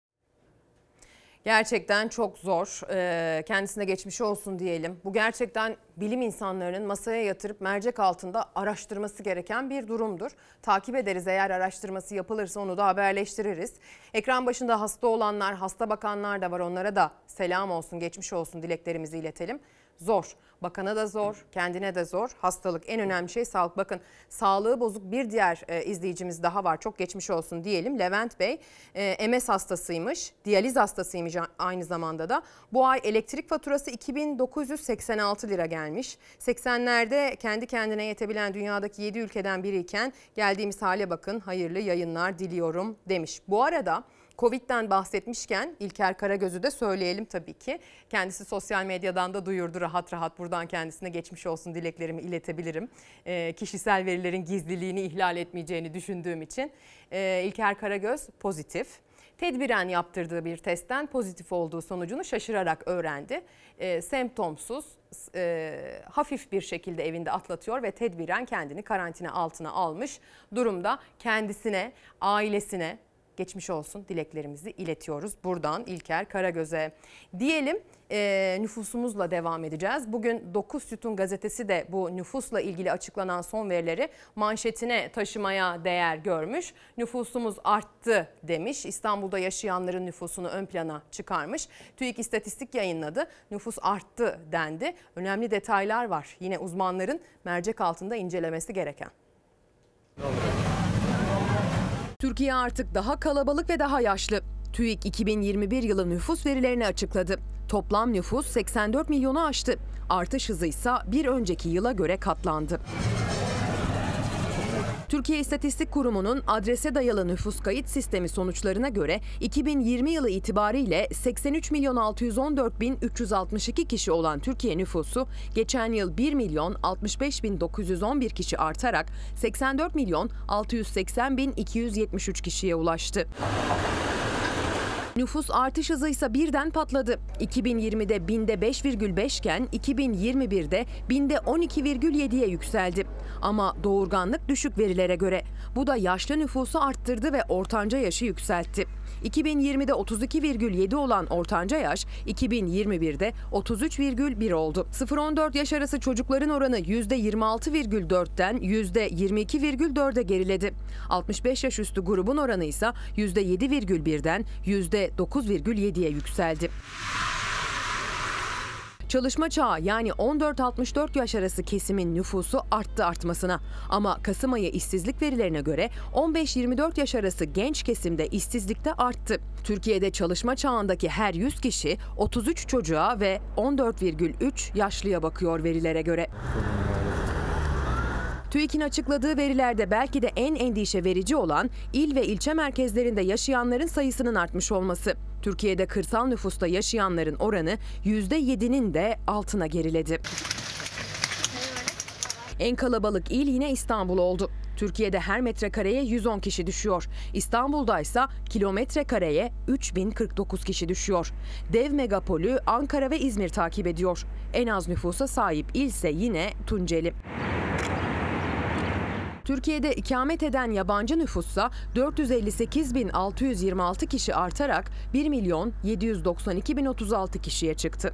Gerçekten çok zor. Ee, kendisine geçmiş olsun diyelim. Bu gerçekten bilim insanlarının masaya yatırıp mercek altında araştırması gereken bir durumdur. Takip ederiz, eğer araştırması yapılırsa onu da haberleştiririz. Ekran başında hasta olanlar, hasta bakanlar da var. Onlara da selam olsun, geçmiş olsun dileklerimizi iletelim. Zor. Bakana da zor, kendine de zor. Hastalık, en önemli şey sağlık. Bakın, sağlığı bozuk bir diğer e, izleyicimiz daha var. Çok geçmiş olsun diyelim. Levent Bey e, M S hastasıymış, diyaliz hastasıymış aynı zamanda da. Bu ay elektrik faturası iki bin dokuz yüz seksen altı lira gelmiş. seksenlerde kendi kendine yetebilen dünyadaki yedi ülkeden biriyken geldiğimiz hale bakın. Hayırlı yayınlar diliyorum demiş. Bu arada Covid'den bahsetmişken İlker Karagöz'ü de söyleyelim tabii ki. Kendisi sosyal medyadan da duyurdu rahat rahat. Buradan kendisine geçmiş olsun dileklerimi iletebilirim. E, kişisel verilerin gizliliğini ihlal etmeyeceğini düşündüğüm için. E, İlker Karagöz pozitif. Tedbiren yaptırdığı bir testten pozitif olduğu sonucunu şaşırarak öğrendi. E, semptomsuz, e, hafif bir şekilde evinde atlatıyor ve tedbiren kendini karantina altına almış durumda. Kendisine, ailesine geçmiş olsun dileklerimizi iletiyoruz buradan İlker Karagöz'e. Diyelim e, nüfusumuzla devam edeceğiz. Bugün Dokuz Sütun gazetesi de bu nüfusla ilgili açıklanan son verileri manşetine taşımaya değer görmüş. Nüfusumuz arttı demiş. İstanbul'da yaşayanların nüfusunu ön plana çıkarmış. TÜİK istatistik yayınladı. Nüfus arttı dendi. Önemli detaylar var. Yine uzmanların mercek altında incelemesi gereken. Türkiye artık daha kalabalık ve daha yaşlı. TÜİK iki bin yirmi bir yılı nüfus verilerini açıkladı. Toplam nüfus seksen dört milyonu aştı. Artış hızı ise bir önceki yıla göre katlandı. Türkiye İstatistik Kurumu'nun adrese dayalı nüfus kayıt sistemi sonuçlarına göre iki bin yirmi yılı itibariyle seksen üç milyon altı yüz on dört bin üç yüz altmış iki kişi olan Türkiye nüfusu geçen yıl bir milyon altmış beş bin dokuz yüz on bir kişi artarak seksen dört milyon altı yüz seksen bin iki yüz yetmiş üç kişiye ulaştı. Nüfus artış hızı ise birden patladı. iki bin yirmide binde beş virgül beş iken iki bin yirmi birde binde on iki virgül yediye yükseldi. Ama doğurganlık düşük verilere göre. Bu da yaşlı nüfusu arttırdı ve ortanca yaşı yükseltti. iki bin yirmide otuz iki virgül yedi olan ortanca yaş iki bin yirmi birde otuz üç virgül bir oldu. sıfır on dört yaş arası çocukların oranı yüzde yirmi altı virgül dörtten yüzde yirmi iki virgül dörde geriledi. altmış beş yaş üstü grubun oranı ise yüzde yedi virgül birden yüzde dokuz virgül yediye yükseldi. Çalışma çağı yani on dört altmış dört yaş arası kesimin nüfusu arttı artmasına. Ama Kasım ayı işsizlik verilerine göre on beş yirmi dört yaş arası genç kesimde işsizlikte arttı. Türkiye'de çalışma çağındaki her yüz kişi otuz üç çocuğa ve on dört virgül üç yaşlıya bakıyor verilere göre. TÜİK'in açıkladığı verilerde belki de en endişe verici olan il ve ilçe merkezlerinde yaşayanların sayısının artmış olması. Türkiye'de kırsal nüfusta yaşayanların oranı yüzde yedinin de altına geriledi. En kalabalık il yine İstanbul oldu. Türkiye'de her metrekareye yüz on kişi düşüyor. İstanbul'da ise kilometre kareye üç bin kırk dokuz kişi düşüyor. Dev megapolü Ankara ve İzmir takip ediyor. En az nüfusa sahip ilse yine Tunceli. Türkiye'de ikamet eden yabancı nüfussa dört yüz elli sekiz bin altı yüz yirmi altı kişi artarak bir milyon yedi yüz doksan iki bin otuz altı kişiye çıktı.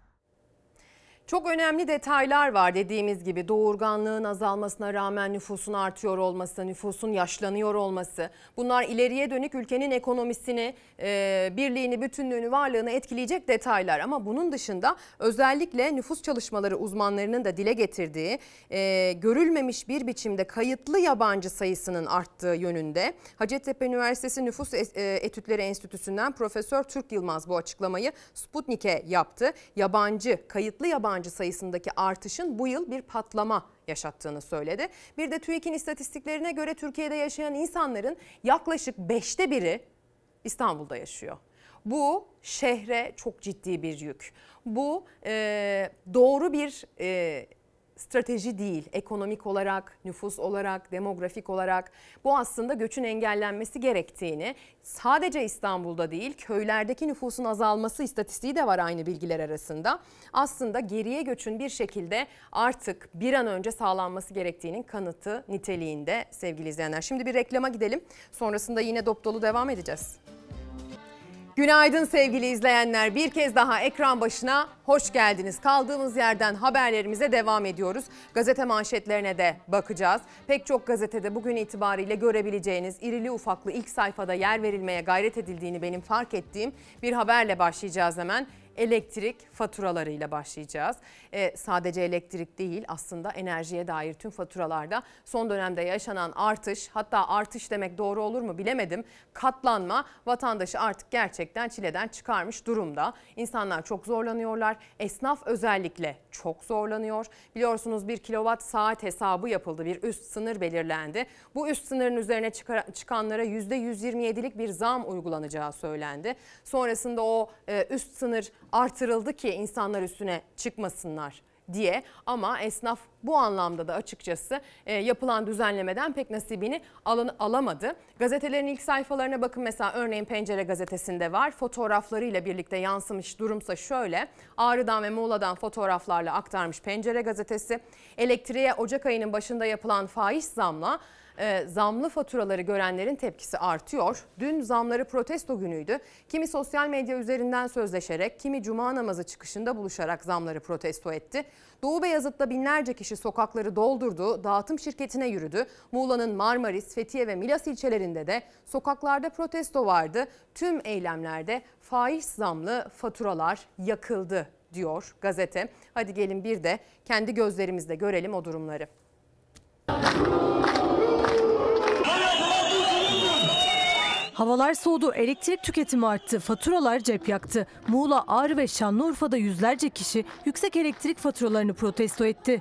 Çok önemli detaylar var dediğimiz gibi doğurganlığın azalmasına rağmen nüfusun artıyor olması, nüfusun yaşlanıyor olması. Bunlar ileriye dönük ülkenin ekonomisini, e, birliğini, bütünlüğünü, varlığını etkileyecek detaylar. Ama bunun dışında özellikle nüfus çalışmaları uzmanlarının da dile getirdiği e, görülmemiş bir biçimde kayıtlı yabancı sayısının arttığı yönünde. Hacettepe Üniversitesi Nüfus Etütleri Enstitüsü'nden Profesör Türk Yılmaz bu açıklamayı Sputnik'e yaptı. Yabancı, kayıtlı yabancı sayısındaki artışın bu yıl bir patlama yaşattığını söyledi. Bir de TÜİK'in istatistiklerine göre Türkiye'de yaşayan insanların yaklaşık beşte biri İstanbul'da yaşıyor. Bu şehre çok ciddi bir yük. Bu e, doğru bir e, strateji değil. Ekonomik olarak, nüfus olarak, demografik olarak bu aslında göçün engellenmesi gerektiğini, sadece İstanbul'da değil köylerdeki nüfusun azalması istatistiği de var aynı bilgiler arasında. Aslında geriye göçün bir şekilde artık bir an önce sağlanması gerektiğinin kanıtı niteliğinde sevgili izleyenler. Şimdi bir reklama gidelim. Sonrasında yine dop dolu devam edeceğiz. Günaydın sevgili izleyenler. Bir kez daha ekran başına hoş geldiniz. Kaldığımız yerden haberlerimize devam ediyoruz. Gazete manşetlerine de bakacağız. Pek çok gazetede bugün itibariyle görebileceğiniz irili ufaklı ilk sayfada yer verilmeye gayret edildiğini benim fark ettiğim bir haberle başlayacağız hemen. Elektrik faturalarıyla başlayacağız. Ee, sadece elektrik değil aslında enerjiye dair tüm faturalarda son dönemde yaşanan artış, hatta artış demek doğru olur mu bilemedim. Katlanma vatandaşı artık gerçekten çileden çıkarmış durumda. İnsanlar çok zorlanıyorlar. Esnaf özellikle çok zorlanıyor. Biliyorsunuz bir kilowatt saat hesabı yapıldı. Bir üst sınır belirlendi. Bu üst sınırın üzerine çıkanlara yüzde yüz yirmi yedilik bir zam uygulanacağı söylendi. Sonrasında o e, üst sınır artırıldı ki insanlar üstüne çıkmasınlar diye, ama esnaf bu anlamda da açıkçası e, yapılan düzenlemeden pek nasibini alan, alamadı. Gazetelerin ilk sayfalarına bakın, mesela örneğin Pencere gazetesinde var. Fotoğraflarıyla birlikte yansımış durumsa şöyle: Ağrı'dan ve Muğla'dan fotoğraflarla aktarmış Pencere gazetesi. Elektriğe Ocak ayının başında yapılan faiz zamla E, zamlı faturaları görenlerin tepkisi artıyor. Dün zamları protesto günüydü. Kimi sosyal medya üzerinden sözleşerek, kimi cuma namazı çıkışında buluşarak zamları protesto etti. Doğu Beyazıt'ta binlerce kişi sokakları doldurdu, dağıtım şirketine yürüdü. Muğla'nın Marmaris, Fethiye ve Milas ilçelerinde de sokaklarda protesto vardı. Tüm eylemlerde faiz zamlı faturalar yakıldı diyor gazete. Hadi gelin bir de kendi gözlerimizle görelim o durumları. Havalar soğudu, elektrik tüketimi arttı, faturalar cep yaktı. Muğla, Ağrı ve Şanlıurfa'da yüzlerce kişi yüksek elektrik faturalarını protesto etti.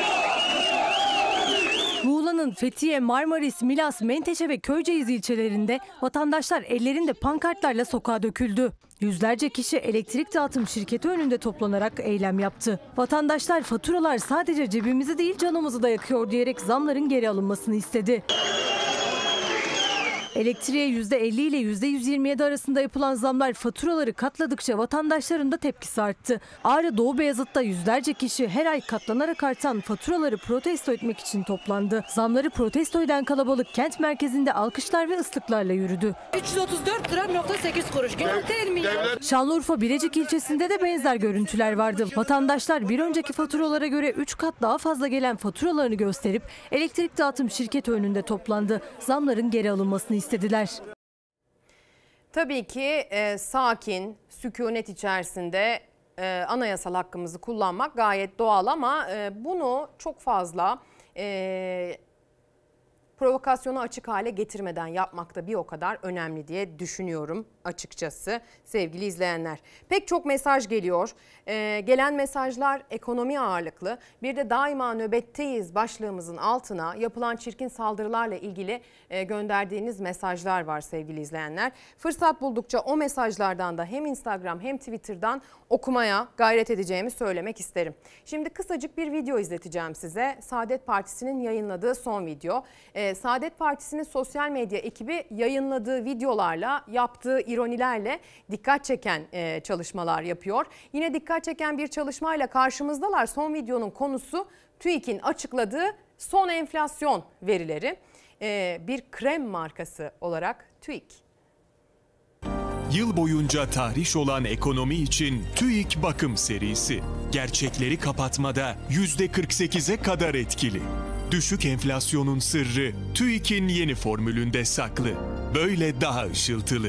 Muğla'nın Fethiye, Marmaris, Milas, Menteşe ve Köyceğiz ilçelerinde vatandaşlar ellerinde pankartlarla sokağa döküldü. Yüzlerce kişi elektrik dağıtım şirketi önünde toplanarak eylem yaptı. Vatandaşlar faturalar sadece cebimizi değil canımızı da yakıyor diyerek zamların geri alınmasını istedi. Elektriğe yüzde elli ile yüzde yüz yirmi yedi arasında yapılan zamlar faturaları katladıkça vatandaşların da tepkisi arttı. Ağrı Doğu Beyazıt'ta yüzlerce kişi her ay katlanarak artan faturaları protesto etmek için toplandı. Zamları protesto eden kalabalık kent merkezinde alkışlar ve ıslıklarla yürüdü. üç yüz otuz dört lira nokta sekiz kuruş. Günah değil mi ya? Şanlıurfa Bilecik ilçesinde de benzer görüntüler vardı. Vatandaşlar bir önceki faturalara göre üç kat daha fazla gelen faturalarını gösterip elektrik dağıtım şirketi önünde toplandı. Zamların geri alınmasını istediler. Tabii ki e, sakin, sükunet içerisinde e, anayasal hakkımızı kullanmak gayet doğal ama e, bunu çok fazla e, provokasyona açık hale getirmeden yapmak da bir o kadar önemli diye düşünüyorum açıkçası sevgili izleyenler. Pek çok mesaj geliyor. Ee, gelen mesajlar ekonomi ağırlıklı. Bir de daima nöbetteyiz başlığımızın altına yapılan çirkin saldırılarla ilgili e, gönderdiğiniz mesajlar var sevgili izleyenler. Fırsat buldukça o mesajlardan da hem Instagram hem Twitter'dan okumaya gayret edeceğimi söylemek isterim. Şimdi kısacık bir video izleteceğim size. Saadet Partisi'nin yayınladığı son video. Ee, Saadet Partisi'nin sosyal medya ekibi yayınladığı videolarla, yaptığı ironilerle dikkat çeken e, çalışmalar yapıyor. Yine dikkat çeken bir çalışmayla karşımızdalar. Son videonun konusu TÜİK'in açıkladığı son enflasyon verileri. Ee, bir krem markası olarak TÜİK. Yıl boyunca tahriş olan ekonomi için TÜİK bakım serisi. Gerçekleri kapatmada yüzde kırk sekize kadar etkili. Düşük enflasyonun sırrı TÜİK'in yeni formülünde saklı. Böyle daha ışıltılı.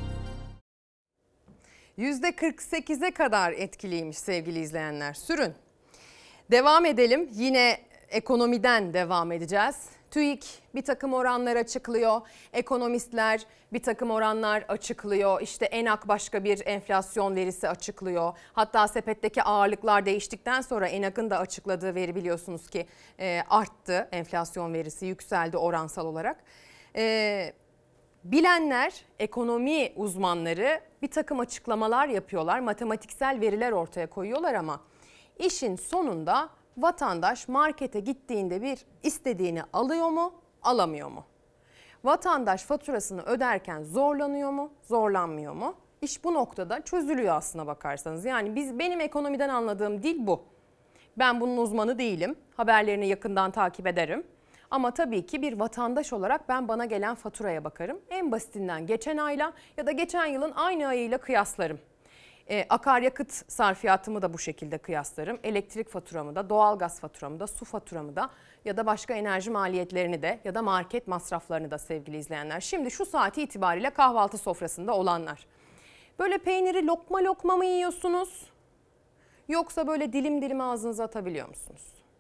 yüzde kırk sekize kadar etkiliymiş sevgili izleyenler. Sürün. Devam edelim. Yine ekonomiden devam edeceğiz. TÜİK bir takım oranlar açıklıyor. Ekonomistler bir takım oranlar açıklıyor. İşte ENAK başka bir enflasyon verisi açıklıyor. Hatta sepetteki ağırlıklar değiştikten sonra ENAK'ın da açıkladığı veri biliyorsunuz ki e, arttı. Enflasyon verisi yükseldi oransal olarak. E, bilenler, ekonomi uzmanları bir takım açıklamalar yapıyorlar. Matematiksel veriler ortaya koyuyorlar ama işin sonunda vatandaş markete gittiğinde bir istediğini alıyor mu, alamıyor mu? Vatandaş faturasını öderken zorlanıyor mu, zorlanmıyor mu? İş bu noktada çözülüyor aslına bakarsanız. Yani biz benim ekonomiden anladığım dil bu. Ben bunun uzmanı değilim. Haberlerini yakından takip ederim. Ama tabii ki bir vatandaş olarak ben bana gelen faturaya bakarım. En basitinden geçen ayla ya da geçen yılın aynı ayıyla kıyaslarım. E, akaryakıt sarfiyatımı da bu şekilde kıyaslarım. Elektrik faturamı da, doğalgaz faturamı da, su faturamı da ya da başka enerji maliyetlerini de ya da market masraflarını da sevgili izleyenler. Şimdi şu saati itibariyle kahvaltı sofrasında olanlar. Böyle peyniri lokma lokma mı yiyorsunuz? Yoksa böyle dilim dilim ağzınıza atabiliyor musunuz?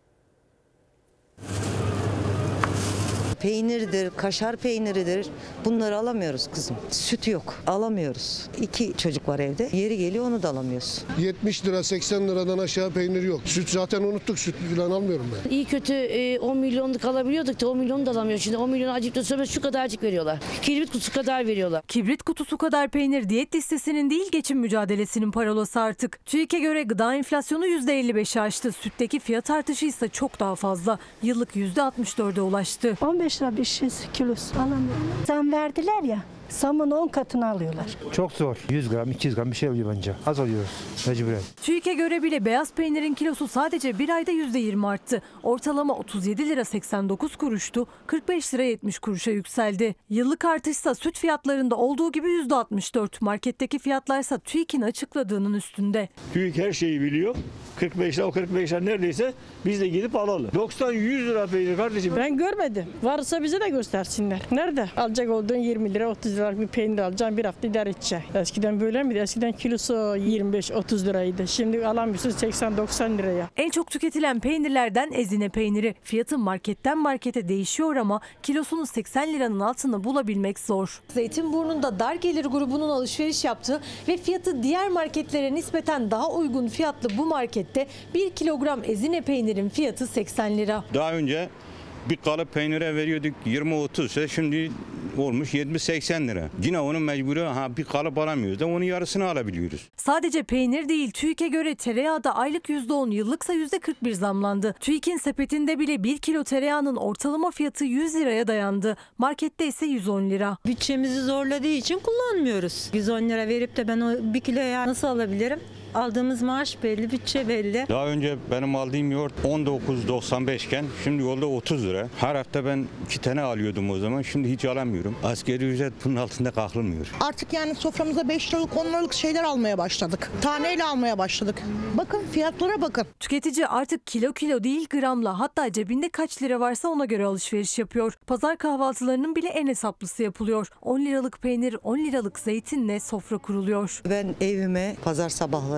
Peynirdir, kaşar peyniridir. Bunları alamıyoruz kızım. Süt yok, alamıyoruz. İki çocuk var evde. Yeri geliyor onu da alamıyoruz. yetmiş lira seksen liradan aşağı peynir yok. Süt zaten unuttuk. Süt falan almıyorum ben. İyi kötü on milyonluk alabiliyorduk da on milyonu da alamıyoruz. Şimdi on milyon acık da sömez şu kadarcık veriyorlar. Kibrit kutusu kadar veriyorlar. Kibrit kutusu kadar peynir diyet listesinin değil geçim mücadelesinin parolası artık. TÜİK'e göre gıda enflasyonu yüzde elli beşi aştı. Sütteki fiyat artışı ise çok daha fazla. Yıllık yüzde altmış dörde ulaştı. on beş lira bir şey kilosu alamıyorum. Zam verdiler ya. Samın on katını alıyorlar. Çok zor. yüz gram, iki yüz gram bir şey oluyor bence. Az alıyoruz mecburen. TÜİK'e göre bile beyaz peynirin kilosu sadece bir ayda yüzde yirmi arttı. Ortalama otuz yedi lira seksen dokuz kuruştu, kırk beş lira yetmiş kuruşa yükseldi. Yıllık artışsa süt fiyatlarında olduğu gibi yüzde altmış dört. Marketteki fiyatlarsa TÜİK'in açıkladığının üstünde. TÜİK her şeyi biliyor. kırk beş lira, o kırk beş lira neredeyse biz de gidip alalım. doksan yüz lira peynir kardeşim. Ben görmedim. Varsa bize de göstersinler. Nerede? Alacak olduğun yirmi lira otuz lira bir peynir alacaksın, bir hafta idare edeceksin. Eskiden böyle miydi? Eskiden kilosu yirmi beş otuz liraydı. Şimdi alamıyorsun seksen doksan liraya. En çok tüketilen peynirlerden ezine peyniri. Fiyatı marketten markete değişiyor ama kilosunu seksen liranın altında bulabilmek zor. Zeytinburnu'nda dar gelir grubunun alışveriş yaptığı ve fiyatı diğer marketlere nispeten daha uygun fiyatlı bu markette bir kilogram ezine peynirin fiyatı seksen lira. Daha önce bir kalıp peynire veriyorduk yirmi otuz, şimdi olmuş yetmiş seksen lira. Yine onun mecburi ha bir kalıp alamıyoruz da onun yarısını alabiliyoruz. Sadece peynir değil, TÜİK'e göre tereyağı da aylık yüzde on, yıllıksa yüzde kırk bir zamlandı. TÜİK'in sepetinde bile bir kilo tereyağının ortalama fiyatı yüz liraya dayandı. Markette ise yüz on lira. Bütçemizi zorladığı için kullanmıyoruz. yüz on lira verip de ben o bir kiloya nasıl alabilirim? Aldığımız maaş belli, bütçe belli. Daha önce benim aldığım yoğurt on dokuz doksan beş iken şimdi yolda otuz lira. Her hafta ben iki tane alıyordum o zaman. Şimdi hiç alamıyorum. Asgari ücret bunun altında kalkılmıyor. Artık yani soframıza beş liralık on liralık şeyler almaya başladık. Taneyle almaya başladık. Bakın fiyatlara bakın. Tüketici artık kilo kilo değil gramla, hatta cebinde kaç lira varsa ona göre alışveriş yapıyor. Pazar kahvaltılarının bile en hesaplısı yapılıyor. on liralık peynir, on liralık zeytinle sofra kuruluyor. Ben evime pazar sabahları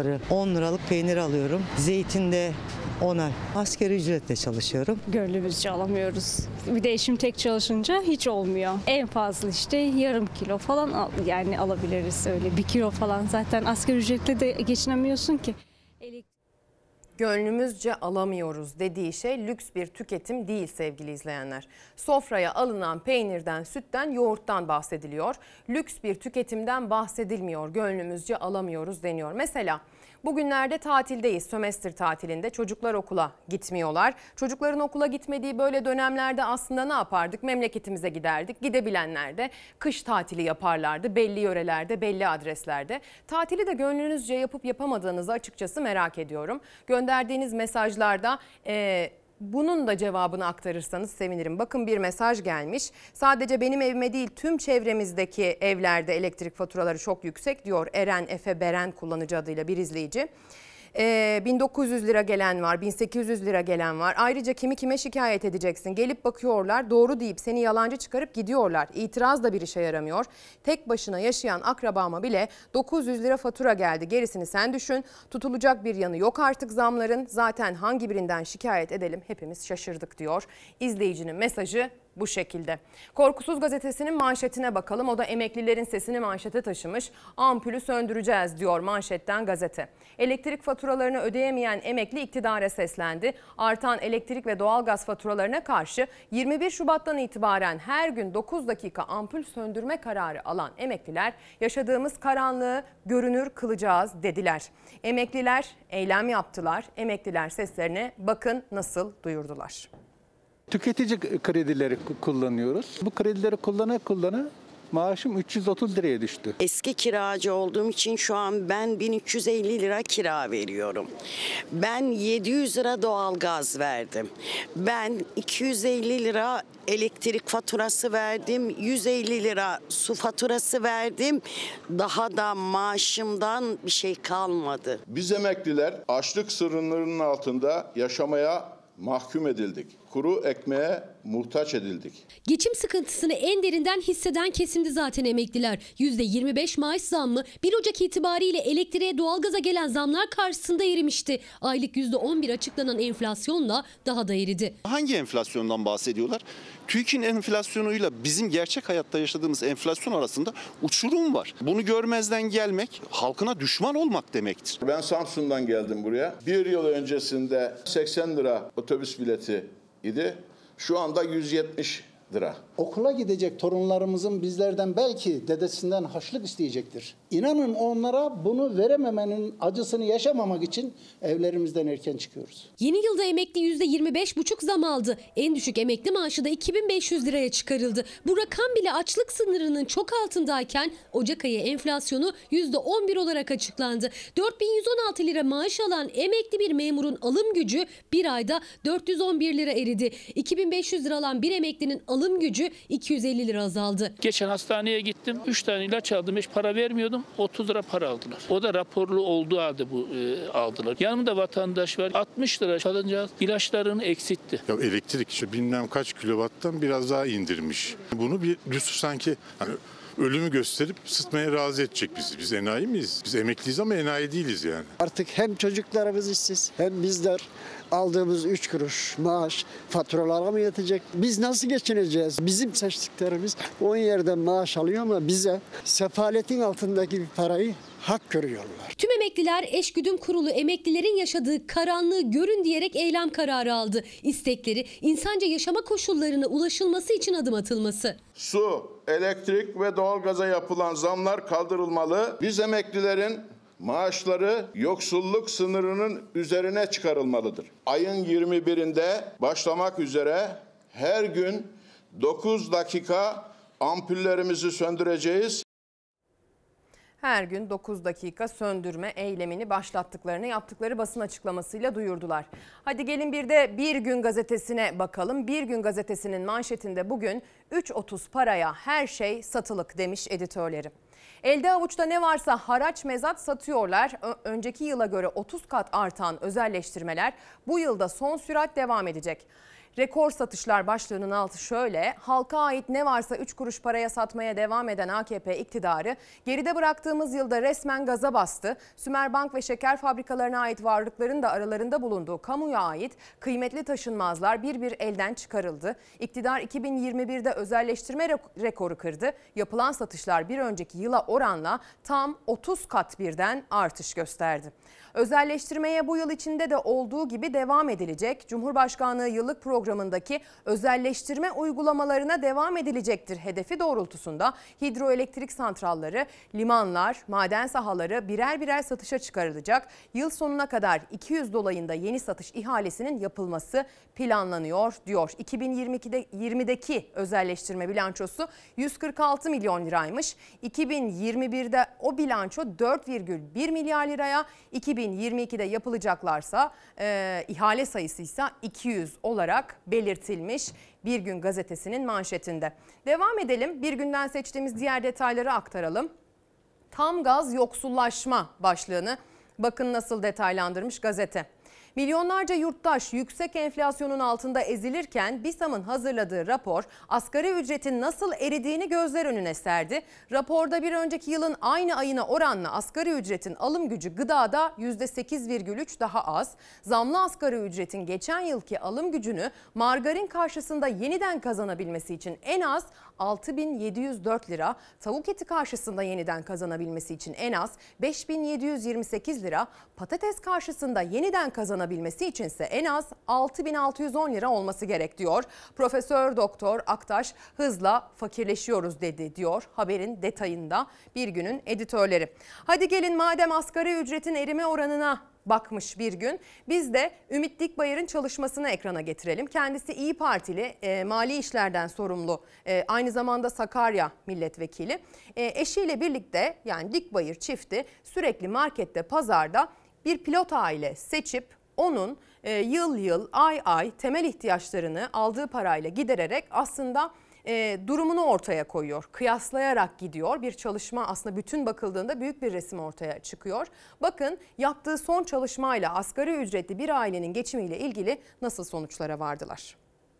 civarı on liralık peynir alıyorum. Zeytinde ona. Asgari ücretle çalışıyorum. Gönlümüzce alamıyoruz. Bir de eşim tek çalışınca hiç olmuyor. En fazla işte yarım kilo falan al, yani alabiliriz öyle. Bir kilo falan zaten asgari ücretle de geçinemiyorsun ki. Gönlümüzce alamıyoruz dediği şey lüks bir tüketim değil sevgili izleyenler. Sofraya alınan peynirden, sütten, yoğurttan bahsediliyor. Lüks bir tüketimden bahsedilmiyor. Gönlümüzce alamıyoruz deniyor. Mesela bugünlerde tatildeyiz, sömestr tatilinde. Çocuklar okula gitmiyorlar. Çocukların okula gitmediği böyle dönemlerde aslında ne yapardık? Memleketimize giderdik. Gidebilenler de kış tatili yaparlardı. Belli yörelerde, belli adreslerde. Tatili de gönlünüzce yapıp yapamadığınızı açıkçası merak ediyorum. Gönderdiğiniz mesajlarda e, bunun da cevabını aktarırsanız sevinirim. Bakın bir mesaj gelmiş. Sadece benim evime değil tüm çevremizdeki evlerde elektrik faturaları çok yüksek diyor Eren Efe Beren kullanıcı adıyla bir izleyici. Ee, bin dokuz yüz lira gelen var, bin sekiz yüz lira gelen var. Ayrıca kimi kime şikayet edeceksin? Gelip bakıyorlar, doğru deyip seni yalancı çıkarıp gidiyorlar. İtiraz da bir işe yaramıyor. Tek başına yaşayan akrabama bile dokuz yüz lira fatura geldi. Gerisini sen düşün. Tutulacak bir yanı yok artık zamların. Zaten hangi birinden şikayet edelim hepimiz şaşırdık diyor. İzleyicinin mesajı bu şekilde. Korkusuz gazetesinin manşetine bakalım. O da emeklilerin sesini manşete taşımış. Ampulü söndüreceğiz diyor manşetten gazete. Elektrik faturalarını ödeyemeyen emekli iktidara seslendi. Artan elektrik ve doğalgaz faturalarına karşı yirmi bir Şubat'tan itibaren her gün dokuz dakika ampul söndürme kararı alan emekliler yaşadığımız karanlığı görünür kılacağız dediler. Emekliler eylem yaptılar. Emekliler seslerini bakın nasıl duyurdular. Tüketici kredileri kullanıyoruz. Bu kredileri kullana kullana maaşım üç yüz otuz liraya düştü. Eski kiracı olduğum için şu an ben bin üç yüz elli lira kira veriyorum. Ben yedi yüz lira doğalgaz verdim. Ben iki yüz elli lira elektrik faturası verdim. yüz elli lira su faturası verdim. Daha da maaşımdan bir şey kalmadı. Biz emekliler açlık sınırlarının altında yaşamaya mahkum edildik. Kuru ekmeğe muhtaç edildik. Geçim sıkıntısını en derinden hisseden kesimdi zaten emekliler. yüzde yirmi beş maaş zammı bir Ocak itibariyle elektriğe, doğalgaza gelen zamlar karşısında erimişti. Aylık yüzde on bir açıklanan enflasyonla daha da eridi. Hangi enflasyondan bahsediyorlar? TÜİK'in enflasyonuyla bizim gerçek hayatta yaşadığımız enflasyon arasında uçurum var. Bunu görmezden gelmek halkına düşman olmak demektir. Ben Samsun'dan geldim buraya. Bir yıl öncesinde seksen lira otobüs bileti idi. Şu anda yüz yetmiş lira. Okula gidecek torunlarımızın bizlerden belki dedesinden harçlık isteyecektir. İnanın onlara bunu verememenin acısını yaşamamak için evlerimizden erken çıkıyoruz. Yeni yılda emekli yüzde yirmi beş buçuk zam aldı. En düşük emekli maaşı da iki bin beş yüz liraya çıkarıldı. Bu rakam bile açlık sınırının çok altındayken Ocak ayı enflasyonu yüzde on bir olarak açıklandı. dört bin yüz on altı lira maaş alan emekli bir memurun alım gücü bir ayda dört yüz on bir lira eridi. iki bin beş yüz lira alan bir emeklinin alım gücü iki yüz elli lira azaldı. Geçen hastaneye gittim. üç tane ilaç aldım. Hiç para vermiyordum. otuz lira para aldılar. O da raporlu olduğu halde bu e, aldılar. Yanımda vatandaş var. altmış lira çalınca ilaçlarını eksitti. Ya elektrik işte bilmem kaç kilovattan biraz daha indirmiş. Bunu bir düz sanki hani ölümü gösterip ısıtmaya razı edecek bizi. Biz enayi miyiz? Biz emekliyiz ama enayi değiliz yani. Artık hem çocuklarımız işsiz hem bizler aldığımız üç kuruş maaş faturalara mı yetecek? Biz nasıl geçineceğiz? Bizim seçtiklerimiz on yerden maaş alıyor ama bize sefaletin altındaki bir parayı hak görüyorlar. Tüm emekliler Eşgüdüm Kurulu emeklilerin yaşadığı karanlığı görün diyerek eylem kararı aldı. İstekleri insanca yaşama koşullarına ulaşılması için adım atılması. Su, elektrik ve doğalgaza yapılan zamlar kaldırılmalı. Biz emeklilerin maaşları yoksulluk sınırının üzerine çıkarılmalıdır. Ayın yirmi birinde başlamak üzere her gün dokuz dakika ampullerimizi söndüreceğiz. Her gün dokuz dakika söndürme eylemini başlattıklarını yaptıkları basın açıklamasıyla duyurdular. Hadi gelin bir de Bir Gün Gazetesi'ne bakalım. Bir Gün Gazetesi'nin manşetinde bugün üç otuz paraya her şey satılık demiş editörleri. Elde avuçta ne varsa haraç mezat satıyorlar. Ö- önceki yıla göre otuz kat artan özelleştirmeler bu yılda son sürat devam edecek. Rekor satışlar başlığının altı şöyle: halka ait ne varsa üç kuruş paraya satmaya devam eden A K P iktidarı geride bıraktığımız yılda resmen gaza bastı. Sümerbank ve şeker fabrikalarına ait varlıkların da aralarında bulunduğu kamuya ait kıymetli taşınmazlar bir bir elden çıkarıldı. İktidar iki bin yirmi birde özelleştirme rekoru kırdı. Yapılan satışlar bir önceki yıla oranla tam otuz kat birden artış gösterdi. Özelleştirmeye bu yıl içinde de olduğu gibi devam edilecek. Cumhurbaşkanlığı yıllık programındaki özelleştirme uygulamalarına devam edilecektir hedefi doğrultusunda hidroelektrik santralları, limanlar, maden sahaları birer birer satışa çıkarılacak. Yıl sonuna kadar iki yüz dolayında yeni satış ihalesinin yapılması planlanıyor diyor. iki bin yirmideki özelleştirme bilançosu yüz kırk altı milyon liraymış. iki bin yirmi birde o bilanço dört virgül bir milyar liraya, iki bin yirmi ikide yapılacaklarsa e, ihale sayısı ise iki yüz olarak belirtilmiş Bir Gün gazetesinin manşetinde. Devam edelim. Bir Günden seçtiğimiz diğer detayları aktaralım. Tam gaz yoksullaşma başlığını bakın nasıl detaylandırmış gazete. Milyonlarca yurttaş yüksek enflasyonun altında ezilirken BİSAM'ın hazırladığı rapor asgari ücretin nasıl eridiğini gözler önüne serdi. Raporda bir önceki yılın aynı ayına oranla asgari ücretin alım gücü gıdada yüzde sekiz virgül üç daha az. Zamlı asgari ücretin geçen yılki alım gücünü margarin karşısında yeniden kazanabilmesi için en az altı bin yedi yüz dört lira, tavuk eti karşısında yeniden kazanabilmesi için en az beş bin yedi yüz yirmi sekiz lira, patates karşısında yeniden kazanabilmesi içinse en az altı bin altı yüz on lira olması gerek diyor. Profesör Doktor Aktaş hızla fakirleşiyoruz dedi diyor haberin detayında Bir Gün'ün editörleri. Hadi gelin madem asgari ücretin erime oranına bakmış Bir Gün, biz de Ümit Dikbayır'ın çalışmasını ekrana getirelim. Kendisi İyi Partili, e, mali işlerden sorumlu, e, aynı zamanda Sakarya milletvekili. E, eşiyle birlikte, yani Dikbayır çifti sürekli markette, pazarda bir pilot aile seçip onun e, yıl yıl, ay ay temel ihtiyaçlarını aldığı parayla gidererek aslında E, durumunu ortaya koyuyor. Kıyaslayarak gidiyor. Bir çalışma aslında bütün bakıldığında büyük bir resim ortaya çıkıyor. Bakın yaptığı son çalışmayla asgari ücretli bir ailenin geçimiyle ilgili nasıl sonuçlara vardılar.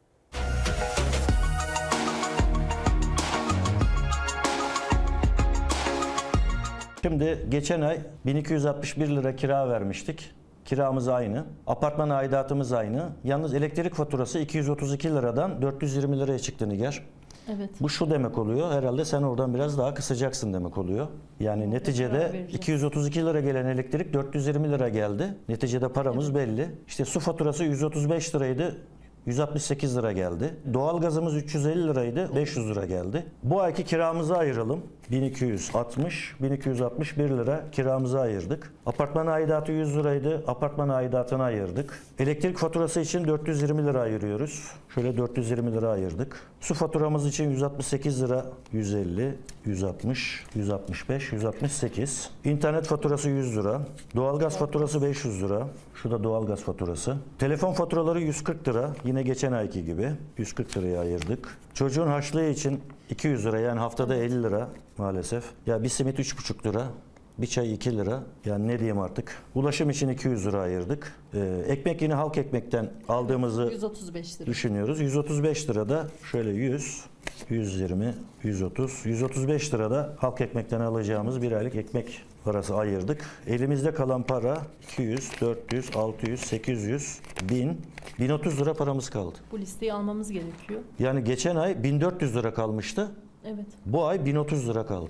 Şimdi geçen ay bin iki yüz altmış bir lira kira vermiştik. Kiramız aynı. Apartman aidatımız aynı. Yalnız elektrik faturası iki yüz otuz iki liradan dört yüz yirmi liraya çıktı Nigar. Evet. Bu şu demek oluyor. Herhalde sen oradan biraz daha kısacaksın demek oluyor. Yani neticede iki yüz otuz iki lira gelen elektrik dört yüz yirmi lira geldi. Neticede paramız evet. belli. İşte su faturası yüz otuz beş liraydı. yüz altmış sekiz lira geldi. Doğalgazımız üç yüz elli liraydı. beş yüz lira geldi. Bu ayki kiramızı ayıralım. bin iki yüz altmış, bin iki yüz altmış bir lira kiramızı ayırdık. Apartman aidatı yüz liraydı. Apartman aidatını ayırdık. Elektrik faturası için dört yüz yirmi lira ayırıyoruz. Şöyle dört yüz yirmi lira ayırdık. Su faturamız için yüz altmış sekiz lira, yüz elli, yüz altmış, yüz altmış beş, yüz altmış sekiz. İnternet faturası yüz lira. Doğalgaz faturası beş yüz lira. Şu da doğalgaz faturası. Telefon faturaları yüz kırk lira. Yine geçen ayki gibi. yüz kırk liraya ayırdık. Çocuğun harçlığı için iki yüz lira, yani haftada elli lira maalesef. Ya bir simit üç buçuk lira. Bir çay iki lira. Yani ne diyeyim artık. Ulaşım için iki yüz lira ayırdık. Ee, ekmek yine halk ekmekten aldığımızı yüz otuz beş lira düşünüyoruz. yüz otuz beş lirada şöyle yüz, yüz yirmi, yüz otuz, yüz otuz beş lirada halk ekmekten alacağımız bir aylık ekmek parası ayırdık. Elimizde kalan para iki yüz, dört yüz, altı yüz, sekiz yüz, bin, bin otuz lira paramız kaldı. Bu listeyi almamız gerekiyor. Yani geçen ay bin dört yüz lira kalmıştı. Evet. Bu ay bin otuz lira kaldı.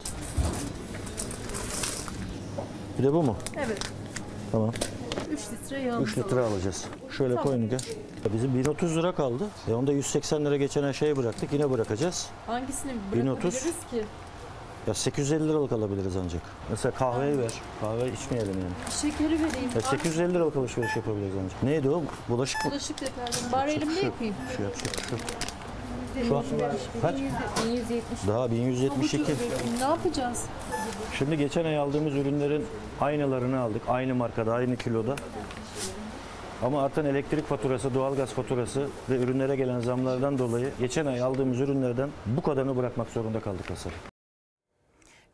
Bir de bu mu? Evet. Tamam. üç litre yağımız üç litre alacağız. Şöyle tamam. Koyun gel. Bizim bin otuz lira kaldı. E onda yüz seksen lira geçen ay şey bıraktık. Yine bırakacağız. Hangisini bin bırakabiliriz otuz ki? Ya sekiz yüz elli liralık alabiliriz ancak. Mesela kahveyi ver. Kahve içmeyelim yani. Şekeri vereyim. Ya sekiz yüz elli liralık alışveriş yapabiliriz ancak. Neydi o? Bulaşık mı? Bulaşık deterjanı. Bari elimde yapayım. Şu yap, şu, şu. Şu an kaç? bin yüz yetmiş. Daha bin yüz yetmiş iki. Ne yapacağız? Şimdi geçen ay aldığımız ürünlerin aynılarını aldık. Aynı markada, aynı kiloda. Ama artan elektrik faturası, doğalgaz faturası ve ürünlere gelen zamlardan dolayı geçen ay aldığımız ürünlerden bu kadarını bırakmak zorunda kaldık aslında.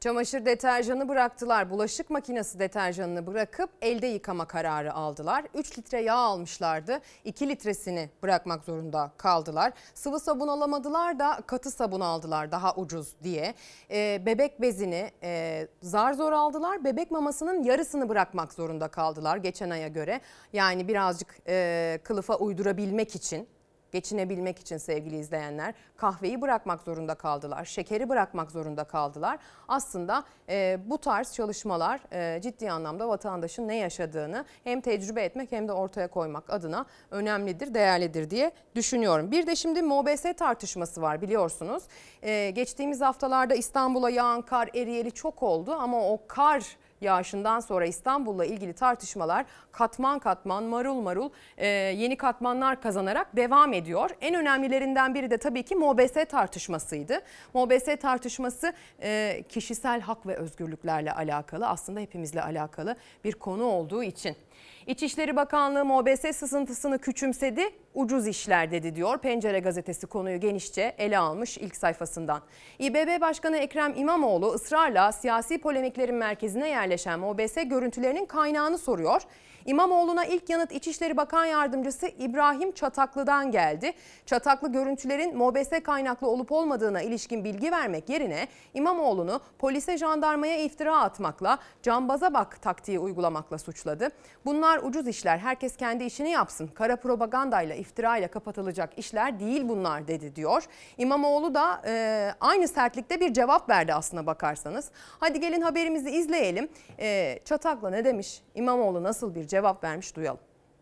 Çamaşır deterjanı bıraktılar. Bulaşık makinesi deterjanını bırakıp elde yıkama kararı aldılar. üç litre yağ almışlardı. iki litresini bırakmak zorunda kaldılar. Sıvı sabun alamadılar da katı sabun aldılar daha ucuz diye. Ee, bebek bezini e, zar zor aldılar. Bebek mamasının yarısını bırakmak zorunda kaldılar geçen aya göre. Yani birazcık e, kılıfa uydurabilmek için. Geçinebilmek için sevgili izleyenler, kahveyi bırakmak zorunda kaldılar, şekeri bırakmak zorunda kaldılar. Aslında e, bu tarz çalışmalar e, ciddi anlamda vatandaşın ne yaşadığını hem tecrübe etmek hem de ortaya koymak adına önemlidir, değerlidir diye düşünüyorum. Bir de şimdi M O B S tartışması var biliyorsunuz. E, geçtiğimiz haftalarda İstanbul'a yağan kar eriyeli çok oldu ama o kar yağışından sonra İstanbul'la ilgili tartışmalar katman katman marul marul e, yeni katmanlar kazanarak devam ediyor. En önemlilerinden biri de tabii ki M O B S tartışmasıydı. M O B S tartışması e, kişisel hak ve özgürlüklerle alakalı, aslında hepimizle alakalı bir konu olduğu için. İçişleri Bakanlığı M O B S sızıntısını küçümsedi, ucuz işler dedi diyor. Pencere gazetesi konuyu genişçe ele almış ilk sayfasından. İBB Başkanı Ekrem İmamoğlu ısrarla siyasi polemiklerin merkezine yerleşen M O B S görüntülerinin kaynağını soruyor. İmamoğlu'na ilk yanıt İçişleri Bakan Yardımcısı İbrahim Çataklı'dan geldi. Çataklı görüntülerin M O B S kaynaklı olup olmadığına ilişkin bilgi vermek yerine İmamoğlu'nu polise, jandarmaya iftira atmakla, cambaza bak taktiği uygulamakla suçladı. Bunlar ucuz işler, herkes kendi işini yapsın. Kara propagandayla, iftirayla kapatılacak işler değil bunlar dedi diyor. İmamoğlu da e, aynı sertlikte bir cevap verdi aslına bakarsanız. Hadi gelin haberimizi izleyelim. E, Çataklı ne demiş? İmamoğlu nasıl bir cevap vermiş duyalım.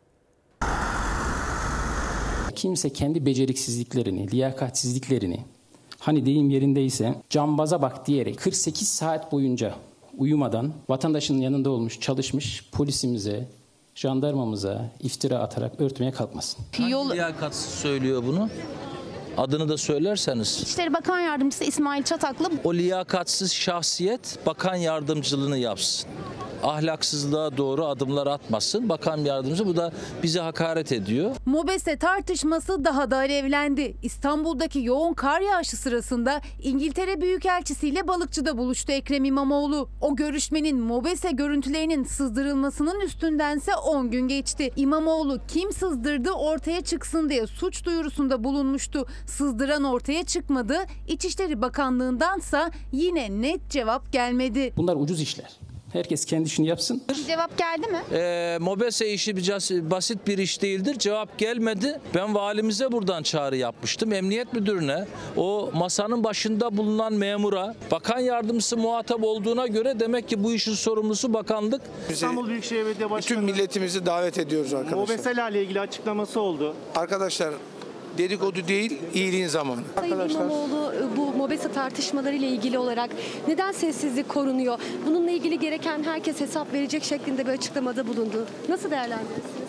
Kimse kendi beceriksizliklerini, liyakatsizliklerini, hani deyim yerindeyse cambaza bak diyerek kırk sekiz saat boyunca uyumadan vatandaşın yanında olmuş, çalışmış polisimize, jandarmamıza iftira atarak örtmeye kalkmasın. Hangi liyakatsız söylüyor bunu? Adını da söylerseniz. İçişleri Bakan Yardımcısı İsmail Çataklı. O liyakatsız şahsiyet bakan yardımcılığını yapsın. Ahlaksızlığa doğru adımlar atmasın. Bakan yardımcısı bu da bize hakaret ediyor. M O B S tartışması daha da alevlendi. İstanbul'daki yoğun kar yağışı sırasında İngiltere Büyükelçisi ile Balıkçı'da buluştu Ekrem İmamoğlu. O görüşmenin M O B S görüntülerinin sızdırılmasının üstündense on gün geçti. İmamoğlu kim sızdırdı ortaya çıksın diye suç duyurusunda bulunmuştu. Sızdıran ortaya çıkmadı. İçişleri Bakanlığı'ndansa yine net cevap gelmedi. Bunlar ucuz işler. Herkes kendi işini yapsın. Cevap geldi mi? Ee, M O B S işi bir basit bir iş değildir. Cevap gelmedi. Ben valimize buradan çağrı yapmıştım. Emniyet müdürüne, o masanın başında bulunan memura, bakan yardımcısı muhatap olduğuna göre demek ki bu işin sorumlusu bakanlık. İstanbul Büyükşehir Belediye Başkanı. Bütün milletimizi davet ediyoruz arkadaşlar. M O B S ile ilgili açıklaması oldu. Arkadaşlar dedikodu değil, iyiliğin zamanı. Sayın İmamoğlu bu M O B S tartışmaları ile ilgili olarak neden sessizlik korunuyor? Bununla ilgili gereken herkes hesap verecek şeklinde bir açıklamada bulundu. Nasıl değerlendirirsiniz?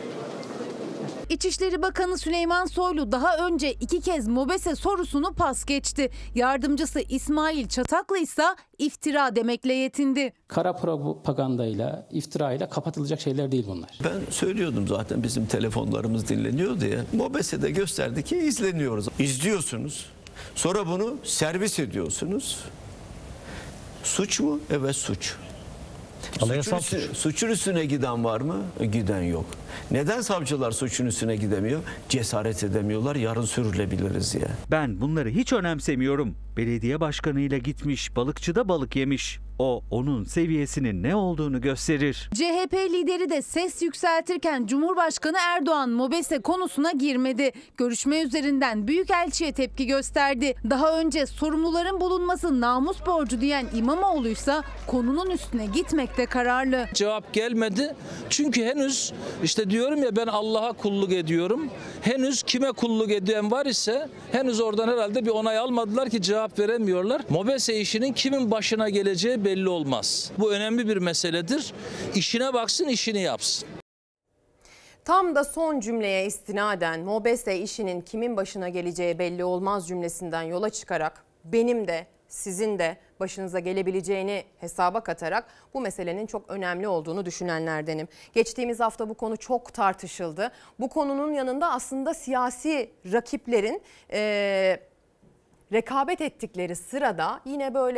İçişleri Bakanı Süleyman Soylu daha önce iki kez M O B S sorusunu pas geçti. Yardımcısı İsmail Çataklı ise iftira demekle yetindi. Kara propagandayla, iftirayla kapatılacak şeyler değil bunlar. Ben söylüyordum zaten bizim telefonlarımız dinleniyor diye. M O B S'de gösterdi ki izleniyoruz. İzliyorsunuz. Sonra bunu servis ediyorsunuz. Suç mu? Evet suç. Suçun üstüne, suçun üstüne giden var mı? Giden yok. Neden savcılar suçun üstüne gidemiyor? Cesaret edemiyorlar. Yarın sürülebiliriz diye. Ben bunları hiç önemsemiyorum. Belediye başkanıyla gitmiş, balıkçıda balık yemiş. O onun seviyesinin ne olduğunu gösterir. C H P lideri de ses yükseltirken Cumhurbaşkanı Erdoğan M O B S konusuna girmedi. Görüşme üzerinden Büyükelçi'ye tepki gösterdi. Daha önce sorumluların bulunması namus borcu diyen İmamoğlu'ysa konunun üstüne gitmekte kararlı. Cevap gelmedi. Çünkü henüz işte diyorum ya ben Allah'a kulluk ediyorum. Henüz kime kulluk eden var ise henüz oradan herhalde bir onay almadılar ki cevap veremiyorlar. M O B S işinin kimin başına geleceği belli olmaz. Bu önemli bir meseledir. İşine baksın, işini yapsın. Tam da son cümleye istinaden M O B S işinin kimin başına geleceği belli olmaz cümlesinden yola çıkarak benim de sizin de başınıza gelebileceğini hesaba katarak bu meselenin çok önemli olduğunu düşünenlerdenim. Geçtiğimiz hafta bu konu çok tartışıldı. Bu konunun yanında aslında siyasi rakiplerin e, rekabet ettikleri sırada yine böyle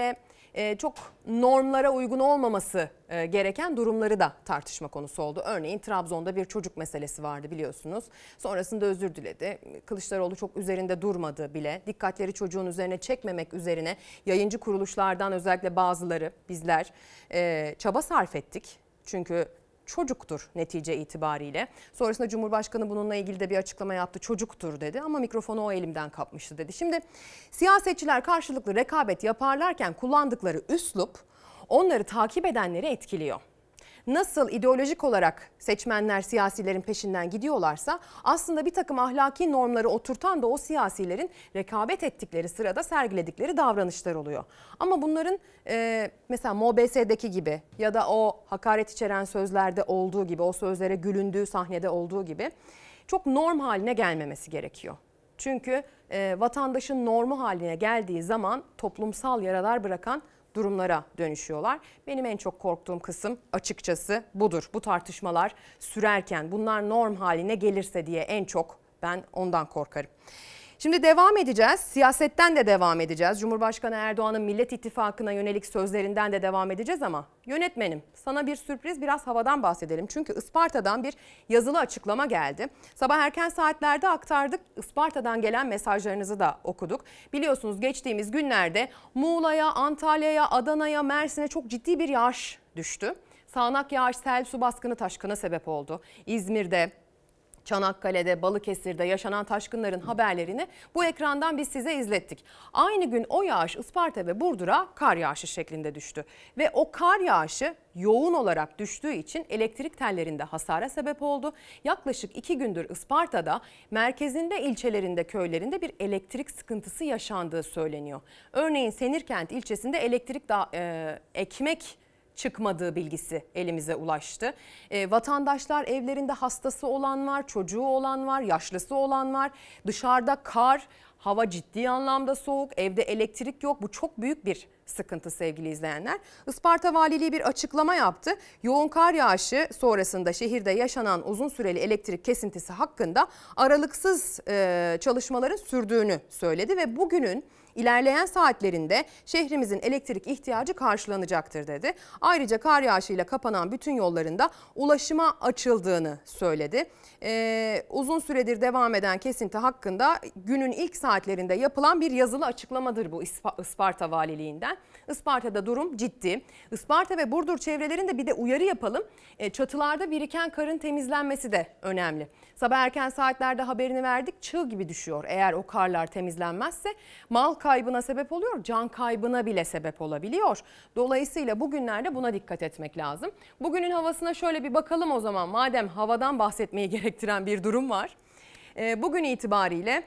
e, çok normlara uygun olmaması e, gereken durumları da tartışma konusu oldu. Örneğin Trabzon'da bir çocuk meselesi vardı biliyorsunuz. Sonrasında özür diledi. Kılıçdaroğlu çok üzerinde durmadı bile. Dikkatleri çocuğun üzerine çekmemek üzerine yayıncı kuruluşlardan özellikle bazıları bizler e, çaba sarf ettik. Çünkü çocuktur netice itibariyle. Sonrasında Cumhurbaşkanı bununla ilgili de bir açıklama yaptı. Çocuktur dedi ama mikrofonu o elimden kapmıştı dedi. Şimdi siyasetçiler karşılıklı rekabet yaparlarken kullandıkları üslup onları takip edenleri etkiliyor. Nasıl ideolojik olarak seçmenler siyasilerin peşinden gidiyorlarsa aslında bir takım ahlaki normları oturtan da o siyasilerin rekabet ettikleri sırada sergiledikleri davranışlar oluyor. Ama bunların e, mesela M O B S'deki gibi ya da o hakaret içeren sözlerde olduğu gibi, o sözlere gülündüğü sahnede olduğu gibi çok norm haline gelmemesi gerekiyor. Çünkü e, vatandaşın normu haline geldiği zaman toplumsal yaralar bırakan durumlara dönüşüyorlar. Benim en çok korktuğum kısım açıkçası budur. Bu tartışmalar sürerken bunlar norm haline gelirse diye en çok ben ondan korkarım. Şimdi devam edeceğiz. Siyasetten de devam edeceğiz. Cumhurbaşkanı Erdoğan'ın Millet İttifakı'na yönelik sözlerinden de devam edeceğiz ama yönetmenim sana bir sürpriz, biraz havadan bahsedelim. Çünkü Isparta'dan bir yazılı açıklama geldi. Sabah erken saatlerde aktardık. Isparta'dan gelen mesajlarınızı da okuduk. Biliyorsunuz geçtiğimiz günlerde Muğla'ya, Antalya'ya, Adana'ya, Mersin'e çok ciddi bir yağış düştü. Sağanak yağış, sel, su baskını, taşkına sebep oldu. İzmir'de, Çanakkale'de, Balıkesir'de yaşanan taşkınların haberlerini bu ekrandan biz size izlettik. Aynı gün o yağış Isparta ve Burdur'a kar yağışı şeklinde düştü. Ve o kar yağışı yoğun olarak düştüğü için elektrik tellerinde hasara sebep oldu. Yaklaşık iki gündür Isparta'da merkezinde, ilçelerinde, köylerinde bir elektrik sıkıntısı yaşandığı söyleniyor. Örneğin Senirkent ilçesinde elektrik da, e, ekmek çıkmadığı bilgisi elimize ulaştı. E, vatandaşlar evlerinde hastası olan var, çocuğu olan var, yaşlısı olan var. Dışarıda kar, hava ciddi anlamda soğuk, evde elektrik yok. Bu çok büyük bir sıkıntı sevgili izleyenler. Isparta Valiliği bir açıklama yaptı. Yoğun kar yağışı sonrasında şehirde yaşanan uzun süreli elektrik kesintisi hakkında aralıksız e, çalışmaların sürdüğünü söyledi ve bugünün İlerleyen saatlerinde şehrimizin elektrik ihtiyacı karşılanacaktır dedi. Ayrıca kar yağışıyla kapanan bütün yollarında ulaşıma açıldığını söyledi. Ee, uzun süredir devam eden kesinti hakkında günün ilk saatlerinde yapılan bir yazılı açıklamadır bu Isparta Valiliğinden. Isparta'da durum ciddi. Isparta ve Burdur çevrelerinde bir de uyarı yapalım. E, çatılarda biriken karın temizlenmesi de önemli. Sabah erken saatlerde haberini verdik, çığ gibi düşüyor. Eğer o karlar temizlenmezse mal kaybına sebep oluyor, can kaybına bile sebep olabiliyor. Dolayısıyla bugünlerde buna dikkat etmek lazım. Bugünün havasına şöyle bir bakalım o zaman, madem havadan bahsetmeyi gerektiren bir durum var. E, bugün itibariyle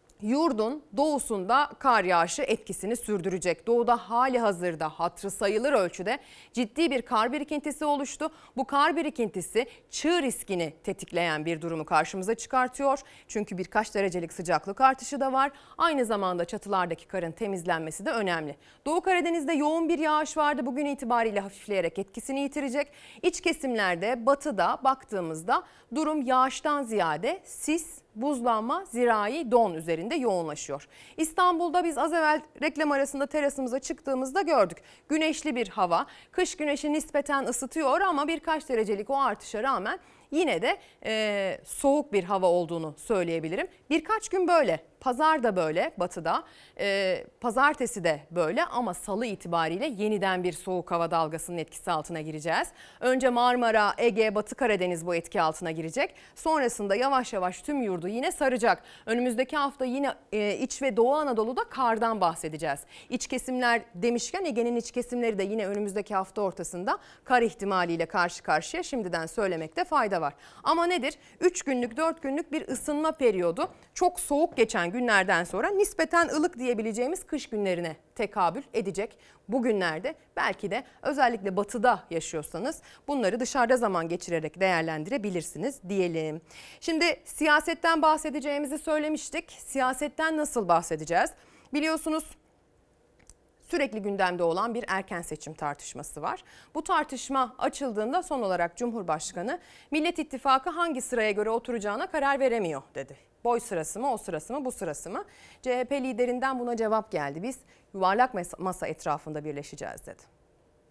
yurdun doğusunda kar yağışı etkisini sürdürecek. Doğuda hali hazırda hatırı sayılır ölçüde ciddi bir kar birikintisi oluştu. Bu kar birikintisi çığ riskini tetikleyen bir durumu karşımıza çıkartıyor. Çünkü birkaç derecelik sıcaklık artışı da var. Aynı zamanda çatılardaki karın temizlenmesi de önemli. Doğu Karadeniz'de yoğun bir yağış vardı. Bugün itibariyle hafifleyerek etkisini yitirecek. İç kesimlerde, batıda baktığımızda durum yağıştan ziyade sis, buzlanma, zirai don üzerinde yoğunlaşıyor. İstanbul'da biz az evvel reklam arasında terasımıza çıktığımızda gördük. Güneşli bir hava, kış güneşi nispeten ısıtıyor ama birkaç derecelik o artışa rağmen yine de e, soğuk bir hava olduğunu söyleyebilirim. Birkaç gün böyle, pazar da böyle batıda, e, pazartesi de böyle ama salı itibariyle yeniden bir soğuk hava dalgasının etkisi altına gireceğiz. Önce Marmara, Ege, Batı Karadeniz bu etki altına girecek. Sonrasında yavaş yavaş tüm yurdu yine saracak. Önümüzdeki hafta yine e, iç ve Doğu Anadolu'da kardan bahsedeceğiz. İç kesimler demişken Ege'nin iç kesimleri de yine önümüzdeki hafta ortasında kar ihtimaliyle karşı karşıya, şimdiden söylemekte fayda var. Ama nedir? üç günlük, dört günlük bir ısınma periyodu. Çok soğuk geçen günlerden sonra nispeten ılık diyebileceğimiz kış günlerine tekabül edecek. Bugünlerde belki de özellikle batıda yaşıyorsanız bunları dışarıda zaman geçirerek değerlendirebilirsiniz diyelim. Şimdi siyasetten bahsedeceğimizi söylemiştik. Siyasetten nasıl bahsedeceğiz? Biliyorsunuz sürekli gündemde olan bir erken seçim tartışması var. Bu tartışma açıldığında son olarak Cumhurbaşkanı Millet İttifakı hangi sıraya göre oturacağına karar veremiyor dedi. Boy sırası mı, o sırası mı, bu sırası mı? C H P liderinden buna cevap geldi. Biz yuvarlak masa etrafında birleşeceğiz dedi.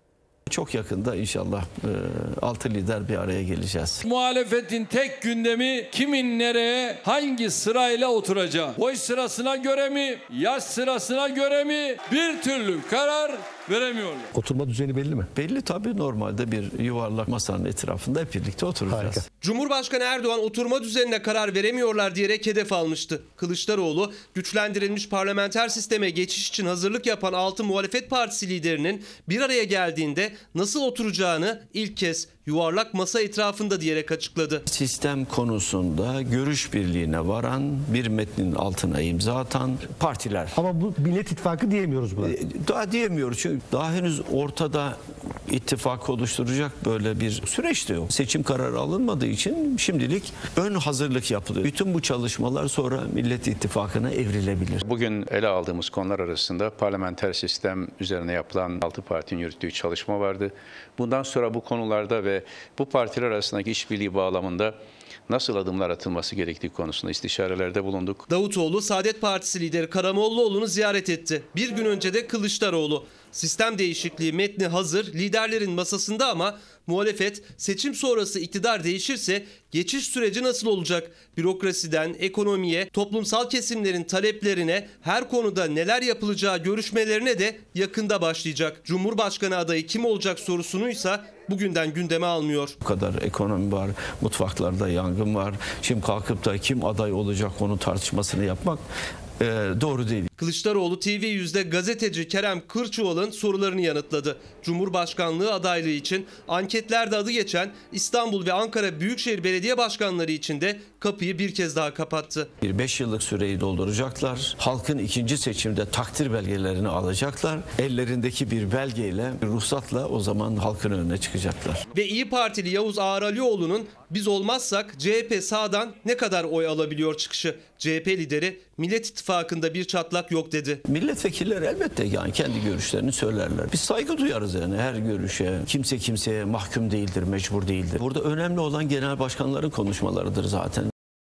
Çok yakında inşallah e, altı lider bir araya geleceğiz. Muhalefetin tek gündemi kimin nereye, hangi sırayla oturacağı. Boy sırasına göre mi, yaş sırasına göre mi bir türlü karar veremiyorlar. Oturma düzeni belli mi? Belli tabii, normalde bir yuvarlak masanın etrafında hep birlikte oturacağız. Harika. Cumhurbaşkanı Erdoğan oturma düzenine karar veremiyorlar diyerek hedef almıştı. Kılıçdaroğlu güçlendirilmiş parlamenter sisteme geçiş için hazırlık yapan altı muhalefet partisi liderinin bir araya geldiğinde nasıl oturacağını ilk kez yuvarlak masa etrafında diyerek açıkladı. Sistem konusunda görüş birliğine varan, bir metnin altına imza atan partiler. Ama bu Millet İttifakı diyemiyoruz buna. Daha diyemiyoruz çünkü daha henüz ortada ittifak oluşturacak böyle bir süreç de yok. Seçim kararı alınmadığı için şimdilik ön hazırlık yapılıyor. Bütün bu çalışmalar sonra Millet İttifakı'na evrilebilir. Bugün ele aldığımız konular arasında parlamenter sistem üzerine yapılan altı partinin yürüttüğü çalışma vardı. Bundan sonra bu konularda ve bu partiler arasındaki işbirliği bağlamında nasıl adımlar atılması gerektiği konusunda istişarelerde bulunduk. Davutoğlu Saadet Partisi lideri Karamollaoğlu'nu ziyaret etti. Bir gün önce de Kılıçdaroğlu. Sistem değişikliği metni hazır, liderlerin masasında ama muhalefet seçim sonrası iktidar değişirse geçiş süreci nasıl olacak? Bürokrasiden ekonomiye, toplumsal kesimlerin taleplerine, her konuda neler yapılacağı görüşmelerine de yakında başlayacak. Cumhurbaşkanı adayı kim olacak sorusunuysa bugünden gündeme almıyor. Bu kadar ekonomi var, mutfaklarda yangın var. Şimdi kalkıp da kim aday olacak onun tartışmasını yapmak e, doğru değil. Kılıçdaroğlu T V yüzde gazeteci Kerem Kırçuval'ın sorularını yanıtladı. Cumhurbaşkanlığı adaylığı için anketlerde adı geçen İstanbul ve Ankara Büyükşehir Belediye Başkanları için de kapıyı bir kez daha kapattı. Bir beş yıllık süreyi dolduracaklar. Halkın ikinci seçimde takdir belgelerini alacaklar. Ellerindeki bir belgeyle, bir ruhsatla o zaman halkın önüne çıkacaklar. Ve İyi Partili Yavuz Ağralioğlu'nun biz olmazsak C H P sağdan ne kadar oy alabiliyor çıkışı. C H P lideri Millet İttifakı'nda bir çatlak yok dedi. Milletvekilleri elbette yani kendi görüşlerini söylerler. Biz saygı duyarız yani her görüşe. Kimse kimseye mahkum değildir, mecbur değildir. Burada önemli olan genel başkanların konuşmalarıdır zaten.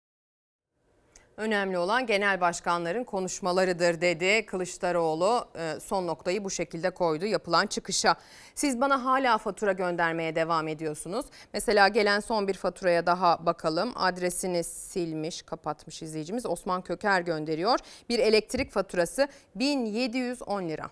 Önemli olan genel başkanların konuşmalarıdır dedi Kılıçdaroğlu. Son noktayı bu şekilde koydu yapılan çıkışa. Siz bana hala fatura göndermeye devam ediyorsunuz. Mesela gelen son bir faturaya daha bakalım. Adresini silmiş, kapatmış izleyicimiz. Osman Köker gönderiyor. Bir elektrik faturası bin yedi yüz on lira.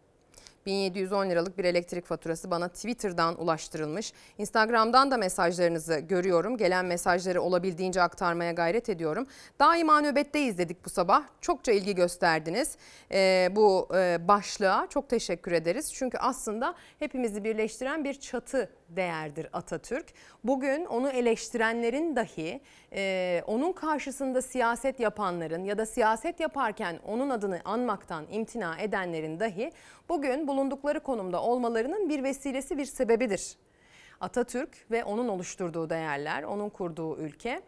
bin yedi yüz on liralık bir elektrik faturası bana Twitter'dan ulaştırılmış. Instagram'dan da mesajlarınızı görüyorum. Gelen mesajları olabildiğince aktarmaya gayret ediyorum. Daima nöbetteyiz dedik bu sabah. Çokça ilgi gösterdiniz ee, bu e, başlığa. Çok teşekkür ederiz. Çünkü aslında hepimizi birleştiren bir çatı değerdir Atatürk. Bugün onu eleştirenlerin dahi, e, onun karşısında siyaset yapanların ya da siyaset yaparken onun adını anmaktan imtina edenlerin dahi bugün bulundukları konumda olmalarının bir vesilesi, bir sebebidir. Atatürk ve onun oluşturduğu değerler, onun kurduğu ülke,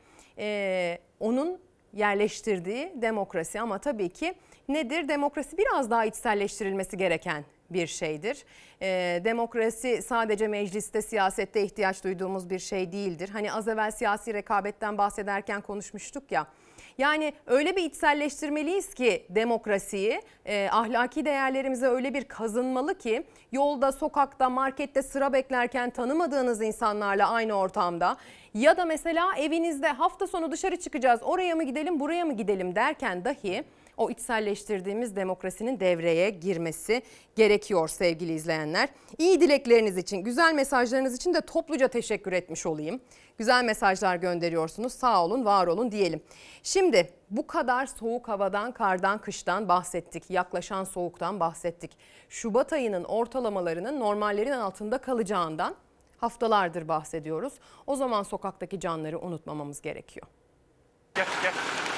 e, onun yerleştirdiği demokrasi ama tabii ki nedir? Demokrasi biraz daha içselleştirilmesi gereken bir şeydir. Ee, demokrasi sadece mecliste, siyasette ihtiyaç duyduğumuz bir şey değildir. Hani az evvel siyasi rekabetten bahsederken konuşmuştuk ya. Yani öyle bir içselleştirmeliyiz ki demokrasiyi, e, ahlaki değerlerimize öyle bir kazınmalı ki yolda, sokakta, markette sıra beklerken tanımadığınız insanlarla aynı ortamda ya da mesela evinizde hafta sonu dışarı çıkacağız, oraya mı gidelim, buraya mı gidelim derken dahi o içselleştirdiğimiz demokrasinin devreye girmesi gerekiyor sevgili izleyenler. İyi dilekleriniz için, güzel mesajlarınız için de topluca teşekkür etmiş olayım. Güzel mesajlar gönderiyorsunuz. Sağ olun, var olun diyelim. Şimdi bu kadar soğuk havadan, kardan, kıştan bahsettik. Yaklaşan soğuktan bahsettik. Şubat ayının ortalamalarının normallerin altında kalacağından haftalardır bahsediyoruz. O zaman sokaktaki canları unutmamamız gerekiyor. Gel, gel.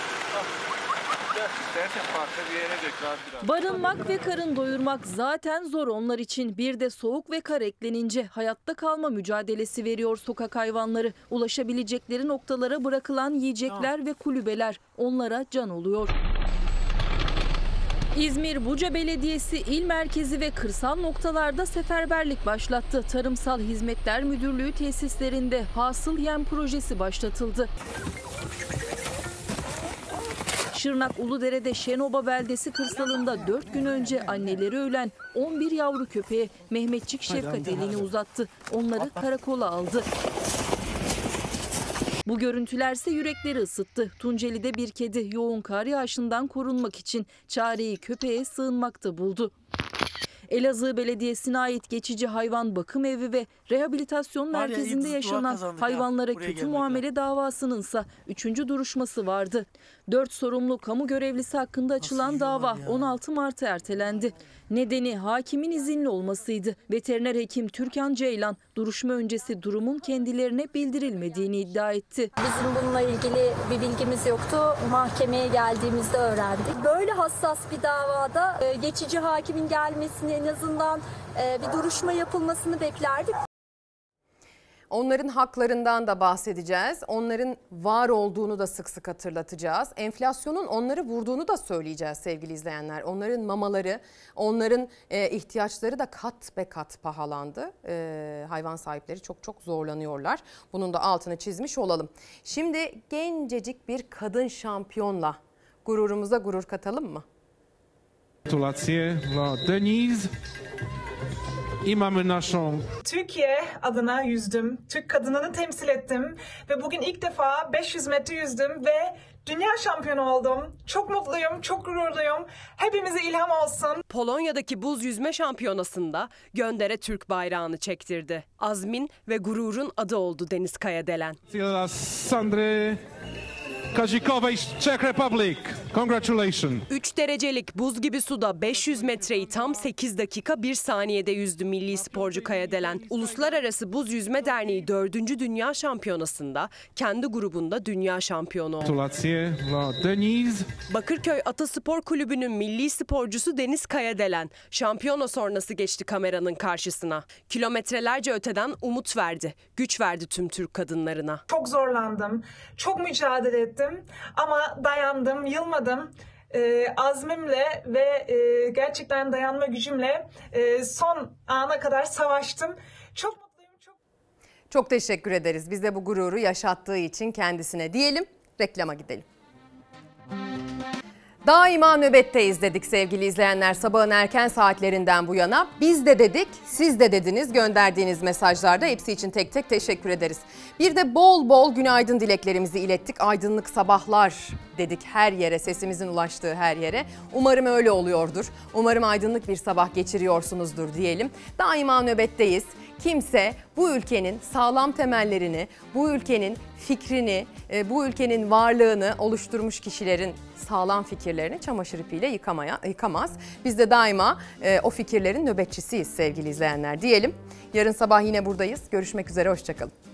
Barınmak ve karın doyurmak zaten zor onlar için. Bir de soğuk ve kar eklenince hayatta kalma mücadelesi veriyor sokak hayvanları. Ulaşabilecekleri noktalara bırakılan yiyecekler ve kulübeler onlara can oluyor. İzmir Buca Belediyesi il merkezi ve kırsal noktalarda seferberlik başlattı. Tarımsal Hizmetler Müdürlüğü tesislerinde hasıl yem projesi başlatıldı. Şırnak Uludere'de Şenoba beldesi kırsalında dört gün önce anneleri ölen on bir yavru köpeğe Mehmetçik şefkat elini uzattı. Onları karakola aldı. Bu görüntülerse yürekleri ısıttı. Tunceli'de bir kedi yoğun kar yağışından korunmak için çareyi köpeğe sığınmakta buldu. Elazığ Belediyesi'ne ait geçici hayvan bakım evi ve rehabilitasyon merkezinde yaşanan hayvanlara kötü muamele davasınınsa üçüncü duruşması vardı. Dört sorumlu kamu görevlisi hakkında açılan dava on altı Mart'a ertelendi. Nedeni hakimin izinli olmasıydı. Veteriner hekim Türkan Ceylan duruşma öncesi durumun kendilerine bildirilmediğini iddia etti. Bizim bununla ilgili bir bilgimiz yoktu. Mahkemeye geldiğimizde öğrendik. Böyle hassas bir davada geçici hakimin gelmesini, en azından bir duruşma yapılmasını beklerdik. Onların haklarından da bahsedeceğiz. Onların var olduğunu da sık sık hatırlatacağız. Enflasyonun onları vurduğunu da söyleyeceğiz sevgili izleyenler. Onların mamaları, onların e, ihtiyaçları da kat be kat pahalandı. E, hayvan sahipleri çok çok zorlanıyorlar. Bunun da altını çizmiş olalım. Şimdi gencecik bir kadın şampiyonla gururumuza gurur katalım mı? Gratulacje dla Denise. Türkiye adına yüzdüm. Türk kadınını temsil ettim ve bugün ilk defa beş yüz metre yüzdüm ve dünya şampiyonu oldum. Çok mutluyum, çok gururluyum. Hepimize ilham olsun. Polonya'daki buz yüzme şampiyonasında göndere Türk bayrağını çektirdi. Azmin ve gururun adı oldu Deniz Kayadelen. Sandry Kazikowej, Czech Republic. Congratulations. üç derecelik buz gibi suda beş yüz metreyi tam sekiz dakika bir saniyede yüzdü milli sporcu Kayadelen. Uluslararası Buz Yüzme Derneği dördüncü Dünya Şampiyonası'nda kendi grubunda dünya şampiyonu oldu. Gratulacje dla Denise. Bakırköy Ataspor Kulübü'nün milli sporcusu Deniz Kayadelen şampiyona sonrası geçti kameranın karşısına. Kilometrelerce öteden umut verdi, güç verdi tüm Türk kadınlarına. Çok zorlandım, çok mücadele ettim ama dayandım, yılmadım. E, azmimle ve e, gerçekten dayanma gücümle e, son ana kadar savaştım. Çok mutluyum. Çok... çok teşekkür ederiz. Bize bu gururu yaşattığı için kendisine diyelim. Reklama gidelim. Daima nöbetteyiz dedik sevgili izleyenler sabahın erken saatlerinden bu yana. Biz de dedik, siz de dediniz gönderdiğiniz mesajlarda. Hepsi için tek tek teşekkür ederiz. Bir de bol bol günaydın dileklerimizi ilettik. Aydınlık sabahlar dedik her yere, sesimizin ulaştığı her yere. Umarım öyle oluyordur. Umarım aydınlık bir sabah geçiriyorsunuzdur diyelim. Daima nöbetteyiz. Kimse bu ülkenin sağlam temellerini, bu ülkenin fikrini, bu ülkenin varlığını oluşturmuş kişilerin sağlam fikirlerini çamaşır ipiyle yıkamaya, yıkamaz. Biz de daima e, o fikirlerin nöbetçisiyiz sevgili izleyenler diyelim. Yarın sabah yine buradayız. Görüşmek üzere, hoşça kalın.